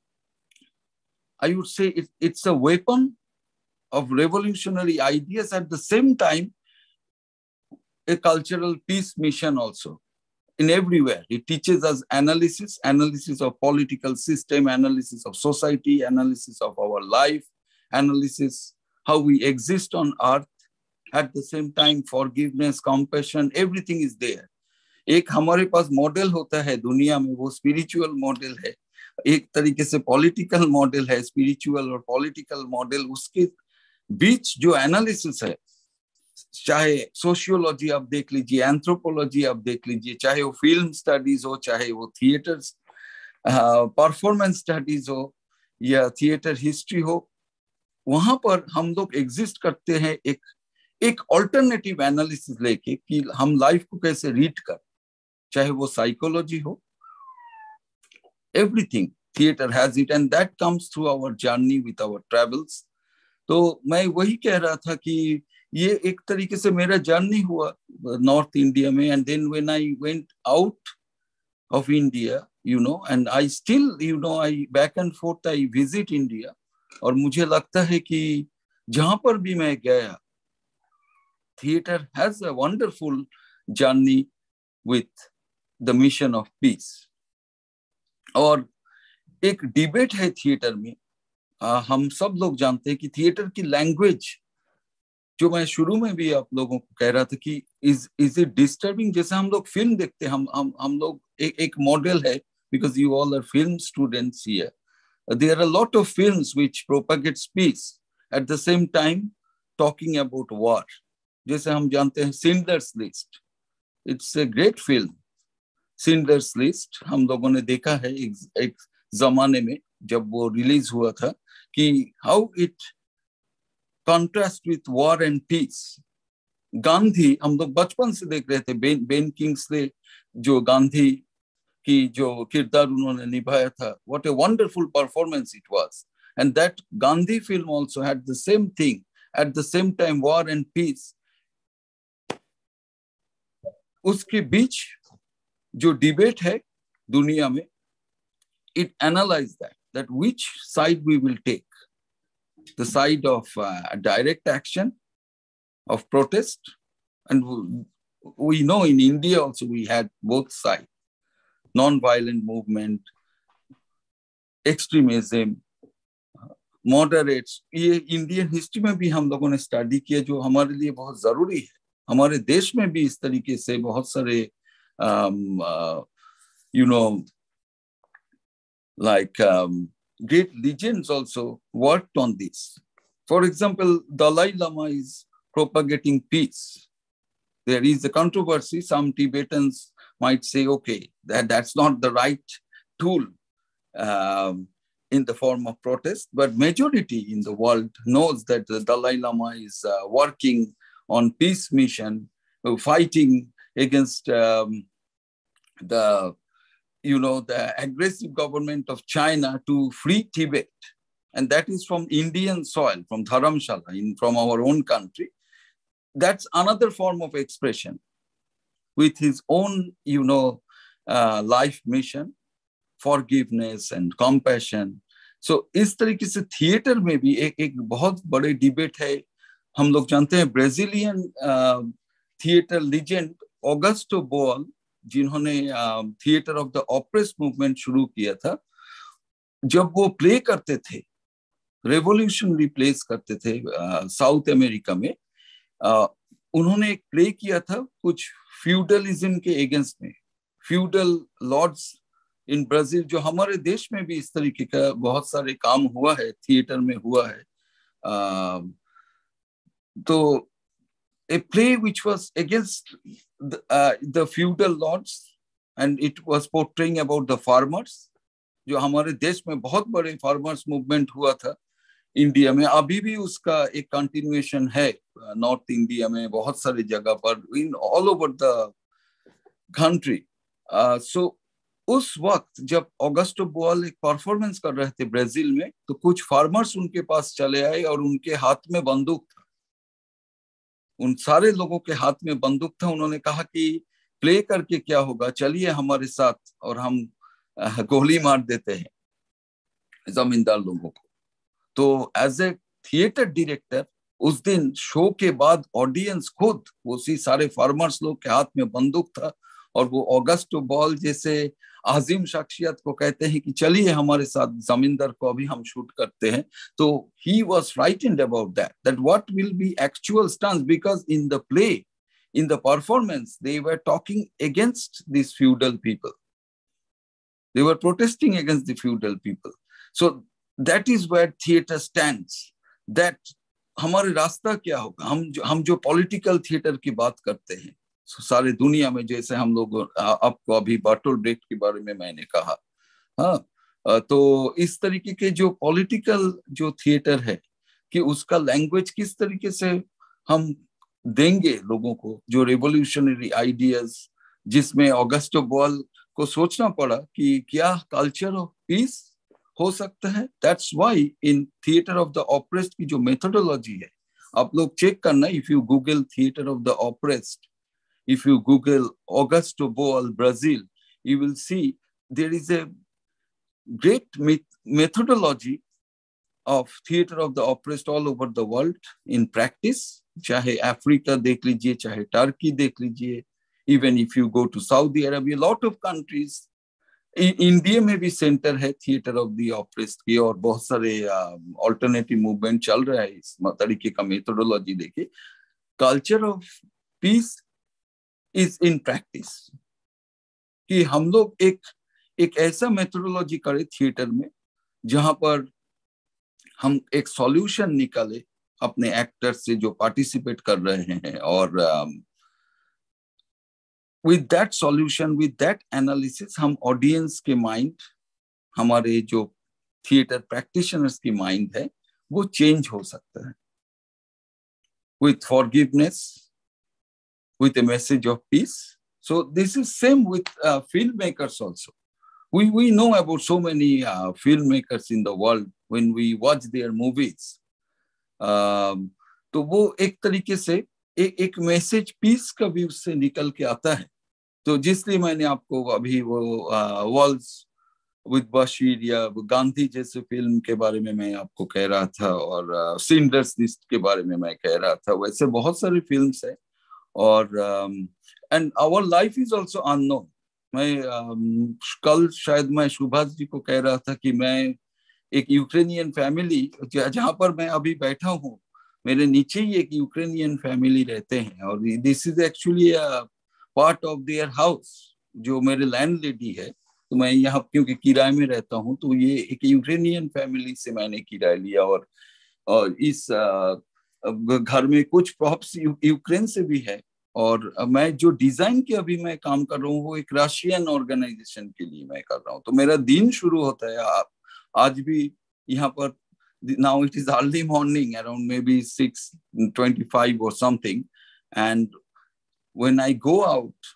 I would say it, it's a weapon of revolutionary ideas, at the same time a cultural peace mission also. In everywhere, it teaches us analysis, analysis of political system, analysis of society, analysis of our life, analysis how we exist on earth. At the same time, forgiveness, compassion, everything is there. एक हमारे पास मॉडल होता है दुनिया में, वो स्पिरिचुअल मॉडल है, एक तरीके से पॉलिटिकल मॉडल है, स्पिरिचुअल और पॉलिटिकल मॉडल। उसके बीच जो एनालिसिस है, चाहे सोशियोलॉजी आप देख लीजिए, एंथ्रोपोलॉजी आप देख लीजिए, चाहे वो फिल्म स्टडीज हो, चाहे वो थिएटर परफॉर्मेंस स्टडीज हो, या थिएटर हिस्ट्री हो, वहां पर हम लोग एग्जिस्ट करते हैं एक एक ऑल्टरनेटिव एनालिसिस लेके कि हम लाइफ को कैसे रीड कर, चाहे वो साइकोलॉजी हो, everything theatre has it, and that comes through our journey with our travels. तो मैं वही कह रहा था कि ये एक तरीके से मेरा जर्नी हुआ नॉर्थ इंडिया में, and then when I went out of India, you know, and I still, you know, I back and forth I visit India. और मुझे लगता है कि जहां पर भी मैं गया, theatre has a wonderful journey with the mission of peace. और एक डिबेट है थिएटर में, आ, हम सब लोग जानते हैं कि थिएटर की लैंग्वेज, जो मैं शुरू में भी आप लोगों को कह रहा था कि इज इज इट डिस्टर्बिंग। जैसे हम लोग फिल्म देखते हैं, हम हम हम लोग एक एक मॉडल है, because you all are film students here, there are a lot of films which propagates peace, at the same time talking about war. जैसे हम जानते हैं Schindler's List, it's a great film. Schindler's List हम लोगों ने देखा है एक, एक जमाने में जब वो रिलीज हुआ था कि how it contrast with war and peace. Gandhi हम लोग बचपन से देख रहे थे, बेन बेन किंग्सले जो गांधी की जो किरदार उन्होंने निभाया था, what a wonderful performance it was. And that Gandhi film also had the same thing, at the same time war and peace. उसके बीच जो डिबेट है दुनिया में, it analyzed that, that which side we will take. The side of uh, direct action, of protest, and we, we know in India also we had both sides. Non-violent movement, extremism, moderates. ये इंडियन हिस्ट्री में भी हम लोगों ने स्टडी किया जो हमारे लिए बहुत जरूरी है. हमारे देश में भी इस तरीके से बहुत सारे um, uh, you know like um, great legends also worked on this. For example, Dalai Lama is propagating peace. There is a controversy. Some Tibetans might say, okay, that, that's not the right tool um, in the form of protest, but majority in the world knows that the Dalai Lama is uh, working on peace mission, uh, fighting against um, the, you know, the aggressive government of China to free Tibet. And that is from Indian soil, from Dharamshala, in, from our own country. That's another form of expression with his own, you know, uh, life mission, forgiveness and compassion. So इस तरीके से थिएटर में भी एक एक बहुत बड़े डिबेट है. हम लोग जानते हैं Brazilian theatre legend Augusto Boal, जिन्होंने theatre of the oppress movement शुरू किया था, जब वो प्ले करते थे, रेवोल्यूशनरी प्लेस करते थे साउथ अमेरिका में, Uh, उन्होंने एक प्ले किया था कुछ फ्यूडलिज्म के अगेंस्ट में, फ्यूडल लॉर्ड्स इन ब्राजील, जो हमारे देश में भी इस तरीके का बहुत सारे काम हुआ है, थिएटर में हुआ है. uh, तो a play which was against the, uh, the feudal lords and it was portraying about the farmers, जो हमारे देश में बहुत बड़े फार्मर्स मूवमेंट हुआ था इंडिया में. अभी भी उसका एक कंटिन्यूएशन है नॉर्थ इंडिया में बहुत सारी जगह पर, in all over the country. So उस वक्त जब ऑगस्टो बोअल एक परफॉर्मेंस कर रहे थे ब्राजील में, तो कुछ फार्मर्स उनके पास चले आए और उनके हाथ में बंदूक था. उन सारे लोगों के हाथ में बंदूक था. उन्होंने कहा कि प्ले करके क्या होगा, चलिए हमारे साथ और हम गोली मार देते हैं जमींदार लोगों को. तो एज ए थिएटर डायरेक्टर उस दिन शो के बाद ऑडियंस खुद उसी सारे फार्मर्स लोग के हाथ में बंदूक था और वो ऑगस्टो बोअल जैसे आजिम शख्सियत को कहते हैं कि चलिए हमारे साथ जमींदार को अभी हम शूट करते हैं. तो he was frightened about that, that what will be actual stunts, because in the play, in the performance, they were talking against this feudal people, they were protesting against the feudal people. So that is where theater stands, that हमारे रास्ता क्या होगा. हम जो हम जो पॉलिटिकल थिएटर की बात करते हैं so, सारे दुनिया में, जैसे हम लोग आपको अभी बर्टोल्ट ब्रेक्ट के बारे में मैंने कहा, हाँ, तो इस तरीके के जो पॉलिटिकल जो थिएटर है कि उसका लैंग्वेज किस तरीके से हम देंगे लोगों को, जो रेवोल्यूशनरी आइडियाज, जिसमें ऑगस्टो बोअल को सोचना पड़ा कि क्या कल्चर ऑफ पीस हो सकता है. That's why in theatre of the oppressed की जो मेथोडोलॉजी है, आप लोग चेक करना, if you google theatre of the oppressed, if you google Augusto Boal Brazil, you will see there is a great methodology of theatre of the oppressed all over the world in practice. चाहे अफ्रीका देख लीजिए, चाहे टर्की देख लीजिए, even if you go to Saudi Arabia, lot of countries. India में भी सेंटर है थिएटर ऑफ द ऑप्रेस्ड की, और बहुत सारे ऑल्टरनेटिव मूवमेंट चल रहा है इस तरीके का मेथोडोलॉजी देके. Culture of peace is in practice, कि हम लोग एक एक ऐसा मेथोडोलॉजी करें थिएटर में जहां पर हम एक सॉल्यूशन निकाले अपने एक्टर से जो पार्टिसिपेट कर रहे हैं, और with that solution, with that analysis, हम ऑडियंस के माइंड, हमारे जो थिएटर प्रैक्टिशनर्स की माइंड है, वो चेंज हो सकता है with forgiveness, with a message of peace. So this is same with uh, filmmakers also. We we know about so many uh, filmmakers in the world when we watch their movies. Um, तो वो एक तरीके से एक एक मैसेज पीस का भी उससे निकल के आता है। तो जिसलिए मैंने आपको अभी वो वॉल्स विद बशीर या गांधी जैसे फिल्म के बारे में मैं आपको कह रहा था, और सिंडर्स लिस्ट के बारे में मैं कह रहा था, वैसे बहुत सारी फिल्म्स है। और and our life is also unknown. मैं um, कल शायद मैं सुभाष जी को कह रहा था कि मैं एक यूक्रेनियन फैमिली, जहां पर मैं अभी बैठा हूँ, मेरे नीचे ही एक यूक्रेनियन फैमिली रहते हैं, और this is actually part of their house. जो मेरे लैंडलेडी है, तो मैं यहाँ क्योंकि किराए में रहता हूँ, तो ये एक यूक्रेनियन फैमिली से मैंने किराया लिया, और और इस घर में कुछ प्रॉप्स यूक्रेन से भी है। और मैं जो डिजाइन के अभी मैं काम कर रहा हूँ, वो एक रशियन ऑर्गेनाइजेशन के लिए मैं कर रहा हूँ। तो मेरा दिन शुरू होता है आज भी यहाँ पर, now it is early morning around maybe six twenty five और something, and when I go out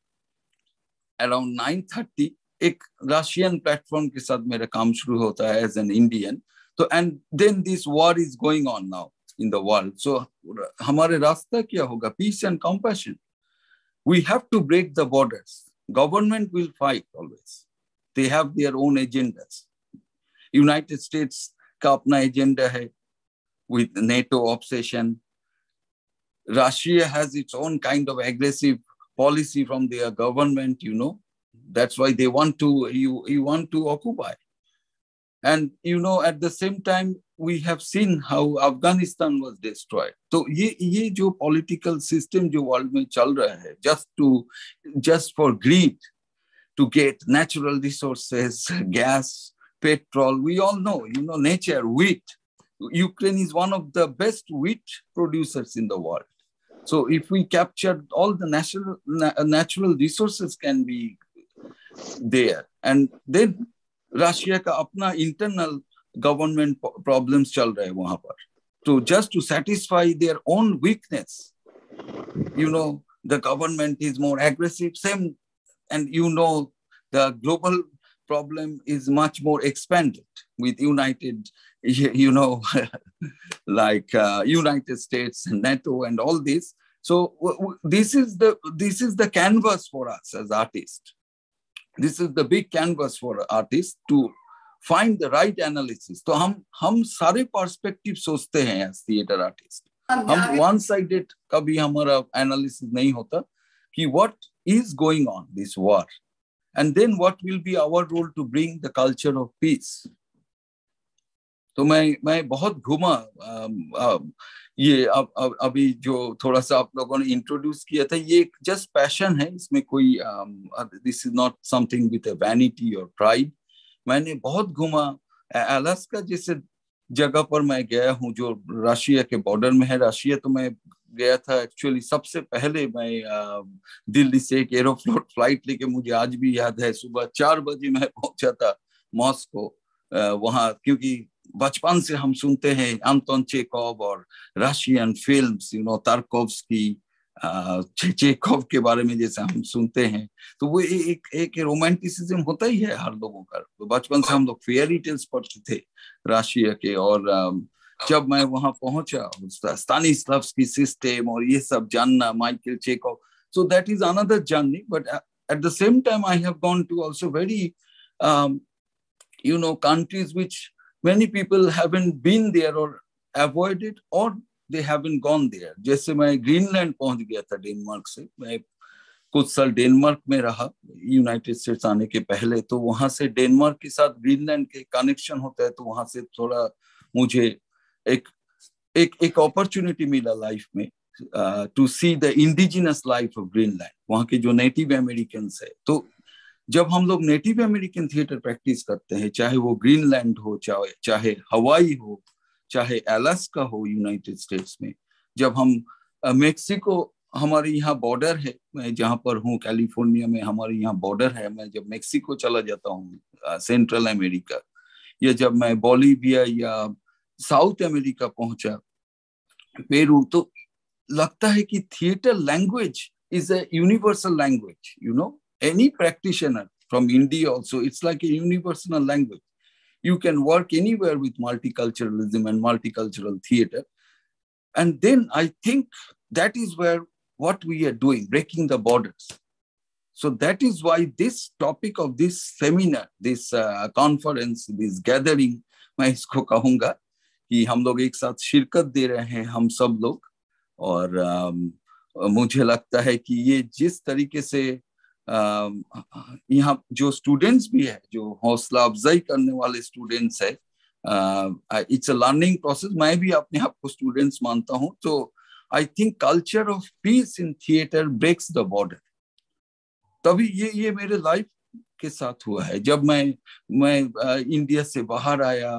around nine thirty, एक रशियन प्लेटफॉर्म के साथ मेरा काम शुरू होता है एज एन इंडियन। तो and then this war is going on now in the world. So हमारे रास्ता क्या होगा? Peace and compassion. We have to break the borders. Government will fight always, they have their own agendas. United States का अपना एजेंडा है with NATO obsession. Russia has its own kind of aggressive policy from their government, you know. That's why they want to, you, you want to occupy. And, you know, at the same time, we have seen how Afghanistan was destroyed. So, ये ये जो political system जो world में चल रहा है, just to, just for greed, to get natural resources, gas, petrol. We all know, you know, nature, wheat. Ukraine is one of the best wheat producers in the world. So if we capture all the natural natural resources can be there, and then Russia का अपना internal government problems चल रहे हैं वहाँ पर, तो just to satisfy their own weakness, you know, the government is more aggressive. Same, and you know, the global problem is much more expanded with United, you know, like uh, United States and NATO and all this. So w- w- this is the this is the canvas for us as artists. This is the big canvas for artists to find the right analysis. तो हम हम सारे पर्सपेक्टिव सोचते हैं as theater artist. हम one sided कभी हमारा एनालिसिस नहीं होता कि what is going on this war, and then what will be our role to bring the culture of peace. तो मैं मैं बहुत घूमा। आ, आ, ये अब अब अभी जो थोड़ा सा आप लोगों ने इंट्रोड्यूस किया था, ये एक जस्ट पैशन है, इसमें कोई this is not something with a vanity और प्राइड। मैंने बहुत घूमा। अलास्का जैसे जगह पर मैं गया हूँ जो रशिया के बॉर्डर में है। रशिया तो मैं गया था एक्चुअली सबसे पहले। मैं आ, दिल्ली से एक एरोफ्लोट फ्लाइट लेके, मुझे आज भी याद है, सुबह चार बजे मैं पहुंचा था मॉस्को। वहां क्योंकि बचपन से हम सुनते हैं अंतोन चेकोव और Russian films, you know, Tarkovsky, Chekhov के बारे में जैसे हम सुनते हैं, तो वो एक एक रोमांटिसिज्म होता ही है हर लोगों का। तो बचपन से हम लोग फेयरी टेल्स पढ़ते थे रशिया के। और जब मैं वहां पहुंचा, स्तानिस्लावस्की सिस्टम और ये सब जानना, Michael Chekhov, so that is another journey. But at the same time I have gone to also very you know countries which many people haven't been there or avoided or they haven't gone there. जैसे मैं ग्रीनलैंड पहुंच गया था डेनमार्क से। मैं कुछ साल डेनमार्क में रहा यूनाइटेड स्टेट्स आने के पहले। तो वहां से डेनमार्क के साथ ग्रीनलैंड के कनेक्शन होता है, तो वहां से थोड़ा मुझे एक एक एक अपॉर्चुनिटी मिला लाइफ में to see the indigenous life of Greenland, वहां के जो नेटिव अमेरिकन है। तो जब हम लोग नेटिव अमेरिकन थिएटर प्रैक्टिस करते हैं, चाहे वो ग्रीनलैंड हो, चाहे चाहे हवाई हो, चाहे अलास्का हो यूनाइटेड स्टेट्स में, जब हम मेक्सिको, हमारे यहाँ बॉर्डर है, मैं जहाँ पर हूँ कैलिफोर्निया में हमारे यहाँ बॉर्डर है, मैं जब मेक्सिको चला जाता हूँ सेंट्रल अमेरिका, या जब मैं बोलिविया या साउथ अमेरिका पहुंचा, पेरू, तो लगता है कि theatre language is a universal language. You know, any practitioner from India also, it's like a universal language. You can work anywhere with multiculturalism and multicultural theater. And then I think that is where what we are doing, breaking the borders. So that is why this topic of this seminar, this uh, conference, this gathering, मैं इसको कहूँगा कि हम लोग एक साथ शिरकत दे रहे हैं, हम सब लोग, और um, मुझे लगता है कि ये जिस तरीके से यहाँ जो स्टूडेंट्स भी है, जो हौसला अफजाई करने वाले स्टूडेंट्स है, इट्स अ लर्निंग प्रोसेस, मैं भी अपने आप को स्टूडेंट्स मानता हूँ, तो I think culture of peace in theatre breaks the border. तभी ये ये मेरे लाइफ के साथ हुआ है। जब मैं मैं इंडिया से बाहर आया,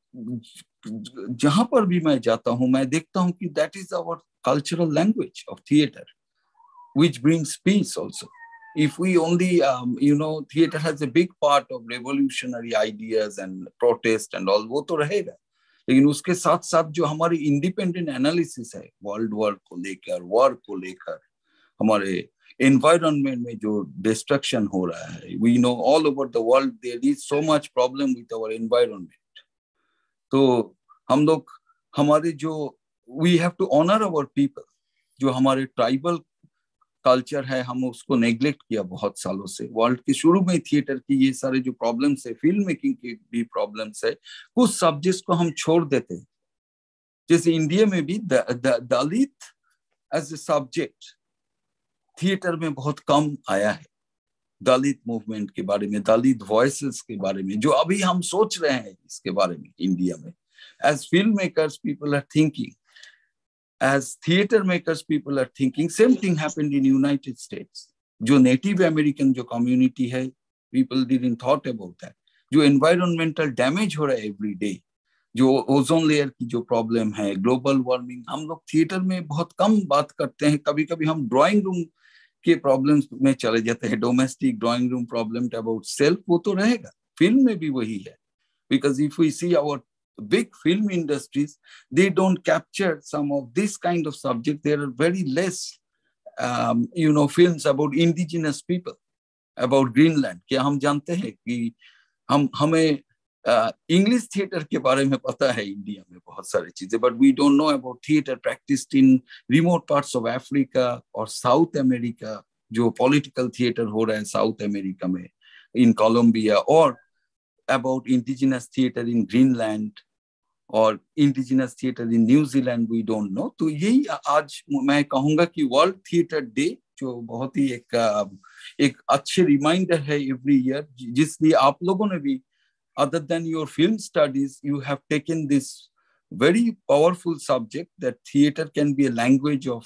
जहां पर भी मैं जाता हूँ, मैं देखता हूँ कि that is our cultural language of theater, which brings peace also. If we only, um, you know, theater has a big part of revolutionary ideas and protest and all, वो तो रहेगा, लेकिन उसके साथ साथ जो हमारी independent analysis है, वर्ल्ड वॉर को लेकर, वॉर को लेकर, हमारे environment में जो destruction हो रहा है, we know all over the world there is so much problem with our environment. तो हम लोग हमारे जो we have to honor our people, जो हमारे ट्राइबल कल्चर है, हम उसको नेग्लेक्ट किया बहुत सालों से। वर्ल्ड के शुरू में थिएटर की ये सारे जो प्रॉब्लम्स है, फिल्म मेकिंग की भी प्रॉब्लम्स है, कुछ सब्जेक्ट्स को हम छोड़ देते हैं। जैसे इंडिया में भी the, the, Dalit as a subject theatre में बहुत कम आया है। दलित मूवमेंट के बारे में, दलित वॉइसेस के बारे में, जो अभी हम सोच रहे हैं इसके बारे में इंडिया में, as film makers people are thinking, as theater makers people are thinking. Same thing happened in United States. जो Native American जो community है, people didn't thought about that. जो environmental damage हो रहा है every day, जो ओजोन लेयर की जो प्रॉब्लम है, ग्लोबल वार्मिंग, हम लोग थिएटर में बहुत कम बात करते हैं। कभी कभी हम ड्राइंग रूम के प्रॉब्लम्स में चले जाते हैं, domestic drawing room problem about self, वो तो रहेगा, फिल्म में भी वही है। Because if we see our big film industries, they don't capture some of this kind of subject. There are very less, um, you know, films about indigenous people, about Greenland. क्या हम जानते हैं कि हम हमें इंग्लिश थिएटर के बारे में पता है इंडिया में बहुत सारी चीजें, but we don't know about theater practiced in remote parts of Africa और South America, जो political theater हो रहा है साउथ अमेरिका में, in Colombia, और about indigenous theater in Greenland और indigenous theater in New Zealand, we don't know. तो यही आज मैं कहूँगा कि वर्ल्ड थिएटर डे, जो बहुत ही एक एक अच्छे रिमाइंडर है एवरी ईयर, जिसलिए आप लोगों ने भी, other than your film studies, you have taken this very powerful subject that theater can be a language of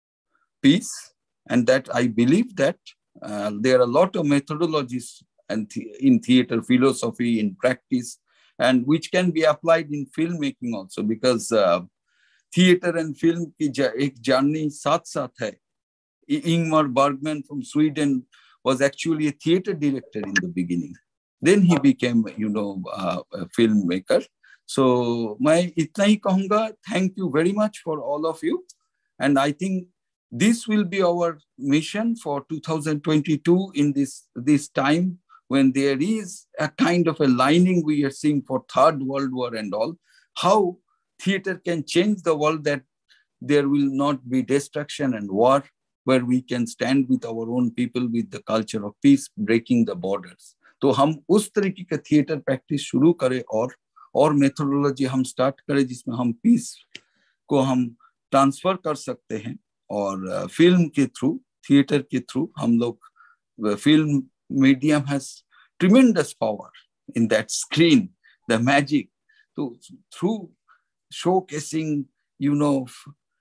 peace, and that I believe that uh, there are a lot of methodologies and th in theater philosophy, in practice, and which can be applied in filmmaking also, because uh, theater and film की एक journey साथ साथ है. Ingmar Bergman from Sweden was actually a theater director in the beginning. Then he became, you know, uh, a filmmaker. So मैं इतना ही कहूँगा. Thank you very much for all of you, and I think this will be our mission for two thousand twenty-two in this this time when there is a kind of a lining we are seeing for Third World War and all. How theater can change the world, that there will not be destruction and war, where we can stand with our own people with the culture of peace, breaking the borders. तो हम उस तरीके का थिएटर प्रैक्टिस शुरू करें और और मेथोडोलॉजी हम स्टार्ट करें जिसमें हम पीस को हम ट्रांसफर कर सकते हैं, और फिल्म के थ्रू, थिएटर के थ्रू हम लोग, film medium has tremendous power in that screen, the magic. तो through showcasing, you know,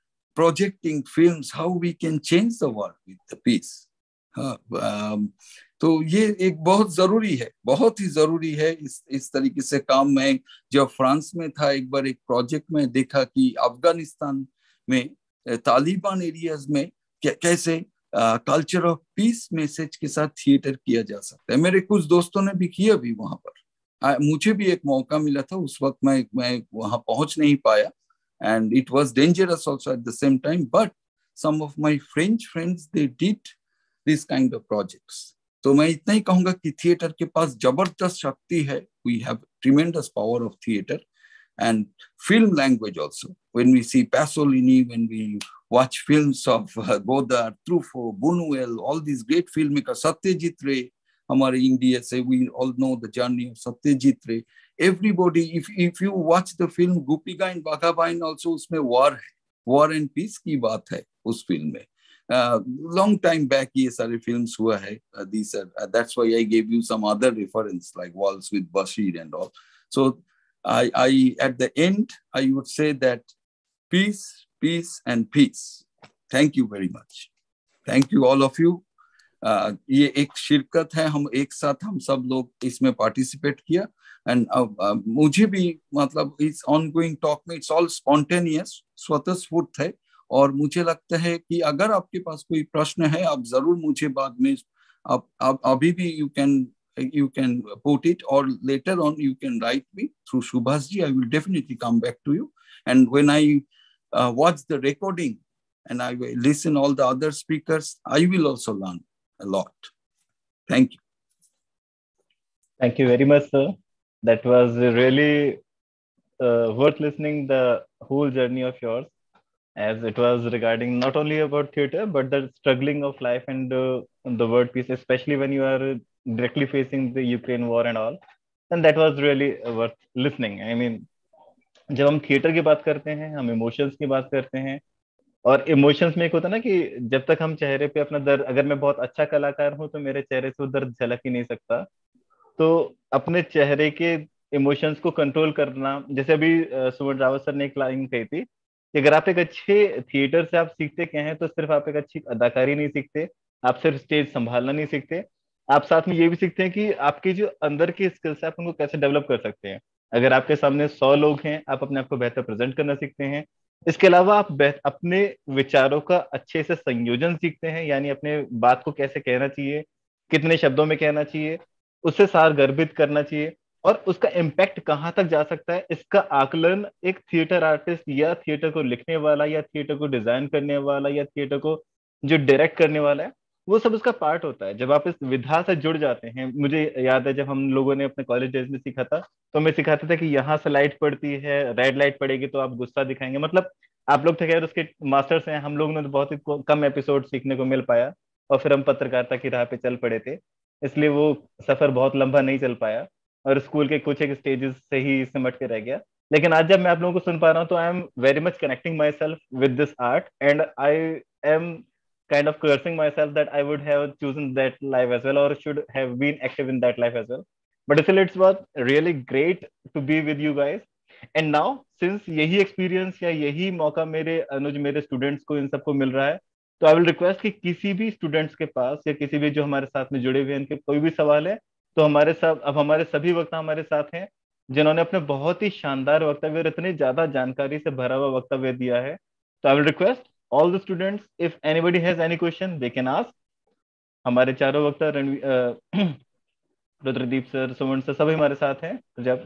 projecting films, how we can change the world with the peace. Uh, um, तो ये एक बहुत जरूरी है, बहुत ही जरूरी है इस इस तरीके से काम। में जब फ्रांस में था एक बार एक प्रोजेक्ट में देखा कि अफगानिस्तान में तालिबान एरियाज में कैसे कल्चर ऑफ पीस मैसेज के साथ थिएटर किया जा सकता है। मेरे कुछ दोस्तों ने भी किया भी वहां पर। आ, मुझे भी एक मौका मिला था, उस वक्त मैं मैं वहां पहुंच नहीं पाया, and it was dangerous also at the same time, but some of my French friends they did this kind of projects. तो मैं इतना ही कहूंगा कि थिएटर के पास जबरदस्त शक्ति है। We have tremendous power of theatre and film language also. When we see Pasolini, when we watch films of uh, Godard, Truffaut, Buñuel, all these great filmmakers, Satyajit Ray, हमारे इंडिया से, we all know the journey of Satyajit Ray. Everybody, if if you watch the film Goopika and Bhagabain also, उसमें war है, war and peace की बात है उस फिल्म में। Uh, long time back ये सारे films हुआ है। uh, these are, uh, that's why I gave you some other reference like Waltz with Bashir and all. So I, I, at the end, I would say that peace, peace, and peace. Thank you very much. Thank you all of you. Uh, ये एक शिरकत है, हम एक साथ हम सब लोग इसमें पार्टिसिपेट किया, एंड uh, uh, मुझे भी मतलब इस ऑनगोइंग टॉक में इट्स ऑल स्पॉन्टेनियस, स्वतःस्फूर्त है। और मुझे लगता है कि अगर आपके पास कोई प्रश्न है, आप जरूर मुझे बाद में, आप, आप अभी भी you can you can put it, or later on you can write me through Subhash ji. I will definitely come back to you. And when I uh, watch the recording and I will listen all the other speakers, I will also learn a lot. Thank you. Thank you very much, sir. That was really uh, worth listening the whole journey of yours, as it was regarding not only about theater but the struggling of life and uh, the word piece, especially when you are directly facing the Ukraine war and all, and that was really worth listening. I mean, जब हम थिएटर की बात करते हैं, हम इमोशंस की बात करते हैं, और इमोशंस में एक होता है ना कि जब तक हम चेहरे पे अपना दर्द, अगर मैं बहुत अच्छा कलाकार हूं तो मेरे चेहरे से वो दर्द झलक ही नहीं सकता। तो अपने चेहरे के इमोशंस को कंट्रोल करना, जैसे अभी सुमन रावत सर ने एक लाइन कही थी कि अगर आप एक अच्छे थिएटर से आप सीखते क्या हैं, तो सिर्फ आप एक अच्छी अदाकारी नहीं सीखते, आप सिर्फ स्टेज संभालना नहीं सीखते, आप साथ में ये भी सीखते हैं कि आपके जो अंदर की स्किल्स है आप उनको कैसे डेवलप कर सकते हैं। अगर आपके सामने सौ लोग हैं, आप अपने आप को बेहतर प्रेजेंट करना सीखते हैं। इसके अलावा आप अपने विचारों का अच्छे से संयोजन सीखते हैं, यानी अपने बात को कैसे कहना चाहिए, कितने शब्दों में कहना चाहिए, उससे सार गर्भित करना चाहिए, और उसका इम्पैक्ट कहाँ तक जा सकता है, इसका आकलन एक थिएटर आर्टिस्ट या थिएटर को लिखने वाला या थिएटर को डिजाइन करने वाला या थिएटर को जो डायरेक्ट करने वाला है, वो सब उसका पार्ट होता है। जब आप इस विधा से जुड़ जाते हैं, मुझे याद है जब हम लोगों ने अपने कॉलेज डेज में सीखा था, तो हमें सिखाते थे कि यहाँ से लाइट पड़ती है, रेड लाइट पड़ेगी तो आप गुस्सा दिखाएंगे। मतलब आप लोग थे खैर उसके मास्टर्स हैं, हम लोगों ने तो बहुत ही कम एपिसोड सीखने को मिल पाया, और फिर हम पत्रकारिता की राह पे चल पड़े थे, इसलिए वो सफर बहुत लंबा नहीं चल पाया, और स्कूल के कुछ एक स्टेजेस से ही सिमट के रह गया। लेकिन आज जब मैं आप लोगों को सुन पा रहा हूँ, तो I am very much connecting myself with this art, and I am kind of cursing myself that I would have chosen that life as well, or should have been active in that life as well. But still, it's was really great to be with you guys. And now, since यही experience या यही मौका मेरे अनुज, मेरे students को, इन सबको मिल रहा है, तो I will request कि किसी भी students के पास या किसी भी जो हमारे साथ में जुड़े हुए हैं, इनके कोई भी सवाल है, तो हमारे साथ अब हमारे सभी वक्ता हमारे साथ हैं, जिन्होंने अपने बहुत ही शानदार वक्तव्य और इतनी ज्यादा जानकारी से भरा हुआ वक्तव्य दिया है। तो I will request all the students, if anybody has any question they can ask. हमारे चारों वक्ता रुद्रदीप सर, सुमन सर, सभी हमारे साथ हैं।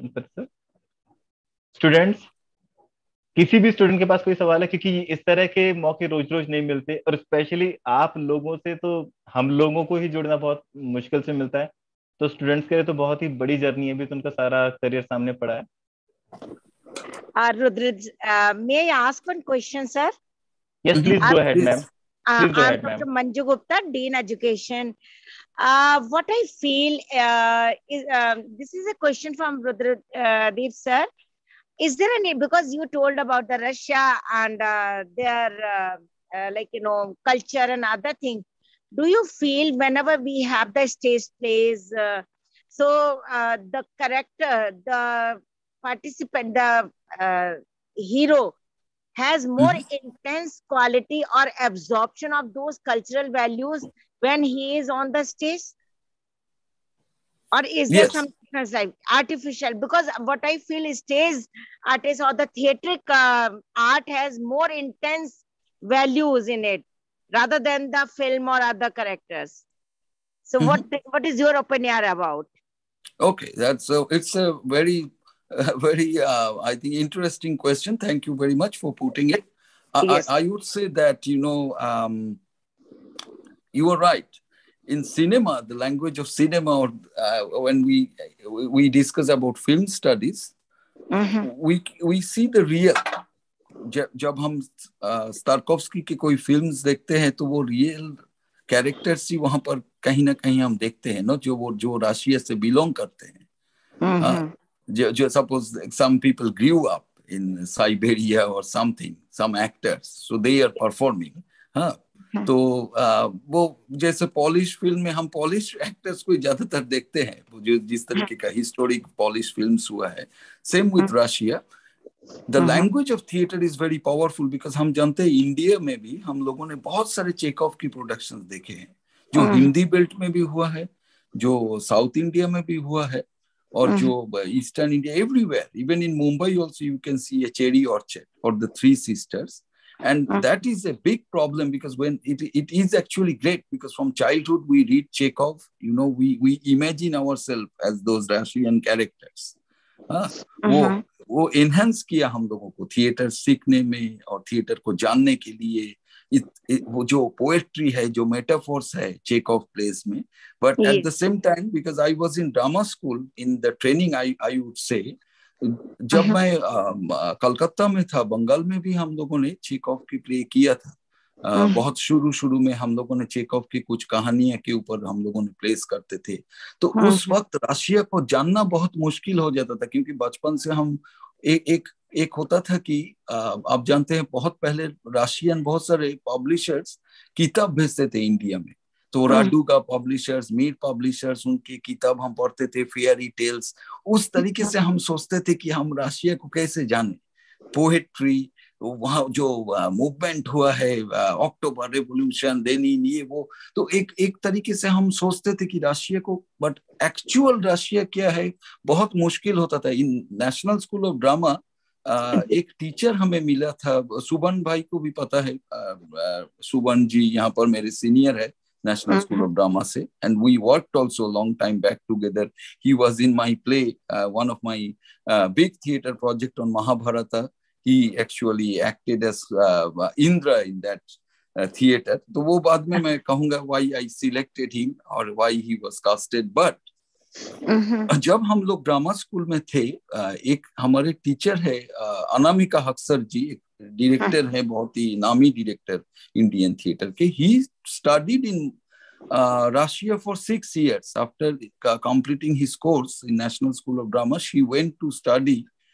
स्टूडेंट्स, किसी भी स्टूडेंट के पास कोई सवाल है, क्योंकि इस तरह के मौके रोज रोज नहीं मिलते, और स्पेशली आप लोगों से तो हम लोगों को ही जुड़ना बहुत मुश्किल से मिलता है, तो स्टूडेंट्स के लिए तो बहुत ही बड़ी जर्नी है, भी तो उनका सारा करियर सामने पड़ा है। uh, Rudra, uh, may I ask one question, sir? Yes, please go ahead, ma'am. Please go ahead, ma'am. Doctor Manju Gupta, Dean Education. Uh, what I feel uh, is uh, this is a question from Rudra uh, Deep sir. Is there any, because you told about the Russia and uh, their uh, uh, like you know culture and other thing. Do you feel whenever we have the stage plays, uh, so uh, the character, the participant, the uh, hero has more mm-hmm. intense quality or absorption of those cultural values when he is on the stage? Or is there Yes. some difference, like artificial? Because what I feel is stage artist or the theatric uh, art has more intense values in it rather than the film or other characters. So what what is your opinion about? Okay, that's a, it's a very, uh, very, uh, I think, interesting question. Thank you very much for putting it. I, Yes. I, I would say that, you know, um, you are right. In cinema, the language of cinema, or uh, when we we discuss about film studies, Mhm. we we see the real. जब जब हम स्टारकोव्स्की की कोई फिल्म्स देखते हैं तो वो रियल कैरेक्टर्स ही वहां पर कहीं ना कहीं हम देखते हैं ना, जो वो जो राशिया से बिलोंग करते हैं. Mhm. जो जो suppose some people grew up in Siberia और something, some actors, so they are performing. हाँ, तो आ, वो जैसे पॉलिश फिल्म में हम पॉलिश एक्टर्स को ज्यादातर देखते हैं, जो जिस तरीके का हिस्टोरिक पॉलिश फिल्म्स हुआ है. Same with Russia. The language of theatre is very powerful, because हम जानते हैं इंडिया में भी हम लोगों ने बहुत सारे चेकऑफ की प्रोडक्शंस देखे हैं, जो हिंदी बेल्ट में भी हुआ है, जो साउथ इंडिया में भी हुआ है, और जो eastern India, everywhere. Even in Mumbai also you can see a cherry orchard और the three sisters. And that is a big problem, because when it it is actually great, because from childhood we read Chekhov, you know, we we imagine ourselves as those Russian characters. हाँ, वो वो enhance किया हम लोगों को थिएटर सीखने में और थिएटर को जानने के लिए. इत, इत, वो जो पोएट्री है, जो मेटाफोर्स है चेखov प्लेस में. But at the same time, because I was in drama school, in the training, I I would say, जब मैं कलकत्ता में था, बंगाल में भी हम लोगों ने चेखov की प्ले किया था. आ, बहुत शुरू शुरू में हम लोगों ने चेखov की कुछ कहानियां के ऊपर हम लोगों ने प्लेस करते थे. तो उस वक्त रशिया को जानना बहुत मुश्किल हो जाता था, क्योंकि बचपन से हम एक एक एक होता था कि आ, आप जानते हैं, बहुत पहले रशियन बहुत सारे पब्लिशर्स किताब भेजते थे इंडिया में. तो राडू का पब्लिशर्स, मीर पब्लिशर्स, उनकी किताब हम पढ़ते थे, फेयरी टेल्स. उस तरीके से हम सोचते थे कि हम रशिया को कैसे जाने. पोएट्री, वहाँ जो मूवमेंट uh, हुआ है, अक्टूबर रेवोल्यूशन, लेनिन, ये वो, तो एक एक तरीके से हम सोचते थे कि रशिया को. बट एक्चुअल रशिया क्या है, बहुत मुश्किल होता था. In national school of drama एक टीचर हमें मिला था, सुबन भाई को भी पता है, सुबन जी यहाँ पर मेरे सीनियर है National School of Drama se, and we worked also a long time back together. He was in my play, uh, one of my uh, big theater project on Mahabharata. He actually acted as uh, Indra in that uh, theater. तो वो बाद में मैं कहूँगा why I selected him or why he was casted. But जब हम लोग ड्रामा स्कूल में थे, एक हमारे टीचर है अनामिका हक्सर जी, डायरेक्टर है, बहुत ही नामी डायरेक्टर इंडियन थिएटर के. He studied in Russia for six years. After completing his course in national school of drama, she went to study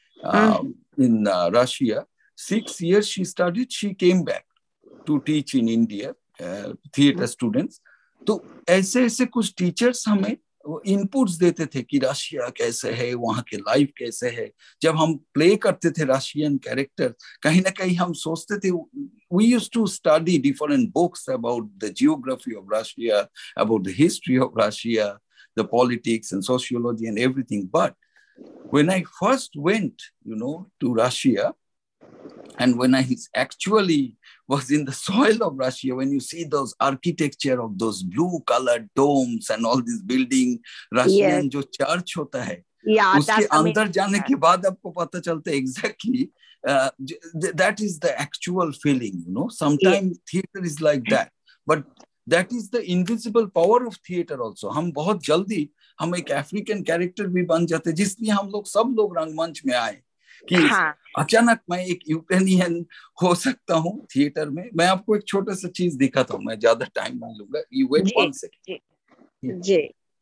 in Russia. Six years she studied. She came back to teach in India theatre students. तो ऐसे ऐसे कुछ टीचर्स हमें इनपुट्स देते थे कि रशिया कैसे है, वहाँ के लाइफ कैसे है. जब हम प्ले करते थे रशियन कैरेक्टर, कहीं ना कहीं हम सोचते थे, we used to study different books about the geography of Russia, about the history of Russia, the politics and sociology and everything. But when I first went, you know, to Russia, and when I actually was in the soil of Russia, when you see those architecture of those blue colored domes and all this building, Russian yes. जो church होता है, yeah, उसके अंदर जाने के बाद आपको पता चलता है exactly uh, that is the actual feeling, you know. Sometimes yes. theater is like that, but that is the invisible power of theater also. हम बहुत जल्दी हम एक अफ्रीकन कैरेक्टर भी बन जाते, जिसलिए हम लोग सब लोग रंगमंच में आए कि हाँ. अचानक मैं एक यूक्रेनियन हो सकता हूँ थिएटर में. मैं आपको एक छोटा सा चीज दिखाता हूँ, मैं ज्यादा टाइम नहीं लूंगा. यू वेट वन सेकंड जी.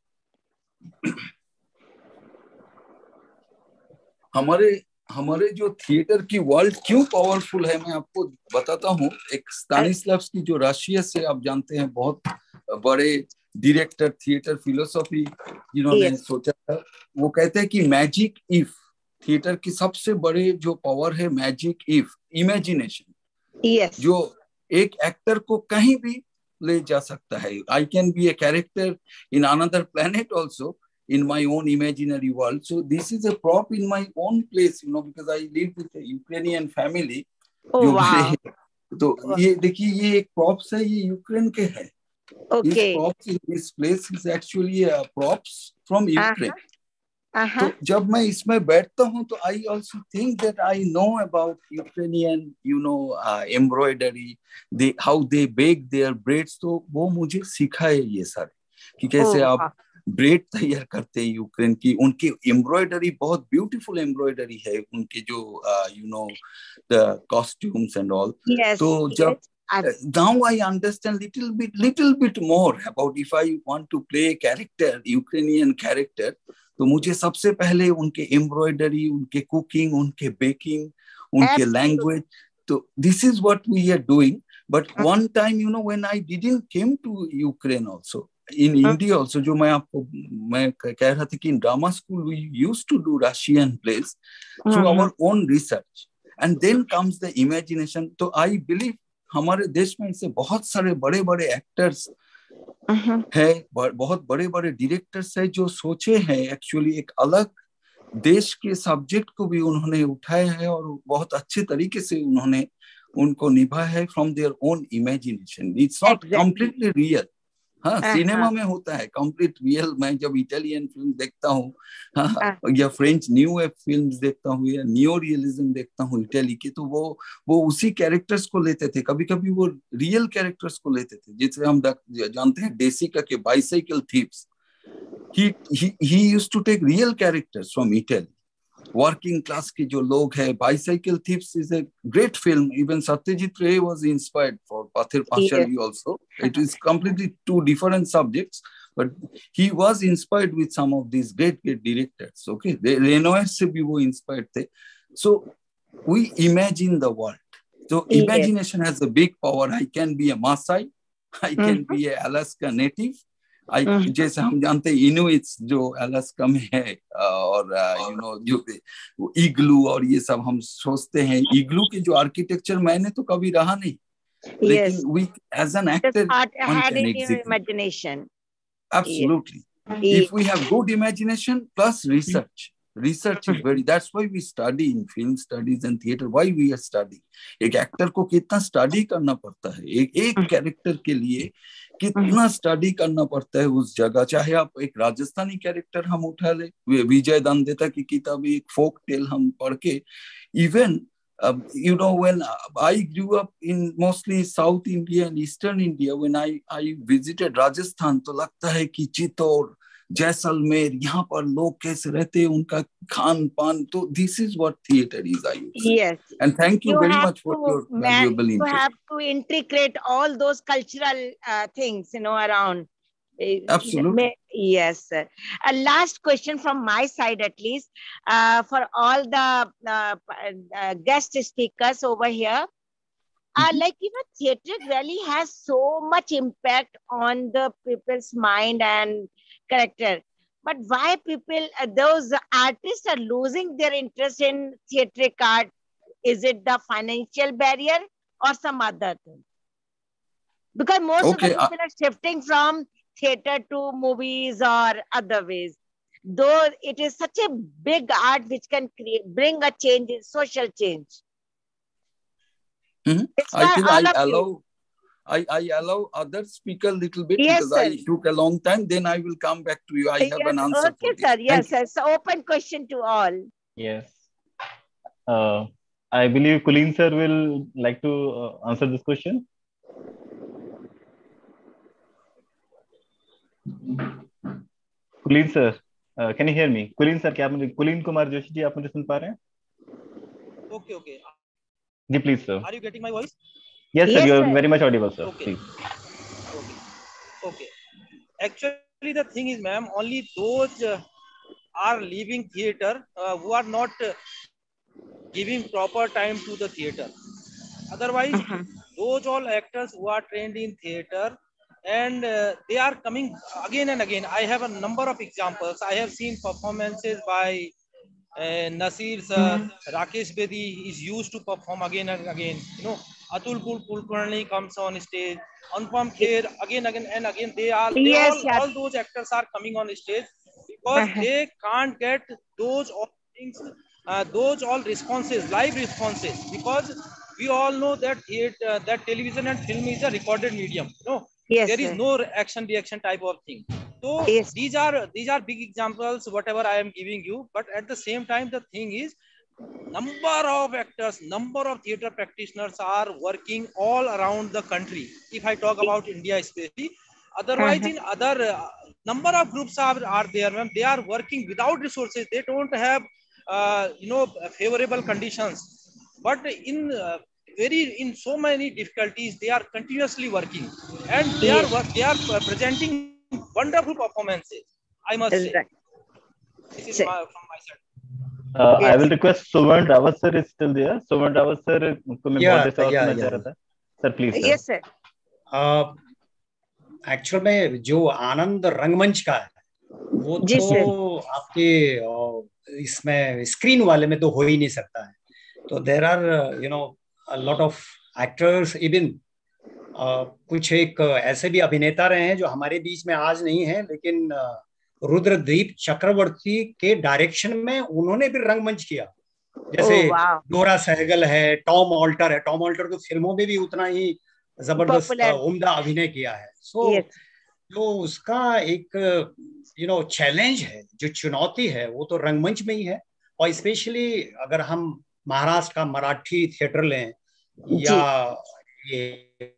हमारे हमारे जो थिएटर की वर्ल्ड क्यों पावरफुल है, मैं आपको बताता हूँ. एक स्टानिस्लाव्स्की जो रशिया से आप जानते हैं, बहुत बड़े डायरेक्टर, थिएटर फिलोसॉफी जिन्होंने yes. सोचा था, वो कहते हैं कि मैजिक इफ, थिएटर की सबसे बड़े जो पावर है मैजिक इफ, इमेजिनेशन. yes. जो एक एक्टर को कहीं भी ले जा सकता है. I can be a character in another planet also, in my own imaginary world. So this is a prop in my own place, you know, because I live with a Ukrainian family. Oh, wow. तो ये देखिए ये एक props है, ये यूक्रेन के है. Okay. This props in this place is actually a props from Ukraine. Uh-huh. Uh-huh. तो जब मैं इसमें बैठता हूँ तो I also think that I know about Ukrainian, you know, uh, embroidery, they how they bake their breads. तो वो मुझे सिखाए ये सारे कि कैसे Oh, आप wow. ब्रेड तैयार करते हैं यूक्रेन की. उनकी एम्ब्रॉयडरी बहुत ब्यूटीफुल एम्ब्रॉयडरी है, उनके जो you know the costumes and all. Yes. तो जब Yes. now I understand little bit little bit more about if I want to play a character, Ukrainian character. तो मुझे सबसे पहले उनके एम्ब्रॉयडरी, उनके कुकिंग, उनके बेकिंग, उनके लैंग्वेज. तो this is what we are doing. But one time, you know, when I didn't came to Ukraine also, in India also, जो मैं आपको मैं कह रहा था कि in drama school we used to do Russian plays through our own research, and then comes the imagination. तो I believe हमारे देश में ऐसे बहुत सारे बड़े बड़े एक्टर्स है, बहुत बड़े बड़े डायरेक्टर्स है जो सोचे हैं एक्चुअली एक अलग देश के सब्जेक्ट को भी उन्होंने उठाया है और बहुत अच्छे तरीके से उन्होंने उनको निभाया है from their own imagination. It's not completely real. हाँ, सिनेमा में होता है कंप्लीट रियल. मैं जब इटालियन फिल्म देखता हूँ, हाँ, या फ्रेंच न्यू वेव फिल्म्स देखता हूँ या नियो रियलिज्म देखता हूँ इटाली की, तो वो वो उसी कैरेक्टर्स को लेते थे. कभी कभी वो रियल कैरेक्टर्स को लेते थे, जिसे हम जानते हैं डेसिका के bicycle thieves. He he used to take real characters from Italy. Working class के जो लोग हैं, bicycle thieves is a great film. Even Satyajit Ray was inspired for Pather Panchali also. It is completely two different subjects, but he was inspired with some of these great great directors. Okay, Renoir से भी वो inspired थे. So we imagine the world. So imagination has a big power. I can be a Maasai, I can be a Alaska native. I, जैसे हम जानते हैं इनुइट्स जो अलास्का में है, और यू नो जो इग्लू और ये सब हम सोचते हैं. इग्लू के जो आर्किटेक्चर मैंने तो कभी रहा नहीं, लेकिन we as an actor one can execute. Imagination. Absolutely. If we have good imagination plus research, research is very, that's why we study in film studies and theater. Why we are studying? एक एक्टर को कितना स्टडी करना पड़ता है, एक एक कैरेक्टर के लिए कितना स्टडी करना पड़ता है उस जगह. चाहे आप एक राजस्थानी कैरेक्टर हम उठा ले, विजय दानदेता की किताब एक फोक टेल हम पढ़ के, even Uh, you know, when I grew up in mostly South India and Eastern India, when I I visited Rajasthan, तो लगता है कि चित्तौड़, जैसलमेर, यहाँ पर लोग कैसे रहते हैं, उनका खान पान. तो this is what theater is, I would say. Yes. And thank you, you very have much for to, your man, valuable input. You input. have to integrate all those cultural uh, things, you know, around. Absolutely. Yes, sir. A last question from my side, at least, uh, for all the uh, uh, guest speakers over here. Uh, like, you know, theatre really has so much impact on the people's mind and character. But why people, uh, those artists are losing their interest in theatric art? Is it the financial barrier or some other thing? Because most Okay, of the people uh, are shifting from theater to movies or other ways. Though it is such a big art which can create, bring a change, social change. Mm-hmm. I think I allow, I, I allow others speak a little bit, yes, because sir. I took a long time. Then I will come back to you. I yes, have an answer okay, for this. sir. Yes, sir. So open question to all. Yes. Uh, I believe Kulin sir will like to uh, answer this question. Kulin sir, can you hear me? Kulin sir, क्या मुझे, कुलीन कुमार जोशी जी, आप मुझे सुन पा रहे हैं? ओके ओके जी please sir. Are you getting my voice? Yes sir, you are very much audible sir. Okay okay actually the thing is ma'am, only those are leaving theatre who are not giving proper time to the theatre. Otherwise those all actors who are trained in theatre and uh, they are coming again and again. I have a number of examples. I have seen performances by uh, Nasir sir, mm-hmm. Rakesh Bedi is used to perform again and again. You know, Atul Kulkarni comes on stage, Anupam Kher again again and again. They are they yes, all, yes. all those actors are coming on stage because they can't get those all things, uh, those all responses, live responses, because we all know that it, uh, that television and film is a recorded medium. You know, Yes, there is sir. no action reaction type of thing. So Yes. these are these are big examples, whatever I am giving you. But at the same time, the thing is, number of actors, number of theater practitioners are working all around the country. If I talk about India especially, otherwise Uh-huh. in other uh, number of groups are, are there, ma'am. They are working without resources. They don't have uh, you know favorable conditions, but in uh, very in so many difficulties, they are continuously working, and they Yes. are wor- they are uh, presenting wonderful performances, I must say. Right. This is Sir. my, from my side. Uh, I Yes. will request Suman Rawat sir is still there. Suman Rawat sir को मैं बहुत Yeah, देर से और yeah, सुनना चाह yeah. रहा था. Sir, please, sir. Yes, sir. Actual में जो आनंद रंगमंच का है वो जी, तो sir. आपके अ, इसमें स्क्रीन वाले में तो हो ही नहीं सकता है. तो there are you know a lot of actors, even कुछ एक ऐसे भी अभिनेता रहे हैं जो हमारे बीच में आज नहीं है, लेकिन uh, रुद्रदीप चक्रवर्ती के डायरेक्शन में उन्होंने भी रंगमंच किया. जैसे Oh, wow. डोरा सहगल है, टॉम ऑल्टर है. टॉम ऑल्टर तो फिल्मों में भी उतना ही जबरदस्त Popular. उम्दा अभिनय किया है. सो Yes. जो उसका एक यू नो चैलेंज है, जो चुनौती है, वो तो रंगमंच में ही है. और स्पेशली अगर हम महाराष्ट्र का मराठी थिएटर लें या ये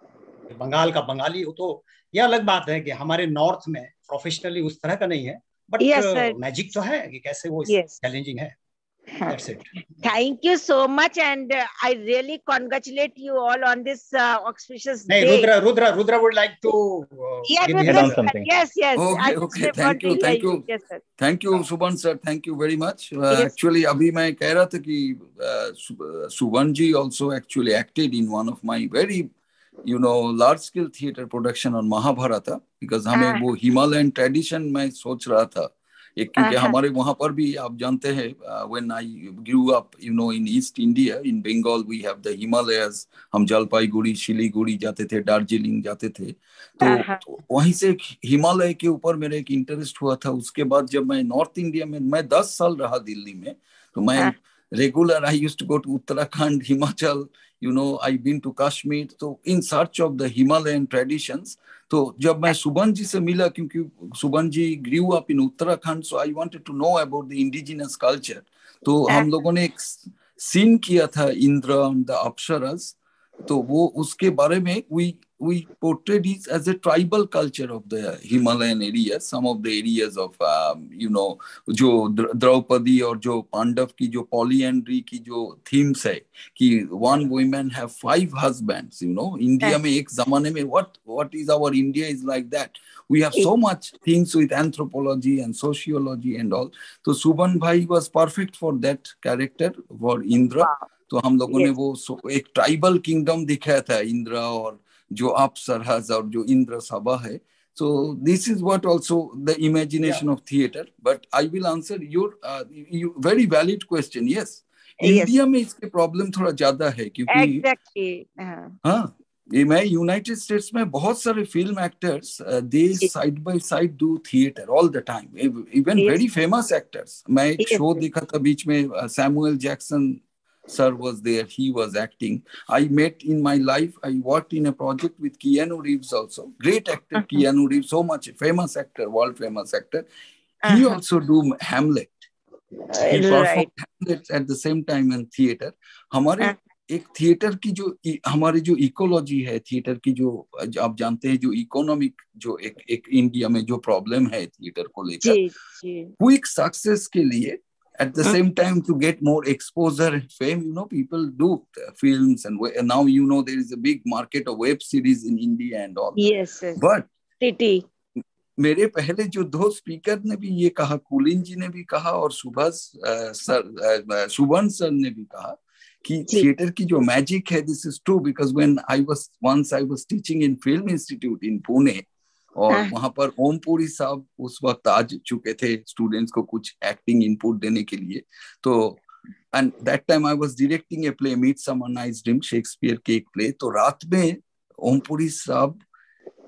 बंगाल का बंगाली हो, तो ये अलग बात है कि हमारे नॉर्थ में प्रोफेशनली उस तरह का नहीं है, बट Yes, sir. मैजिक तो है कि कैसे वो Yes. चैलेंजिंग है. That's it. Thank you so much, and uh, I really congratulate you all on this uh, auspicious नहीं, day. Rudra Rudra Rudra would like to uh, Yeah, give Rudra his Add on sir. something. Yes, yes. I Okay, just okay. want Thank to you, hear thank you. Yes, sir. Thank you, Subhan sir. Thank you very much. Uh, Yes. Actually, अभी मैं कह रहा था कि uh, Sub- Subhan ji also actually acted in one of my very, you know, large scale theater production on Mahabharata, because हमें Ah. वो Himalayan tradition में सोच रहा था. एक क्योंकि Uh-huh. हमारे वहाँ पर भी आप जानते हैं, when I grew up, you know, in East India, in Bengal, we have the Himalayas. हम जलपाईगुड़ी, शिलीगुड़ी जाते थे, दार्जिलिंग जाते थे. तो Uh-huh. तो वहीं से हिमालय के ऊपर मेरा एक इंटरेस्ट हुआ था. उसके बाद जब मैं नॉर्थ इंडिया में, मैं दस साल रहा दिल्ली में, तो मैं हाँ. Regular I used to go to Uttarakhand, Himachal, you know, I've been to Kashmir, so in search of the Himalayan traditions. तो जब मैं सुबन जी से मिला, क्योंकि सुबन जी grew up in Uttarakhand, so I wanted to know about the indigenous culture. तो हम लोगों ने एक सीन किया था इंद्र and the अप्सरास. तो वो उसके बारे में we we portrayed it as a tribal culture of the Himalayan areas, some of the areas of um, you know, जो द्रौपदी और जो पांडव की जो polyandry की जो themes है कि one woman have five husbands, you know, India में एक जमाने में what what is our India is like that. We have so much things with anthropology and sociology and all. तो सुबन भाई was perfect for that character, for Indra. तो हम लोगों ने वो एक ट्राइबल किंगडम दिखाया था, इंद्र और जो अप्सरास और जो इंद्र सभा है. So this is what also the imagination yeah. of theater. But I will answer your uh, you very valid question. Yes, India yes. में इसके प्रॉब्लम थोड़ा ज्यादा है क्योंकि exactly. uh-huh. हाँ, ये मैं यूनाइटेड स्टेट्स में बहुत सारे film actors they side by side do theatre all the time, even very famous actors. मैं एक शो yes. देखा था बीच में, Samuel Jackson sir was there, he was acting. I met in my life, I worked in a project with Keanu Reeves also, great actor. uh-huh. Keanu Reeves, so much famous actor, world famous actor. He uh-huh. also do Hamlet. He performed right. Hamlet at the same time in theater. हमारे uh-huh. एक थिएटर की जो हमारी जो इकोलॉजी है, थिएटर की जो आप जानते हैं, जो इकोनॉमिक जो एक एक इंडिया में जो प्रॉब्लम है थिएटर को लेकर, क्विक सक्सेस के लिए at the same time to get more exposure and fame, you know, people do films and, and now you know there is a big market of web series in India and all. Yes, yes. But City. मेरे पहले जो दो स्पीकर ने भी ये कहा, कुलिन जी ने भी कहा और सुभाष सर, सुबन सर ने भी कहा कि थिएटर की जो मैजिक है, this is true because when I was once I was teaching in film institute in Pune, और वहां पर ओमपुरी साहब उस वक्त आ चुके थे स्टूडेंट्स को कुछ एक्टिंग इनपुट देने के लिए. तो and that time I was directing a play, Midsummer Night's Dream, Shakespeare के एक प्ले. तो रात में ओमपुरी साहब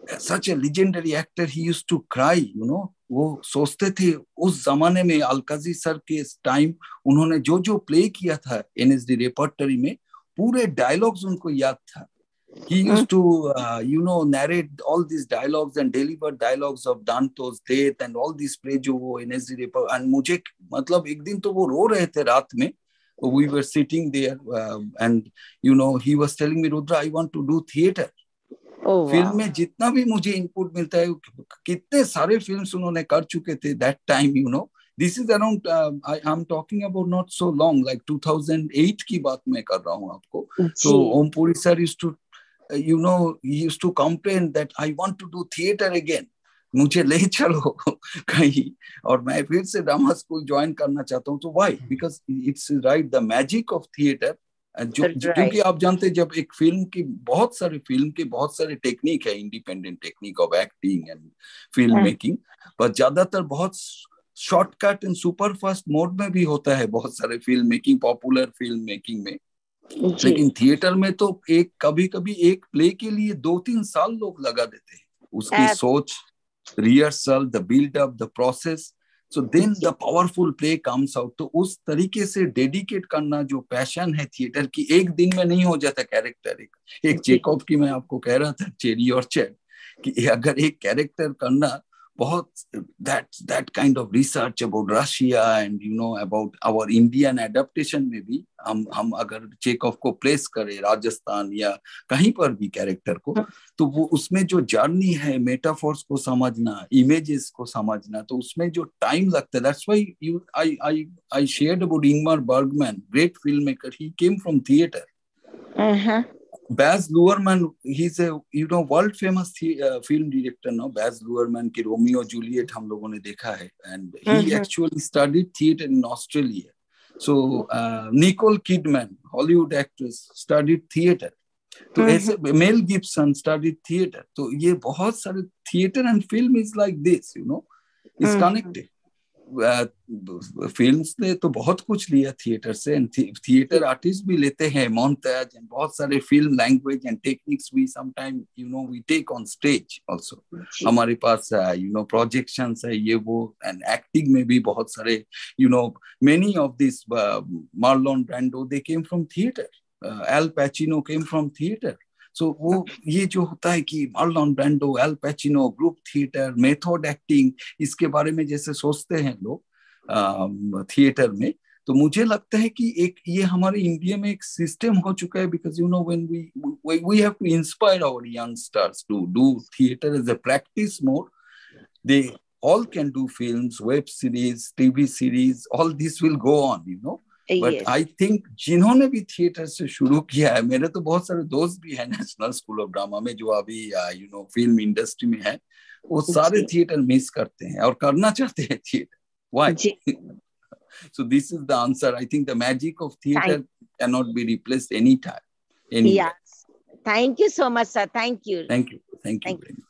such a legendary actor, he used to cry, you know. वो सोचते थे उस जमाने में अलकाजी सर के टाइम उन्होंने जो जो प्ले किया था एनएसडी रेपर्टरी में, पूरे डायलॉग्स उनको याद था. He used to, uh, you know, narrate all these dialogues and deliver dialogues of Danto's death and all these play जो वो एनएसडी रेपर. And मुझे मतलब एक दिन तो वो रो रहे थे रात में. We were sitting there uh, and you know he was telling me, Rudra, I want to do theater. Oh, film wow. में जितना भी मुझे इनपुट मिलता है, कितने सारे फिल्म्स उन्होंने कर चुके थे that time, you know. This is around, I am talking about not so long, like two thousand eight की बात मैं कर रहा हूँ आपको. तो Om Puri sir used to, you know, he used to complain that I want to do theatre again, मुझे ले चलो कहीं, और मैं फिर से ड्रामा स्कूल ज्वाइन करना चाहता हूँ. तो why? Because it's right the magic of theatre. जो क्योंकि आप जानते हैं जब एक फिल्म की बहुत सारे फिल्म के बहुत सारे टेक्निक है, independent technique of acting and film making, पर ज्यादातर बहुत shortcut and super fast mode में भी होता है बहुत सारे film making, popular film making में. लेकिन थिएटर में तो एक कभी कभी एक प्ले के लिए दो तीन साल लोग लगा देते हैं, उसकी सोच, rehearsal, the build up, the process. So then the powerful play comes out. तो उस तरीके से डेडिकेट करना जो पैशन है थिएटर की, एक दिन में नहीं हो जाता कैरेक्टर. एक एक चेकऑफ की मैं आपको कह रहा था, चेरी और चैट, कि अगर एक कैरेक्टर करना बहुत, that that kind of research about Russia and you know about our Indian adaptation में भी हम हम अगर चेकऑफ को प्लेस करें राजस्थान या कहीं पर भी कैरेक्टर को, तो वो उसमें जो जर्नी है, मेटाफोर्स को समझना, इमेजेस को समझना, तो उसमें जो टाइम लगता है. That's why you I I I shared about Ingmar Bergman, great film maker, he came from theatre. Baz Luhrmann, he's a you know world famous uh, film director now. Baz Luhrmann की Romeo Juliet हम लोगों ने देखा है, and he mm-hmm. actually studied theater in Australia. So uh, Nicole Kidman, Hollywood actress, studied theater. तो mm-hmm. ऐसे Mel Gibson studied theater. तो ये बहुत सारे theater and film is like this, you know, it's mm-hmm. connected. Films ने तो बहुत कुछ लिया थिएटर से, एंड थिएटर आर्टिस्ट भी लेते हैं मोन्टाज एंड बहुत सारे फिल्म लैंग्वेज एंड टेक्निक्स भी sometime you know we take on stage also. हमारे पास यू नो प्रोजेक्शंस है, ये वो, एंड एक्टिंग में भी बहुत सारे, you know many of this Marlon Brando they came from theatre, Al Pacino came from theatre. So वो ये जो होता है कि Marlon Brando, Al Pacino, group theatre, method acting, इसके बारे में जैसे सोचते हैं लोग थिएटर में, तो मुझे लगता है कि एक ये हमारे इंडिया में एक सिस्टम हो चुका है. Because you know when we we have to inspire our youngsters to do theatre as a practice mode. They all can do films, web series, T V series, all this will go on, you know. But yes. I think जिन्होंने भी थिएटर से शुरू किया है, मेरे तो बहुत सारे दोस्त भी हैं नेशनल स्कूल ऑफ ड्रामा में जो अभी यू नो फिल्म इंडस्ट्री में है, वो सारे थिएटर मिस करते हैं और करना चाहते हैं theatre. Why? So this is the answer. I think the magic of theater Thank cannot be replaced anytime. Anywhere. Yes. Thank you so much, sir. Thank you. Thank you. Thank you. Thank you.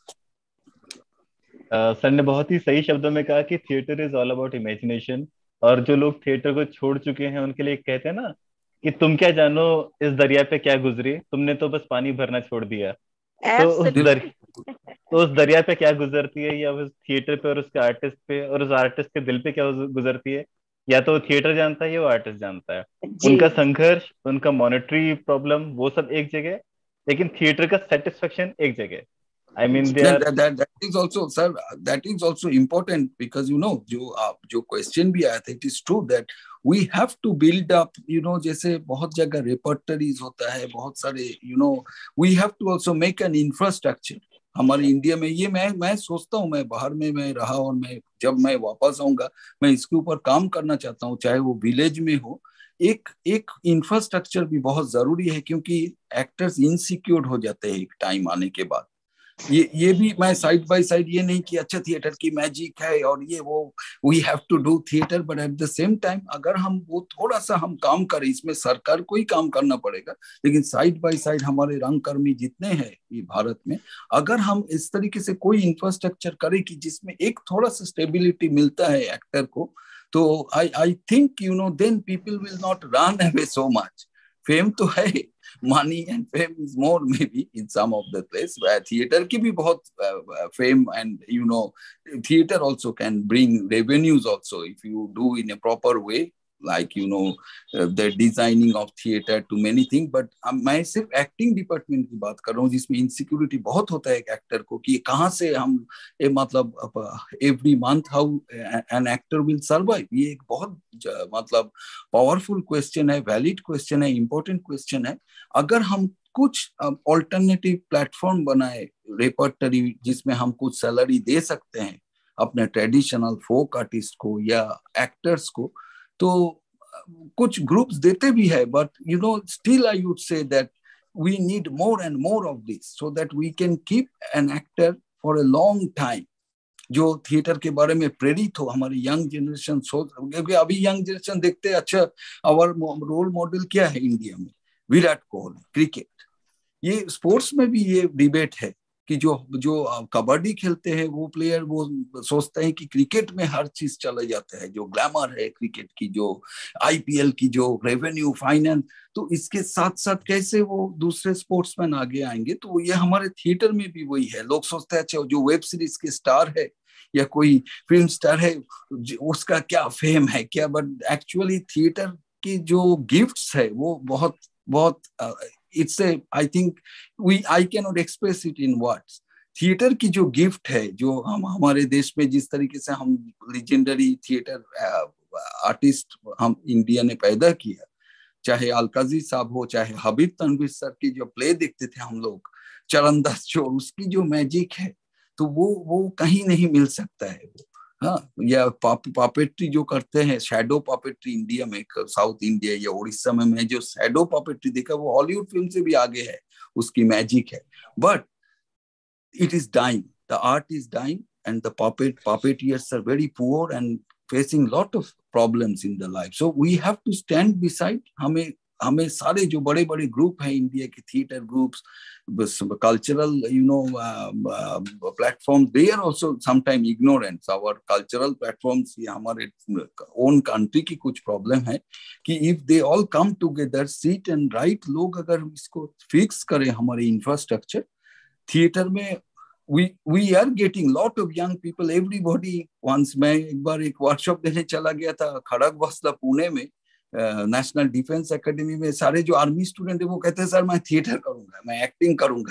Sir ने बहुत ही सही शब्दों में कहा कि theatre is all about imagination. और जो लोग थिएटर को छोड़ चुके हैं उनके लिए कहते हैं ना कि तुम क्या जानो इस दरिया पे क्या गुजरी, तुमने तो बस पानी भरना छोड़ दिया. तो उस दरिया तो उस दरिया पे क्या गुजरती है, या उस थिएटर पे और उसके आर्टिस्ट पे और उस आर्टिस्ट के दिल पे क्या गुजरती है, या तो थिएटर जानता है या वो आर्टिस्ट जानता है. उनका संघर्ष, उनका मॉनेटरी प्रॉब्लम, वो सब एक जगह, लेकिन थिएटर का सेटिस्फेक्शन एक जगह. I mean, that, that, that, that is also, sir, that is also important because, you know, जो आप जो question भी आया था, it is true that we have to build up, you know, जैसे बहुत जगह repertories होता है, बहुत सारे, you know, we have to also make an infrastructure. हमारे इंडिया में ये मैं मैं सोचता हूँ, मैं बाहर में मैं रहा और मैं जब मैं वापस आऊंगा मैं इसके ऊपर काम करना चाहता हूँ, चाहे वो विलेज में हो. एक एक इंफ्रास्ट्रक्चर भी बहुत जरूरी है क्योंकि एक्टर्स इनसिक्योर हो जाते हैं एक टाइम आने के बाद. ये ये भी मैं साइड बाय साइड ये नहीं कि अच्छा थिएटर की मैजिक है और ये वो we have to do theatre, but at the same time अगर हम वो थोड़ा सा हम काम करें, इसमें सरकार को ही काम करना पड़ेगा, लेकिन साइड बाय साइड हमारे रंगकर्मी जितने हैं ये भारत में, अगर हम इस तरीके से कोई इंफ्रास्ट्रक्चर करें कि जिसमें एक थोड़ा सा स्टेबिलिटी मिलता है एक्टर को, तो I I think you know then people will not run away so much. Fame तो है money and fame is more maybe in some of the place. uh, theater की भी बहुत uh, fame and you know theater also can bring revenues also if you do in a proper way, like you know uh, the designing of theater to many things. But uh, मैं सिर्फ एक्टिंग डिपार्टमेंट की बात कर रहा हूँ जिसमें इनसिक्योरिटी बहुत होता है एक एक्टर को कि कहाँ से हम ए, मतलब every month how an actor will survive. ये एक बहुत मतलब पावरफुल क्वेश्चन है, वैलिड क्वेश्चन है, इंपॉर्टेंट क्वेश्चन है। अगर हम कुछ ऑल्टरनेटिव प्लेटफॉर्म बनाए रेपर्टरी जिसमें हम कुछ सैलरी दे सकते हैं अपने ट्रेडिशनल फोक आर्टिस्ट को या एक्टर्स को, तो कुछ ग्रुप्स देते भी है, but you know still I would say that we need more and more of this so that we can keep an actor for a long time जो थिएटर के बारे में प्रेरित हो। हमारी यंग जनरेशन सोच, क्योंकि अभी यंग जनरेशन देखते हैं अच्छा आवर रोल मॉडल क्या है इंडिया में, विराट कोहली क्रिकेट। ये स्पोर्ट्स में भी ये डिबेट है कि जो जो कबड्डी खेलते हैं वो प्लेयर वो सोचते हैं कि क्रिकेट में हर चीज चला जाता है, जो ग्लैमर है क्रिकेट की, जो आईपीएल की जो रेवेन्यू फाइनेंस, तो इसके साथ साथ कैसे वो दूसरे स्पोर्ट्समैन आगे आएंगे। तो ये हमारे थिएटर में भी वही है। लोग सोचते हैं अच्छा जो वेब सीरीज के स्टार है या कोई फिल्म स्टार है उसका क्या फेम है क्या, बट एक्चुअली थिएटर की जो गिफ्ट्स है वो बहुत बहुत it's a I think we I can not express it in words. Theatre की जो गिफ्ट है जो हम हमारे देश में जिस तरीके से हम लेजेंडरी थिएटर आर्टिस्ट हम इंडिया ने पैदा किया, चाहे अलकाजी साहब हो चाहे हबीब तनवीर सर की जो प्ले देखते थे हम लोग, चरणदास चोर, उसकी जो मैजिक है तो वो वो कहीं नहीं मिल सकता है वो। हाँ, या पाप, पापेट्री जो करते हैं, शैडो पापेट्री इंडिया में, साउथ इंडिया या उड़ीसा में मैं जो शैडो पापेट्री देखा वो हॉलीवुड फिल्म से भी आगे है, उसकी मैजिक है। But it is dying, the art is dying and the puppet puppeteers are very poor and facing lot of problems in the life. So we have to stand beside. हमें हमें सारे जो बड़े बड़े ग्रुप हैं इंडिया के theatre groups, cultural you know platforms, they are also sometime ignorants our cultural platforms. ये हमारे ओन कंट्री की कुछ प्रॉब्लम है कि if they all come together sit and write, लोग अगर इसको फिक्स करें हमारे इंफ्रास्ट्रक्चर थिएटर में, we we are getting lot of young people, everybody once। मैं एक बार एक वर्कशॉप देने चला गया था खड़गवासला पुणे में, नेशनल डिफेंस एकेडमी में। सारे जो आर्मी स्टूडेंट है वो कहते हैं सर मैं थिएटर करूंगा, मैं एक्टिंग करूंगा।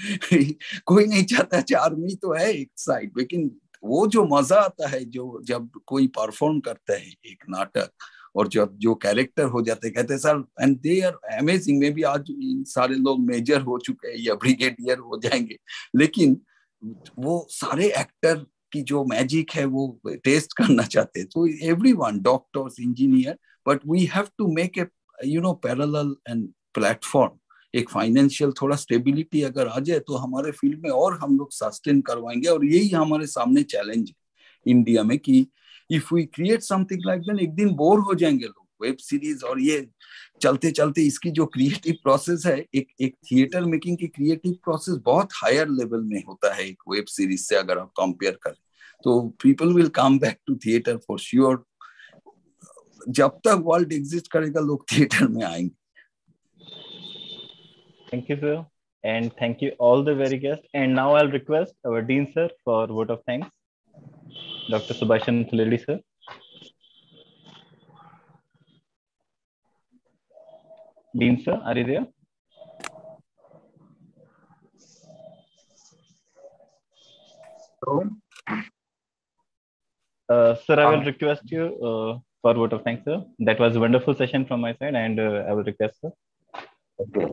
कोई नहीं चाहता, आर्मी तो है एक साइड, लेकिन वो जो मजा आता है जो जब कोई परफॉर्म करता है एक नाटक और जब जो कैरेक्टर हो जाते हैं, कहते हैं sir and they are amazing. Maybe आज सारे लोग मेजर हो चुके हैं या ब्रिगेडियर हो जाएंगे, लेकिन वो सारे एक्टर की जो मैजिक है वो टेस्ट करना चाहते हैं। तो everyone, doctors, engineer, but we have to make a you know parallel and platform. एक फाइनेंशियल थोड़ा स्टेबिलिटी अगर आ जाए तो हमारे फील्ड में और हम लोग सस्टेन करवाएंगे। और यही हमारे सामने चैलेंज है इंडिया में कि if we create something like that, एक दिन बोर हो जाएंगे लोग वेब सीरीज और ये चलते चलते। इसकी जो क्रिएटिव प्रोसेस है, एक एक थिएटर मेकिंग की क्रिएटिव प्रोसेस बहुत हायर लेवल में होता है एक वेब सीरीज से अगर आप कंपेयर करें, तो people will come back to theatre for sure. जब तक वर्ल्ड एग्जिस्ट करेगा लोग थिएटर में आएंगे। Thank you, sir, and thank you all the very guests. And now I'll request our Dean sir for vote of thanks. Doctor Subhashan Thuleli sir. Dean sir, are you there? Hello. Uh, sir, I will request you uh, for vote of thanks, sir. That was a wonderful session from my side, and uh, I will request, sir. Okay.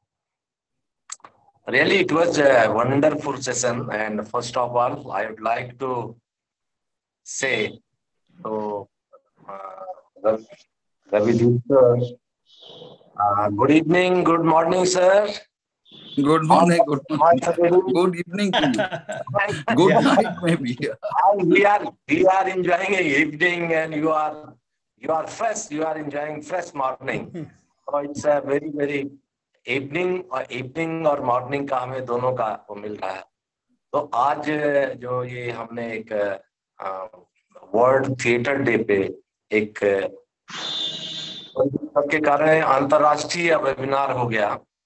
Really, it was a wonderful session, and first of all, I would like to say to uh, Ravi sir, uh, good evening, good morning, sir. Good morning, good morning. Good evening to you. Good yeah. night, maybe. we are we are enjoying a evening, and you are you are fresh. You are enjoying fresh morning. So it's a very very evening और इवनिंग और मॉर्निंग का हमें दोनों का वो मिल रहा है। तो आज जो ये हमने एक वर्ल्ड थिएटर डे पे एक सबके कारण अंतरराष्ट्रीय वेबिनार हो गया,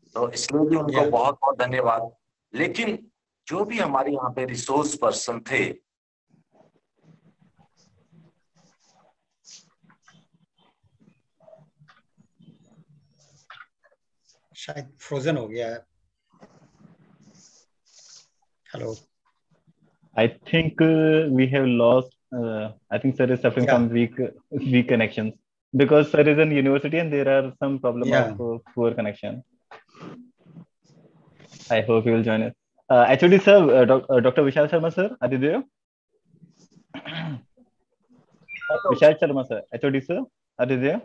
तो इसलिए भी उनको Yeah. बहुत बहुत धन्यवाद। लेकिन जो भी हमारे यहाँ पे रिसोर्स पर्सन थे, शायद फ्रोजन हो गया है। Hello. I think uh, we have lost. Uh, I think sir is suffering Yeah. from weak weak connections because sir is in university and there are some problem Yeah. of uh, poor connection. I hope he will join us. Uh, H O D sir, uh, doc, uh, Doctor Vishal Sharma sir, are you there? Vishal Sharma sir, H O D sir, are you there?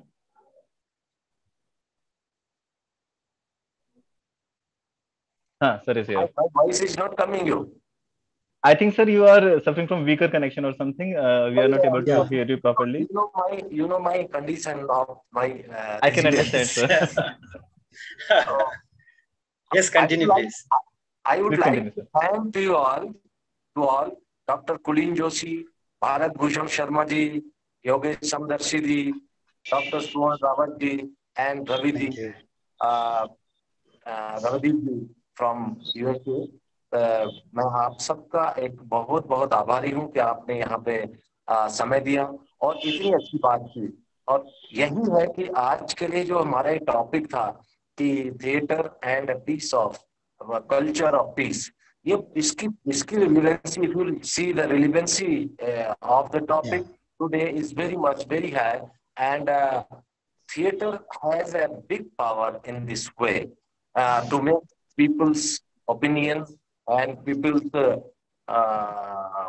हाँ, sir is here. my voice is not coming you. I think, sir, you are suffering from weaker connection or something. Uh, we are not able Yeah. to hear you properly. You know my, you know my condition of my. Uh, I can understand, resilience. sir. So, Yes, continue, I would like- please. I would Please like continue, to sir. thank to you all, to all, Doctor Kulin Joshi, Bharat Bhushan Sharma ji, Yogesh Samdarshi ji, Doctor Suman Rawat ji, and Ravi ji, Thank you. uh, uh, Ravideep ji from U S A. Uh, मैं आप सबका एक बहुत बहुत आभारी हूँ कि आपने यहाँ पे uh, समय दिया और इतनी अच्छी बात की। और यही है कि आज के लिए जो हमारा टॉपिक था कि theatre and peace of culture of peace, ये इसकी इसकी relevancy, if you see the relevancy of the topic today is very much very high and theater has a big power in this way uh, to make people's opinion and people's uh, uh,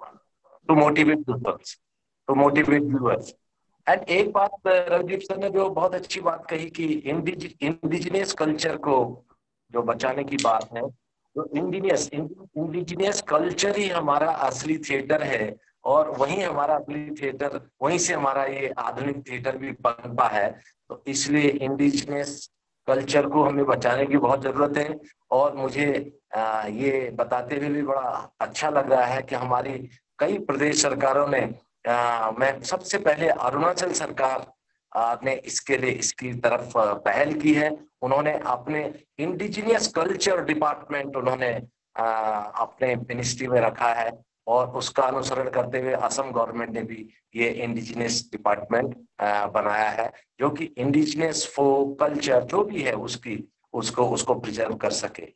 to motivate people, to motivate viewers. And एक बात रवदीप सर ने जो बहुत अच्छी बात कही कि इंडिजिनियस कल्चर को जो बचाने की बात है, जो इंडिजिनियस इंडिजिनियस कल्चर ही हमारा असली थिएटर है और वहीं हमारा असली थिएटर, वहीं से हमारा ये आधुनिक थिएटर भी पनपा है। तो इसलिए इंडिजिनियस कल्चर को हमें बचाने की बहुत जरूरत है। और मुझे आ, ये बताते हुए भी बड़ा अच्छा लग रहा है कि हमारी कई प्रदेश सरकारों ने आ, मैं सबसे पहले अरुणाचल सरकार आ, ने इसके लिए इसकी तरफ पहल की है। उन्होंने अपने इंडिजिनियस कल्चर डिपार्टमेंट उन्होंने आ, अपने मिनिस्ट्री में रखा है और उसका अनुसरण करते हुए असम गवर्नमेंट ने भी ये इंडिजिनियस डिपार्टमेंट बनाया है, जो कि इंडिजिनियस फोक कल्चर जो भी है उसकी उसको उसको प्रिजर्व कर सके।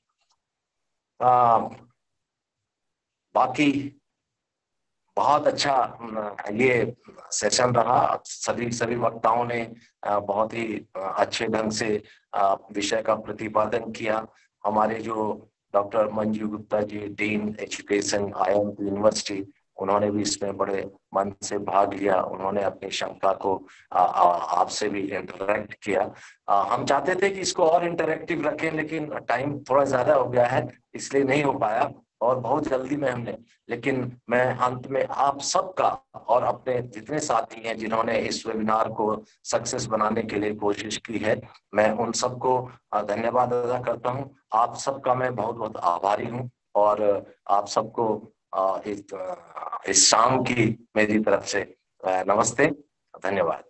आ, बाकी बहुत अच्छा ये सेशन रहा। सभी सभी वक्ताओं ने बहुत ही अच्छे ढंग से विषय का प्रतिपादन किया। हमारे जो doctor Manju Gupta ji, dean education I M T university, उन्होंने भी इसमें बड़े मन से भाग लिया। उन्होंने अपनी शंका को आपसे भी इंटरेक्ट किया। आ, हम चाहते थे कि इसको और इंटरेक्टिव रखें, लेकिन टाइम थोड़ा ज्यादा हो गया है, इसलिए नहीं हो पाया और बहुत जल्दी में हमने। लेकिन मैं अंत में आप सबका और अपने जितने साथी हैं जिन्होंने इस वेबिनार को सक्सेस बनाने के लिए कोशिश की है, मैं उन सबको धन्यवाद अदा करता हूं। आप सबका मैं बहुत बहुत आभारी हूं और आप सबको इस, इस शाम की मेरी तरफ से नमस्ते, धन्यवाद।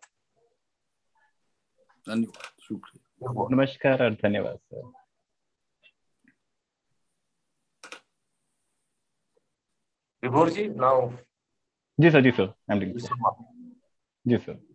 धन्यवाद, शुक्रिया, नमस्कार और धन्यवाद सर। विभोर जी, नाउ। जी सर, जी सर, जी सर।